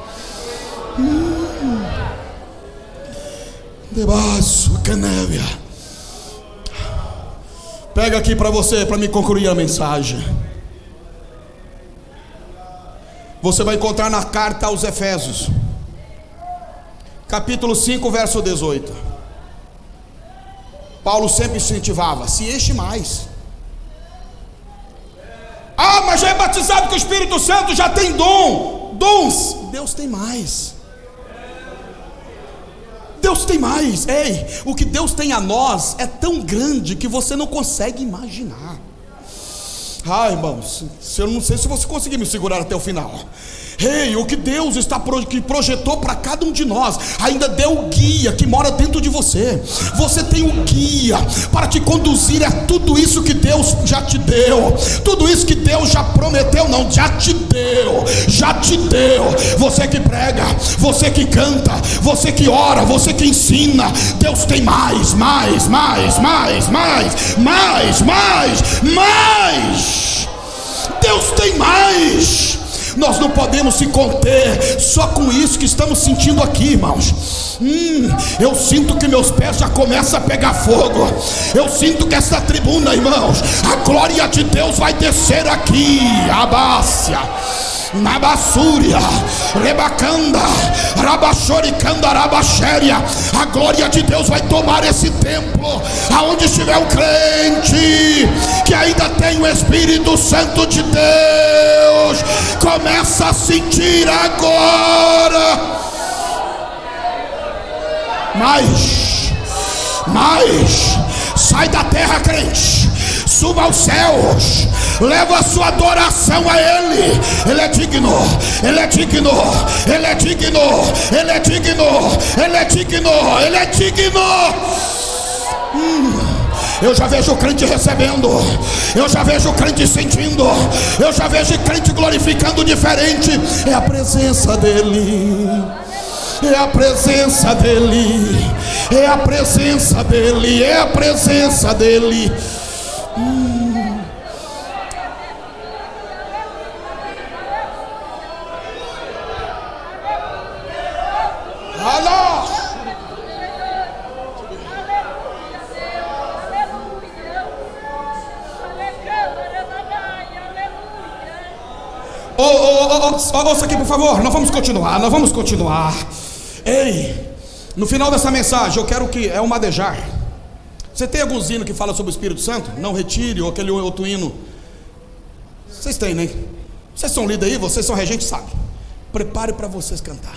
Debaixo, canébia. Pega aqui para você, para me concluir a mensagem. Você vai encontrar na carta aos Efésios, capítulo cinco, verso dezoito. Paulo sempre incentivava: se enche mais. Ah, mas já é batizado com o Espírito Santo, já tem dom. Dons, Deus tem mais. Deus tem mais. Ei, o que Deus tem a nós é tão grande que você não consegue imaginar. Ah, irmãos, eu não sei se você conseguir me segurar até o final. Ei, o que Deus está que projetou para cada um de nós, ainda deu o guia que mora dentro de você. Você tem um guia para te conduzir a tudo isso que Deus já te deu, tudo isso que Deus já prometeu, não, já te deu, já te deu. Você que prega, você que canta, você que ora, você que ensina, Deus tem mais, mais, mais, mais, mais, mais, mais, mais. Deus tem mais. Nós não podemos se conter só com isso que estamos sentindo aqui, irmãos. Hum, eu sinto que meus pés já começam a pegar fogo. Eu sinto que essa tribuna, irmãos, a glória de Deus vai descer aqui. Abácia, Nabassúria, Rebacanda, Rabachoricanda, Rabachéria. A glória de Deus vai tomar esse templo. Aonde estiver um crente que ainda tem o Espírito Santo de Deus, começa a sentir agora. Mais, mais. Sai da terra, crente. suba aos céus, leva a sua adoração a Ele. Ele é digno, Ele é digno, Ele é digno, Ele é digno, Ele é digno, Ele é digno. Hum. Eu já vejo o crente recebendo, eu já vejo o crente sentindo, eu já vejo o crente glorificando diferente. É a presença dEle, é a presença dEle, é a presença dEle, é a presença dEle. Hum. Alô! Ô, ô, ô, ouça aqui por favor, nós vamos continuar, nós vamos continuar. Ei, no final dessa mensagem eu quero que, é um madejar. Você tem alguns hinos que falam sobre o Espírito Santo? Não retire, ou aquele outro hino. Vocês têm, né? Vocês são líderes aí, vocês são regentes, sabe? Prepare para vocês cantar.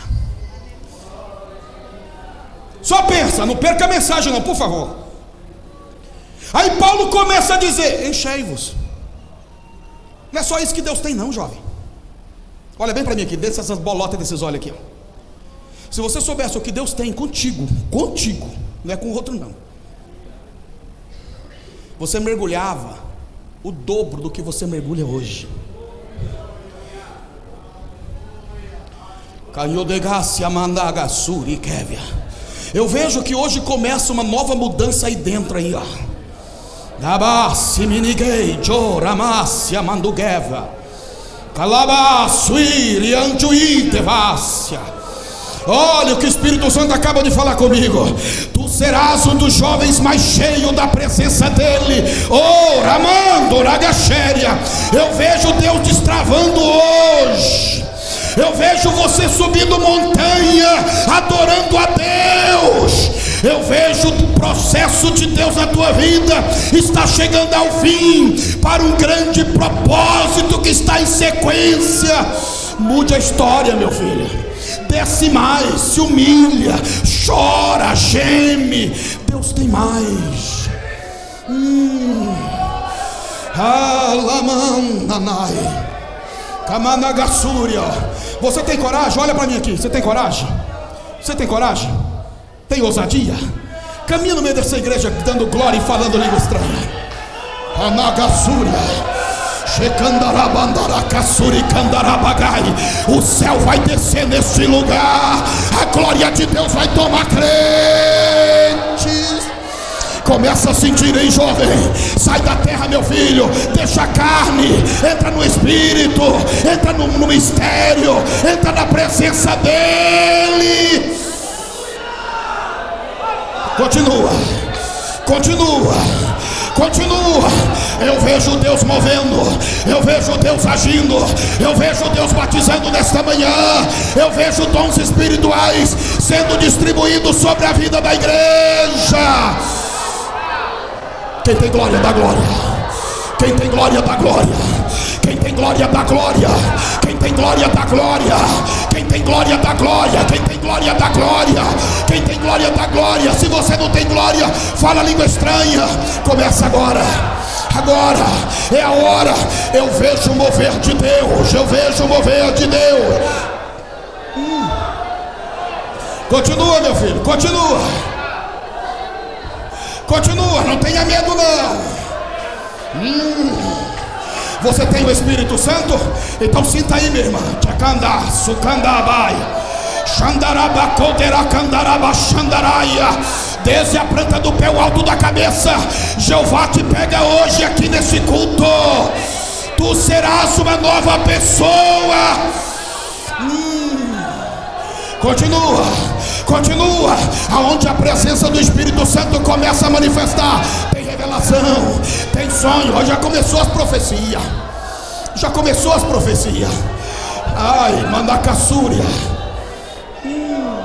Só pensa, não perca a mensagem não, por favor. Aí Paulo começa a dizer: enchei-vos. Não é só isso que Deus tem não, jovem. Olha bem para mim aqui, desce essas bolotas desses olhos aqui, ó. Se você soubesse o que Deus tem contigo, contigo, não é com o outro não, você mergulhava o dobro do que você mergulha hoje. Eu vejo que hoje começa uma nova mudança aí dentro aí, ó. Olha o que o Espírito Santo acaba de falar comigo. Tu serás um dos jovens mais cheios da presença dele. Oh, Ramando, Ragachéria. Eu vejo Deus destravando hoje. Eu vejo você subindo montanha, adorando a Deus. Eu vejo o processo de Deus na tua vida está chegando ao fim, para um grande propósito que está em sequência. Mude a história, meu filho. Desce mais, se humilha, chora, geme. Deus tem mais. Hum. Alamandanai. Kamanagassúria. Você tem coragem? Olha para mim aqui. Você tem coragem? Você tem coragem? Tem ousadia? Caminha no meio dessa igreja dando glória e falando língua estranha. Anagassúria. O céu vai descer nesse lugar. A glória de Deus vai tomar crentes. Começa a sentir, hein, jovem? Sai da terra, meu filho. Deixa a carne, entra no Espírito, entra no, no mistério, entra na presença dele. Continua, continua, continua. Eu vejo Deus movendo, eu vejo Deus agindo, eu vejo Deus batizando nesta manhã, eu vejo dons espirituais sendo distribuídos sobre a vida da igreja. Quem tem glória dá glória, quem tem glória dá glória, quem tem glória dá glória, quem tem glória dá glória, quem tem glória dá glória, quem tem glória dá glória, quem tem glória dá glória. Se você não tem glória, fala língua estranha. Começa agora, agora é a hora. Eu vejo o mover de Deus, eu vejo o mover de Deus. Hum. Continua, meu filho, continua. Continua, não tenha medo não. Hum. Você tem o Espírito Santo? Então sinta aí, minha irmã. Chacanda, sucandabai, xandarabacoderacandaraба, xandaraia. Desde a planta do pé ao alto da cabeça, Jeová te pega hoje aqui nesse culto. Tu serás uma nova pessoa. Hum. Continua, continua. Aonde a presença do Espírito Santo começa a manifestar, tem revelação, tem sonho. Já começou as profecias, já começou as profecias. Ai, mandacassúria. hum.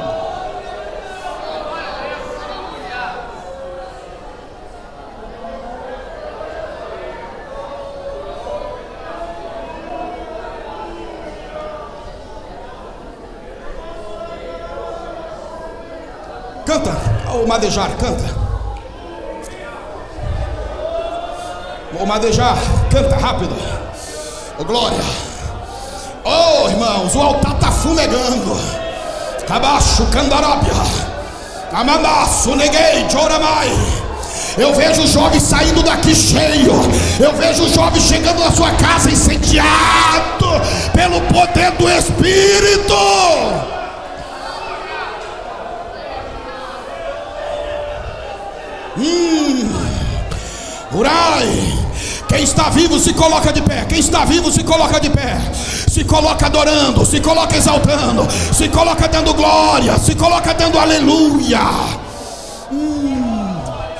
Canta, o madejar, canta. Vou madejar, canta rápido. Oh, glória. Oh, irmãos, o altar está fumegando. Cabaço, candarábia. Amamaço, neguei, choramai. Eu vejo jovens saindo daqui cheio. Eu vejo jovens chegando na sua casa incendiado pelo poder do Espírito. Hum. Urai. Quem está vivo se coloca de pé. Quem está vivo se coloca de pé. Se coloca adorando, se coloca exaltando, se coloca dando glória, se coloca dando aleluia. Hum.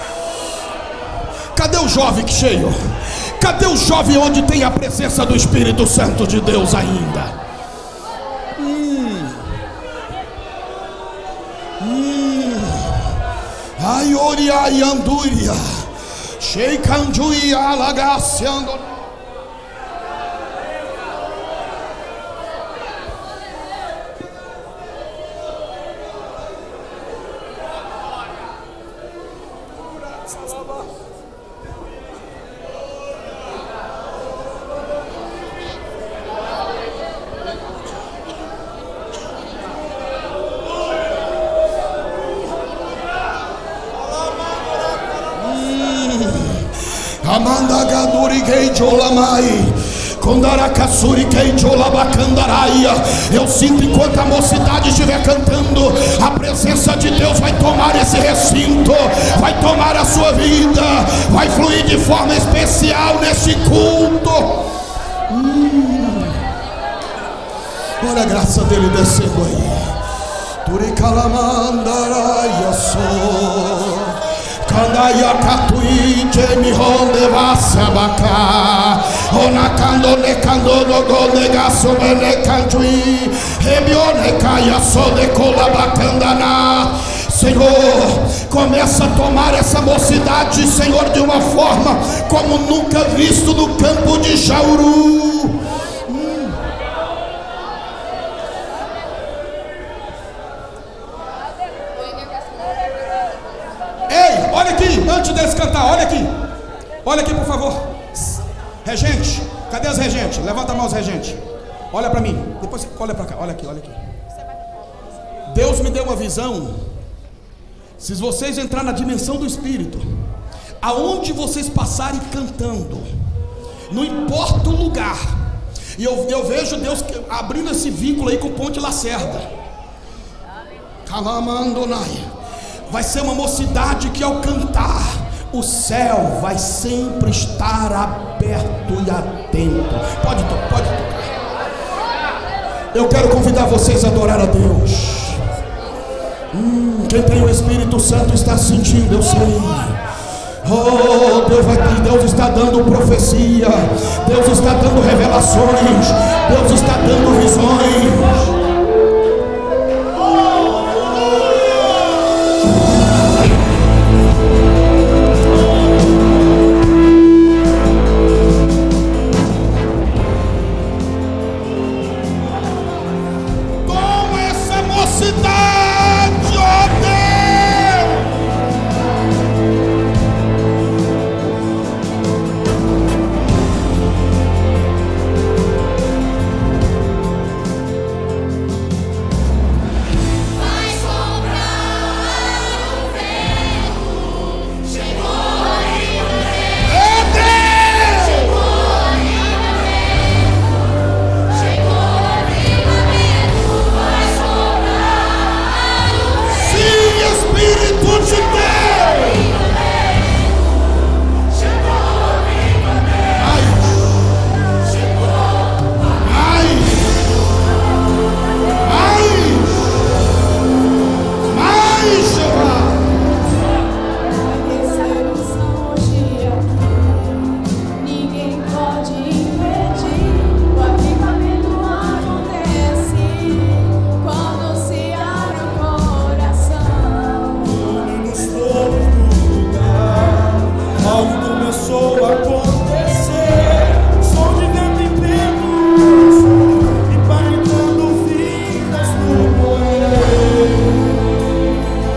Cadê o jovem que cheio? Cadê o jovem onde tem a presença do Espírito Santo de Deus ainda? Hum. Hum. Ai, ori, ai, anduria. Sheikanduia, alagaciando. Amanda gaduri geijolamai. Eu sinto enquanto a mocidade estiver cantando, a presença de Deus vai tomar esse recinto, vai tomar a sua vida, vai fluir de forma especial nesse culto. Hum. Olha a graça dele descendo aí. Turicalamandaraya so. Kandaya katui jemi honde vasabaka. Onakando nekando nogo negaso mene kantui. Ebione kaya so de kolabakandana. Senhor, começa a tomar essa mocidade, Senhor, de uma forma como nunca visto no campo de Jauru. Hum. Ei, olha aqui, antes deles cantar, olha aqui. Olha aqui, por favor. Regente, cadê as regentes? Levanta a mão, os regentes. Olha para mim, depois olha para cá, olha aqui, olha aqui. Deus me deu uma visão. Se vocês entrarem na dimensão do Espírito, aonde vocês passarem cantando, não importa o lugar, e eu, eu vejo Deus abrindo esse vínculo aí com Ponte Lacerda. Calamandonai. Vai ser uma mocidade que ao cantar, o céu vai sempre estar aberto e atento. Pode, pode tocar. Eu quero convidar vocês a adorar a Deus. Hum, quem tem o Espírito Santo está sentindo, eu sei. Oh, Deus, vai, Deus está dando profecia, Deus está dando revelações, Deus está dando visões.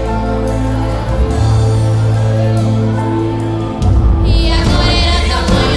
E agora era tamanho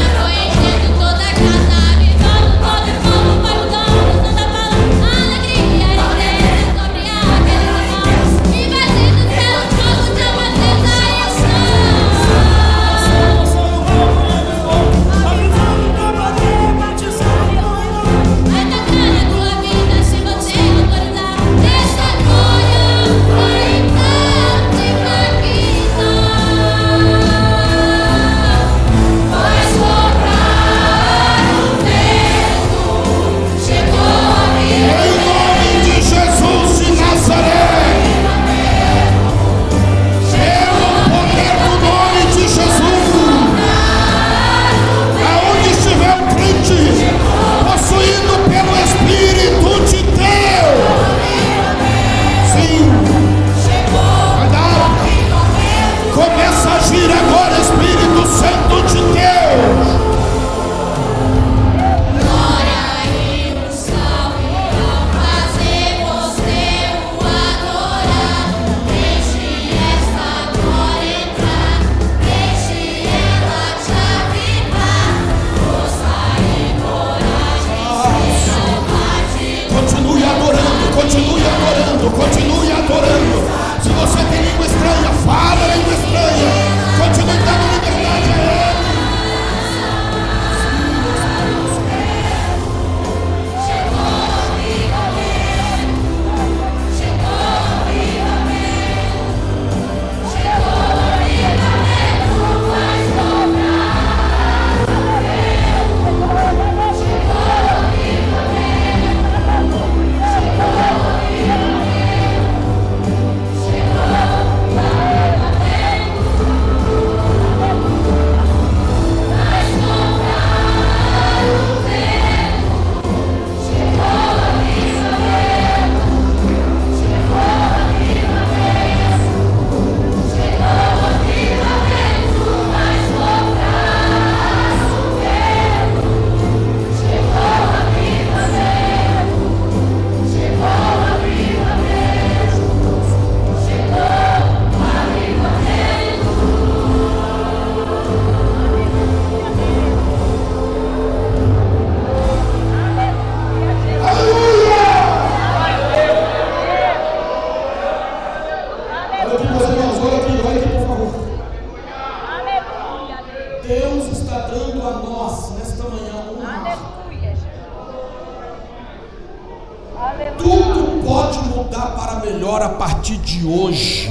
Deus está dando a nós nesta manhã uma. Tudo pode mudar para melhor a partir de hoje.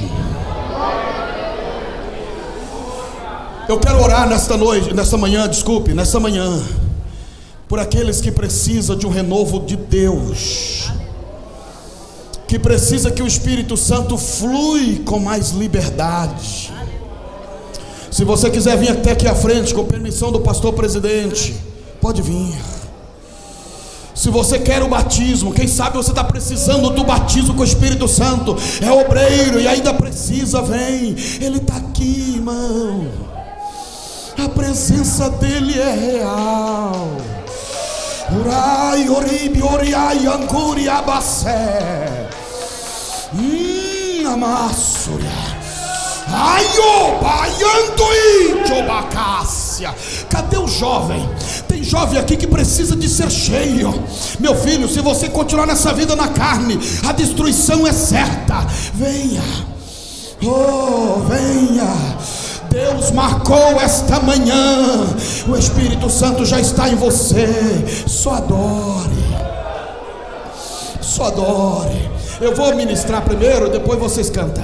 Eu quero orar nesta noite, nesta manhã, desculpe, nesta manhã, por aqueles que precisam de um renovo de Deus, que precisa que o Espírito Santo flui com mais liberdade. Se você quiser vir até aqui à frente, com permissão do pastor presidente, pode vir. Se você quer o batismo, quem sabe você está precisando do batismo com o Espírito Santo, é obreiro e ainda precisa, vem. Ele está aqui, irmão. A presença dele é real. Urai, oribi, oriai, ancuri, abacé. Hum, amassuria. Aio, baiando, jobacácia. Cadê o jovem? Tem jovem aqui que precisa de ser cheio. Meu filho, se você continuar nessa vida na carne, a destruição é certa. Venha, oh, venha. Deus marcou esta manhã. O Espírito Santo já está em você. Só adore. Só adore. Eu vou ministrar primeiro, depois vocês cantam.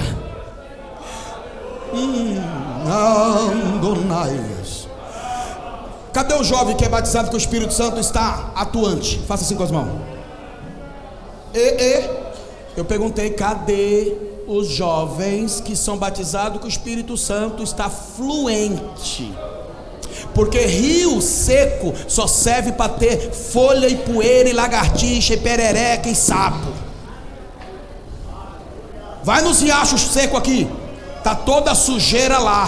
Hum, Andonaias. Cadê o jovem que é batizado com o Espírito Santo está atuante? Faça assim com as mãos. E, e, eu perguntei, cadê os jovens que são batizados com o Espírito Santo está fluente? Porque rio seco só serve para ter folha e poeira e lagartixa e perereca e sapo. Vai nos riachos secos aqui, tá toda a sujeira lá.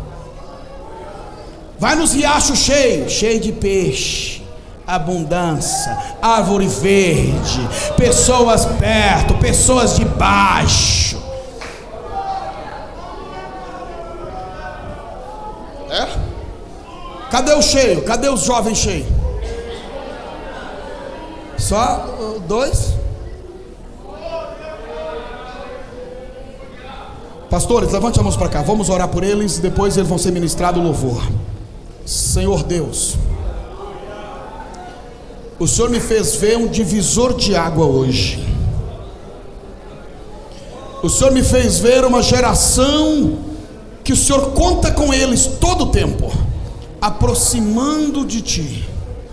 Vai nos riachos cheios, cheio de peixe, abundância, árvore verde, pessoas perto, pessoas de baixo. É? Cadê o cheio? Cadê os jovens cheios? Só uh, dois? Pastores, levante as mãos para cá. Vamos orar por eles. Depois eles vão ser ministrados o louvor. Senhor Deus, o Senhor me fez ver um divisor de água hoje. O Senhor me fez ver uma geração que o Senhor conta com eles todo o tempo, aproximando de Ti.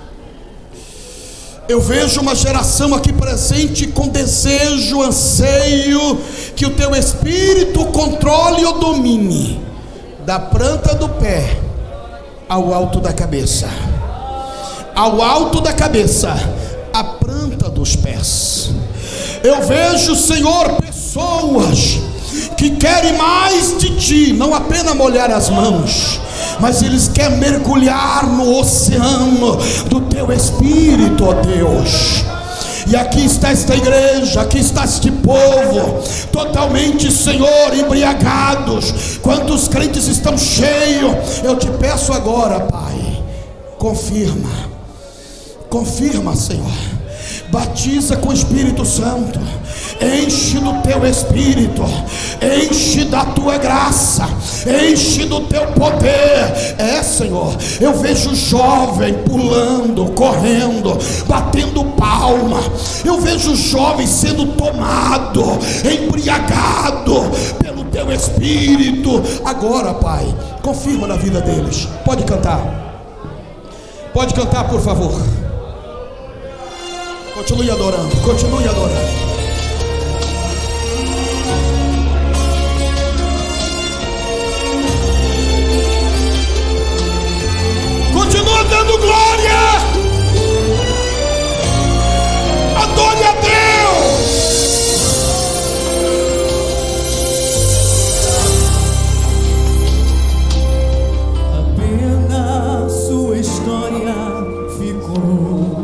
Eu vejo uma geração aqui presente com desejo, anseio, que o Teu Espírito controle ou domine, da planta do pé ao alto da cabeça, ao alto da cabeça, a planta dos pés. Eu vejo, Senhor, pessoas que querem mais de Ti, não apenas molhar as mãos, mas eles querem mergulhar no oceano do Teu Espírito, ó Deus. E aqui está esta igreja, aqui está este povo, totalmente, Senhor, embriagados. Quantos crentes estão cheios? Eu te peço agora, Pai, confirma, confirma, Senhor. Batiza com o Espírito Santo, enche do Teu Espírito, enche da Tua graça, enche do Teu poder. É, Senhor, eu vejo jovem pulando, correndo, batendo palma. Eu vejo jovem sendo tomado, embriagado pelo Teu Espírito. Agora, Pai, confirma na vida deles. Pode cantar, pode cantar, por favor. Continue adorando, continue adorando. Continua dando glória. Adore a Deus. Apenas sua história ficou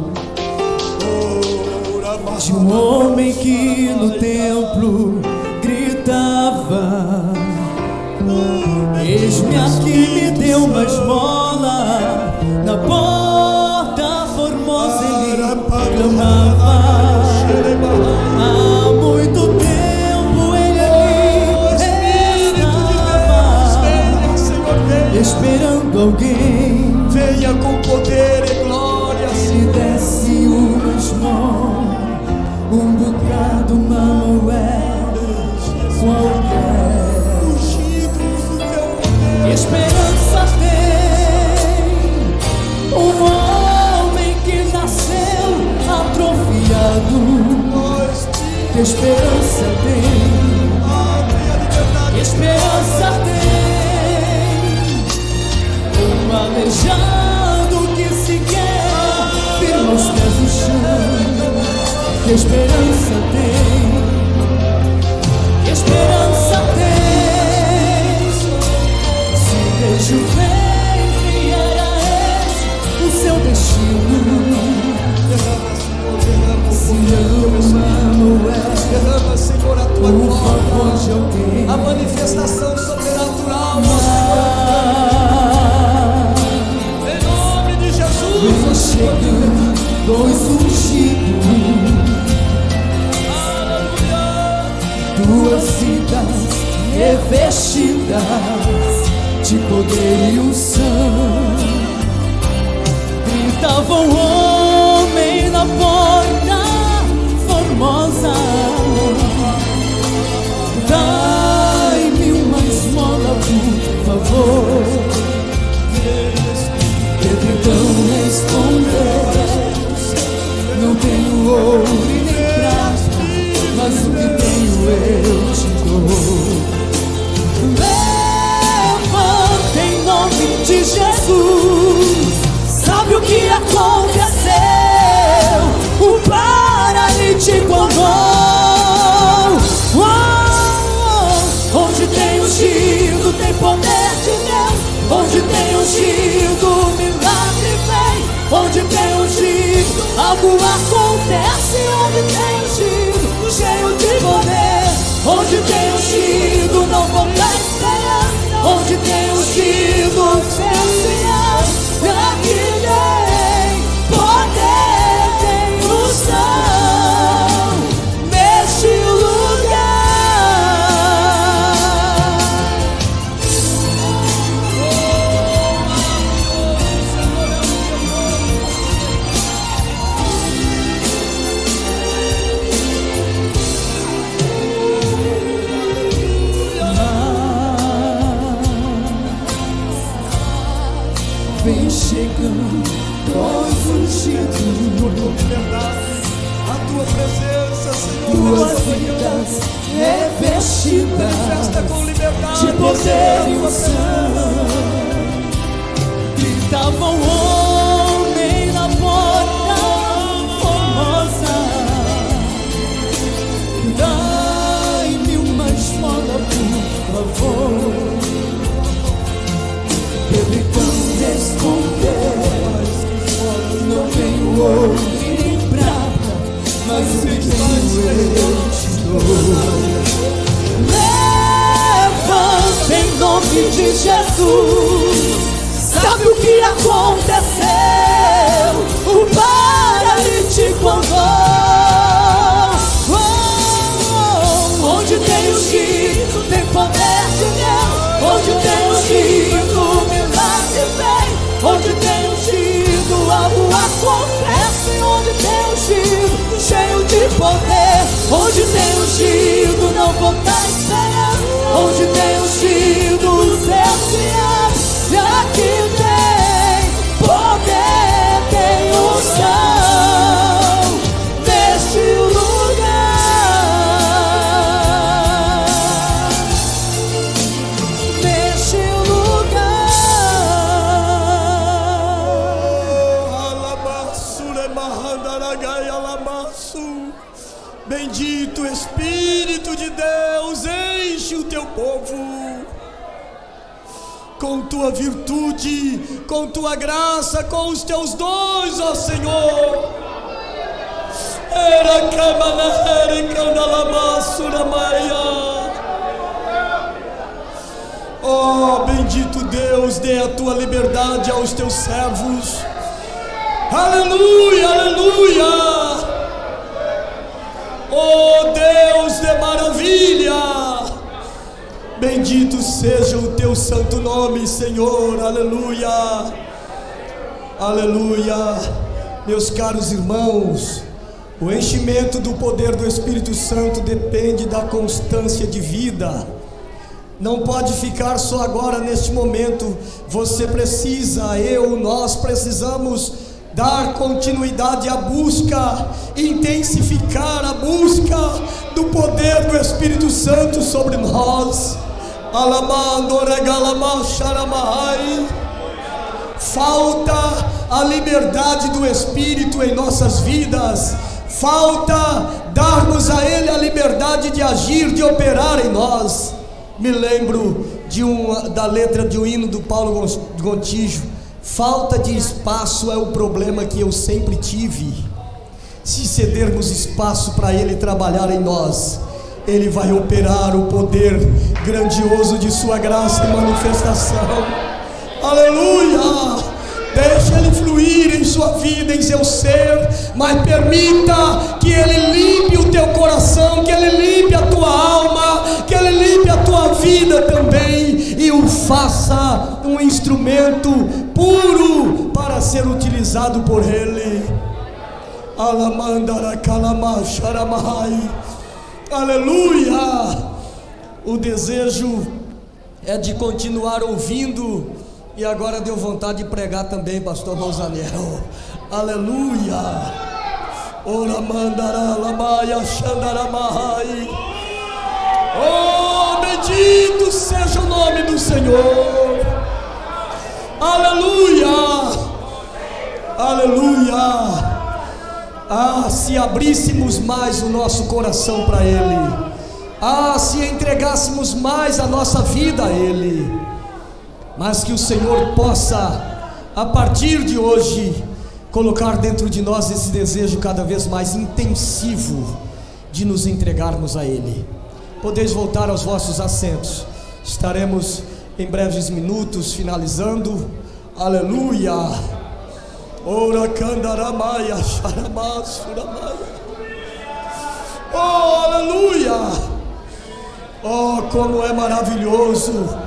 de um homem que no templo gritava: eis-me aqui, me deu uma esmola. Na porta formosa ele clamava. Há muito tempo ele aqui estava, esperando quando alguém venha com poder e glória, se desse uma esmola, um bocado, uma moeda qualquer. ungidos do teu poder. Que esperança tem um homem que nasceu atrofiado? Que esperança tem? Que esperança tem um aleijado que sequer firma os pés no chão? Que esperança tem? Que esperança tem? Se desde o ventre era esse o seu destino, se ama moeda, derrama, Senhor, a tua por glória, favor de alguém, a manifestação sobrenatural, em nome de Jesus. vem chegando dois ungidos, duas vidas revestidas de poder e unção. Gritavam homem na porta formosa, dai-me uma esmola, por favor. Pedro então respondeu: não tenho ouro e nem prata, mas o que tenho eu te dou. Levanta em nome de Jesus. Sabe o que aconteceu? O paralítico andou. Oh, onde tem ungido tem poder de Deus. Onde tem ungido milagre vem. Onde tem ungido algo acontece. Onde tem ungido cheio de poder. Onde tem ungido não volta esperança. Onde tem ungido felicidade. Aqui tem poder, tem unção neste lugar. Vem chegando dois ungidos, a tua presença, Senhor, duas vidas revestidas manifesta com liberdade, de poder e unção. Gritavam homem na porta formosa, dai-me uma esmola, por favor. Pedro então respondeu: não tenho ouro e nem prata, mas o que tenho eu te dou. Levanta em nome de Jesus. Sabe o que aconteceu? O paralítico andou. Oh, onde tem ungido tem poder de Deus. Onde tem ungido milagre vem. Onde tem ungido algo acontece. Onde tem ungido cheio de poder. Onde tem ungido não volta esperança. Onde tem ungido o céu se abre. E aqui tem poder, tem unção neste lugar. Neste lugar. Bendito Espírito de Deus, enche o teu povo com tua virtude, com tua graça, com os teus dons, ó Senhor. Era camanere candalamassura maia. Oh, bendito Deus, dê a tua liberdade aos teus servos. Aleluia, aleluia. Oh Deus de maravilha, Bendito seja o teu santo nome, Senhor. Aleluia. Aleluia. Meus caros irmãos, o enchimento do poder do Espírito Santo depende da constância de vida. Não pode ficar só agora neste momento. Você precisa, eu, nós precisamos dar continuidade à busca, intensificar a busca do poder do Espírito Santo sobre nós. Alamando regalama sharamahai. Falta a liberdade do Espírito em nossas vidas. Falta darmos a Ele a liberdade de agir, de operar em nós. Me lembro de uma, da letra de um hino do Paulo Gontijo. Falta de espaço é o problema que eu sempre tive. Se cedermos espaço para Ele trabalhar em nós, Ele vai operar o poder grandioso de sua graça e manifestação. Aleluia! Deixa Ele fluir em sua vida, em seu ser, mas permita que Ele limpe o teu coração, que Ele limpe a tua alma, que Ele limpe a tua vida também, e o faça um instrumento puro para ser utilizado por Ele. Aleluia! O desejo é de continuar ouvindo. E agora deu vontade de pregar também, pastor Mosaniel. Aleluia. Ora mandará lamaia xandaramahai. Oh, bendito seja o nome do Senhor. Aleluia. Aleluia. Ah, se abríssemos mais o nosso coração para Ele. Ah, se entregássemos mais a nossa vida a Ele. Mas que o Senhor possa, a partir de hoje, colocar dentro de nós esse desejo cada vez mais intensivo de nos entregarmos a Ele. Podeis voltar aos vossos assentos. Estaremos em breves minutos finalizando. Aleluia. Ora candaramaia xaramasuramaia. Oh, aleluia. Oh, como é maravilhoso.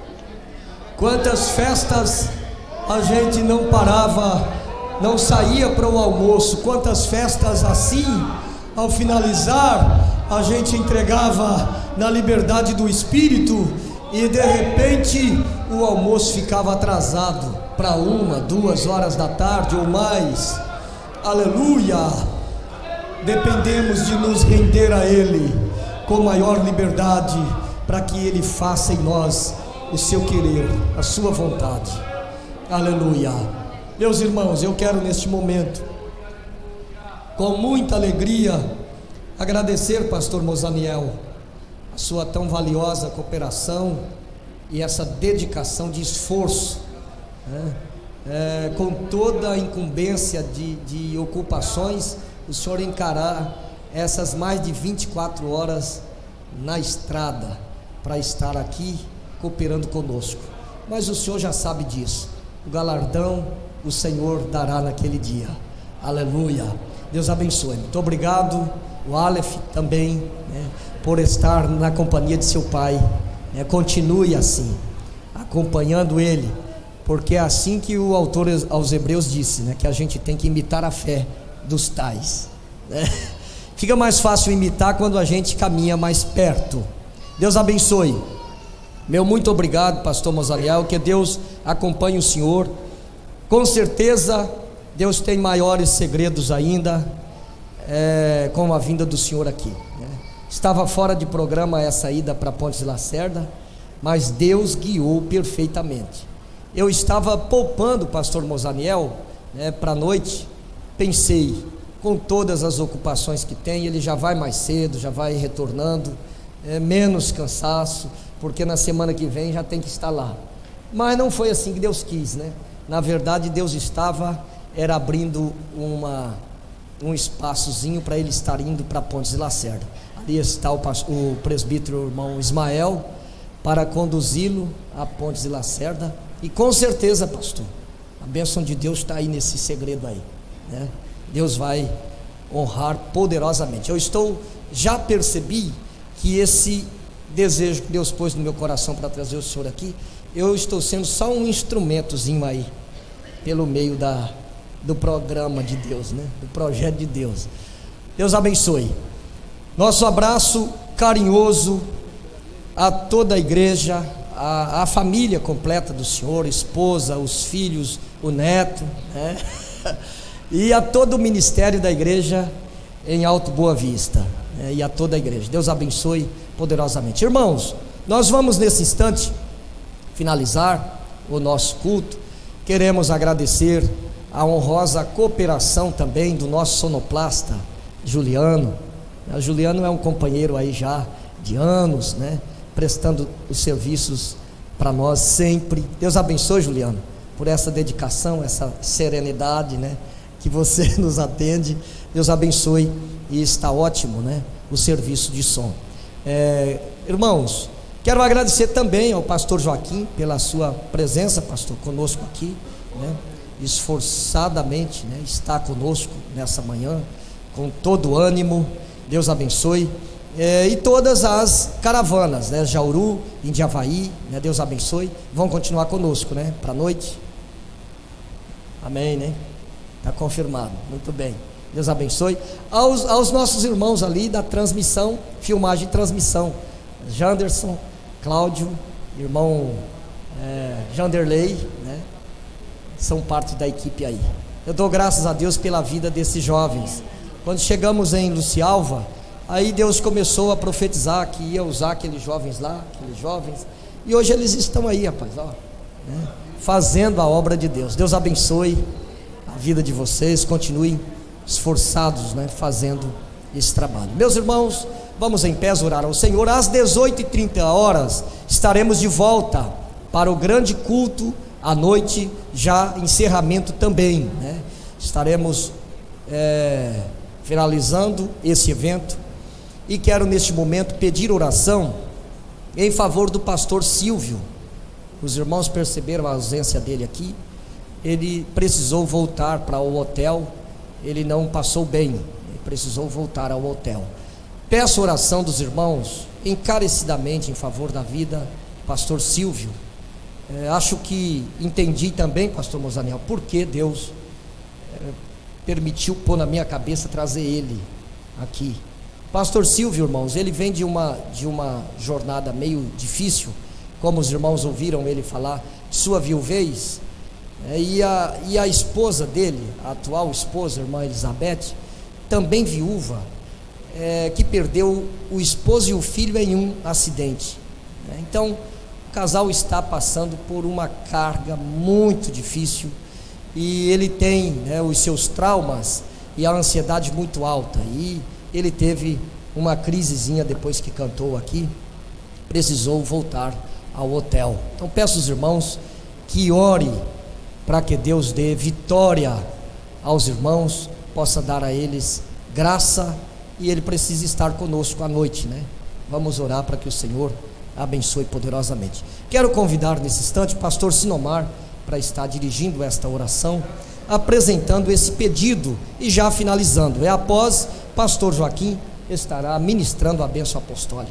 Quantas festas a gente não parava, não saía para o almoço. Quantas festas assim, ao finalizar, a gente entregava na liberdade do Espírito e de repente o almoço ficava atrasado para uma, duas horas da tarde ou mais. Aleluia! Dependemos de nos render a Ele com maior liberdade, para que Ele faça em nós o seu querer, a sua vontade. Aleluia. Meus irmãos, eu quero neste momento, com muita alegria, agradecer, pastor Mosaniel, a sua tão valiosa cooperação e essa dedicação de esforço, né? É, com toda a incumbência de, de ocupações, o senhor encarar essas mais de vinte e quatro horas na estrada para estar aqui cooperando conosco. Mas o senhor já sabe disso. O galardão o Senhor dará naquele dia. Aleluia. Deus abençoe. Muito obrigado, o Aleph também, né, por estar na companhia de seu pai, né. Continue assim, acompanhando ele, porque é assim que o autor aos Hebreus disse, né, que a gente tem que imitar a fé dos tais, né? Fica mais fácil imitar quando a gente caminha mais perto. Deus abençoe. Meu muito obrigado, pastor Mosaniel, que Deus acompanhe o senhor. Com certeza Deus tem maiores segredos ainda, é, com a vinda do senhor aqui, né? Estava fora de programa essa ida para Pontes de Lacerda, mas Deus guiou perfeitamente. Eu estava poupando o pastor Mosaniel, né, para a noite. Pensei, com todas as ocupações que tem, ele já vai mais cedo, já vai retornando, é, menos cansaço, porque na semana que vem já tem que estar lá. Mas não foi assim que Deus quis, né? Na verdade, Deus estava era abrindo uma, um espaçozinho para ele estar indo para Pontes de Lacerda. Ali está o, o presbítero irmão Ismael para conduzi-lo a Pontes de Lacerda. E com certeza, pastor, a bênção de Deus está aí nesse segredo aí, né? Deus vai honrar poderosamente. Eu estou, já percebi que esse desejo que Deus pôs no meu coração para trazer o senhor aqui. Eu estou sendo só um instrumentozinho aí, pelo meio da, do programa de Deus, né? Do projeto de Deus. Deus abençoe. Nosso abraço carinhoso a toda a igreja, a, a família completa do senhor, esposa, os filhos, o neto, né? E a todo o ministério da igreja em Alto Boa Vista, né? E a toda a igreja. Deus abençoe poderosamente. Irmãos, nós vamos nesse instante finalizar o nosso culto. Queremos agradecer a honrosa cooperação também do nosso sonoplasta Juliano. O Juliano é um companheiro aí já de anos, né? Prestando os serviços para nós sempre. Deus abençoe, Juliano, por essa dedicação, essa serenidade, né? Que você nos atende. Deus abençoe, e está ótimo, né? O serviço de som. É, irmãos, quero agradecer também ao pastor Joaquim pela sua presença, pastor, conosco aqui, né? Esforçadamente, né? Está conosco nessa manhã, com todo o ânimo. Deus abençoe. É, e todas as caravanas, né? Jauru, Indiavaí, né? Deus abençoe. Vão continuar conosco, né? Para a noite. Amém, né? Está confirmado. Muito bem. Deus abençoe. Aos, aos nossos irmãos ali da transmissão, filmagem e transmissão, Janderson, Cláudio, irmão é, Janderley, né? São parte da equipe aí. Eu dou graças a Deus pela vida desses jovens. Quando chegamos em Lucialva, aí Deus começou a profetizar que ia usar aqueles jovens lá, aqueles jovens, e hoje eles estão aí, rapaz, ó, né? Fazendo a obra de Deus. Deus abençoe a vida de vocês, continuem esforçados, né? Fazendo esse trabalho. Meus irmãos, vamos em pé orar ao Senhor. Às dezoito e trinta horas estaremos de volta para o grande culto à noite, já encerramento também, né? Estaremos é, finalizando esse evento, e quero neste momento pedir oração em favor do pastor Silvio. Os irmãos perceberam a ausência dele aqui. Ele precisou voltar para o hotel, ele não passou bem, ele precisou voltar ao hotel. Peço oração dos irmãos encarecidamente em favor da vida do pastor Silvio. É, acho que entendi também, pastor Mozaniel, por que Deus é, permitiu pôr na minha cabeça trazer ele aqui. Pastor Silvio, irmãos, ele vem de uma, de uma jornada meio difícil, como os irmãos ouviram ele falar, de sua viuvez, é, e, a, e a esposa dele, a atual esposa, a irmã Elizabeth, também viúva, é, que perdeu o esposo e o filho em um acidente, né? Então o casal está passando por uma carga muito difícil, e ele tem, né, os seus traumas e a ansiedade muito alta, e ele teve uma crisezinha depois que cantou aqui, precisou voltar ao hotel. Então peço aos irmãos que ore para que Deus dê vitória aos irmãos, possa dar a eles graça, e ele precisa estar conosco à noite, né? Vamos orar para que o Senhor abençoe poderosamente. Quero convidar nesse instante o pastor Sinomar para estar dirigindo esta oração, apresentando esse pedido e já finalizando. É após pastor Joaquim estará ministrando a bênção apostólica.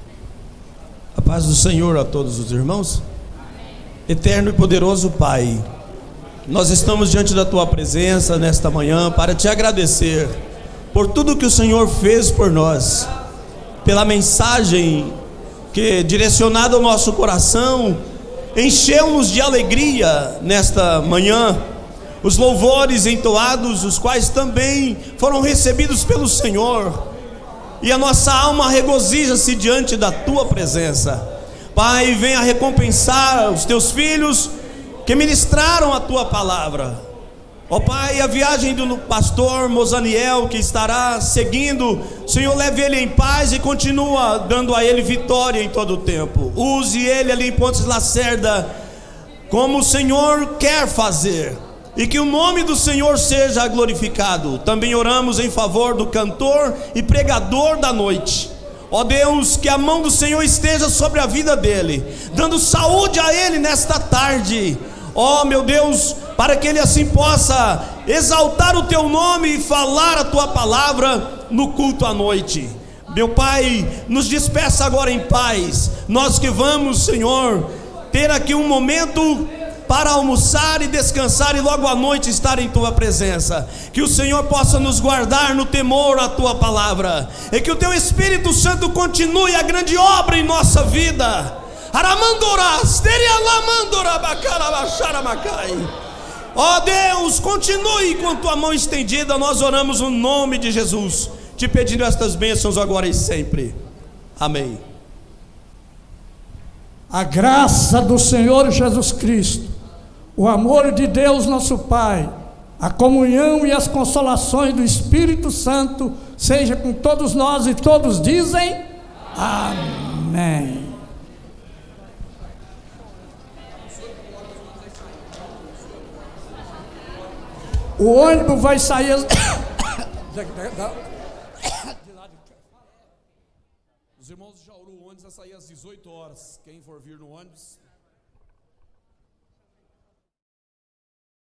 A paz do Senhor a todos os irmãos. Eterno e poderoso Pai, nós estamos diante da Tua presença nesta manhã para Te agradecer por tudo que o Senhor fez por nós, pela mensagem que, direcionada ao nosso coração, encheu-nos de alegria nesta manhã, os louvores entoados, os quais também foram recebidos pelo Senhor, e a nossa alma regozija-se diante da Tua presença. Pai, venha recompensar os Teus filhos que ministraram a Tua palavra. Ó Pai, a viagem do pastor Mozaniel que estará seguindo, Senhor, leve ele em paz e continua dando a ele vitória em todo o tempo. Use ele ali em Pontes Lacerda como o Senhor quer fazer, e que o nome do Senhor seja glorificado. Também oramos em favor do cantor e pregador da noite. Ó Deus, que a mão do Senhor esteja sobre a vida dele, dando saúde a ele nesta tarde. Ó meu Deus, para que ele assim possa exaltar o Teu nome e falar a Tua palavra no culto à noite. Meu Pai, nos despeça agora em paz. Nós que vamos, Senhor, ter aqui um momento para almoçar e descansar e logo à noite estar em Tua presença. Que o Senhor possa nos guardar no temor à Tua palavra, e que o Teu Espírito Santo continue a grande obra em nossa vida. Ó Deus, continue com Tua mão estendida. Nós oramos no nome de Jesus, te pedindo estas bênçãos agora e sempre. Amém. A graça do Senhor Jesus Cristo, o amor de Deus nosso Pai, a comunhão e as consolações do Espírito Santo seja com todos nós, e todos dizem amém. O ônibus vai sair Os irmãos de Jauru, o ônibus vai sair às dezoito horas. Quem for vir no ônibus,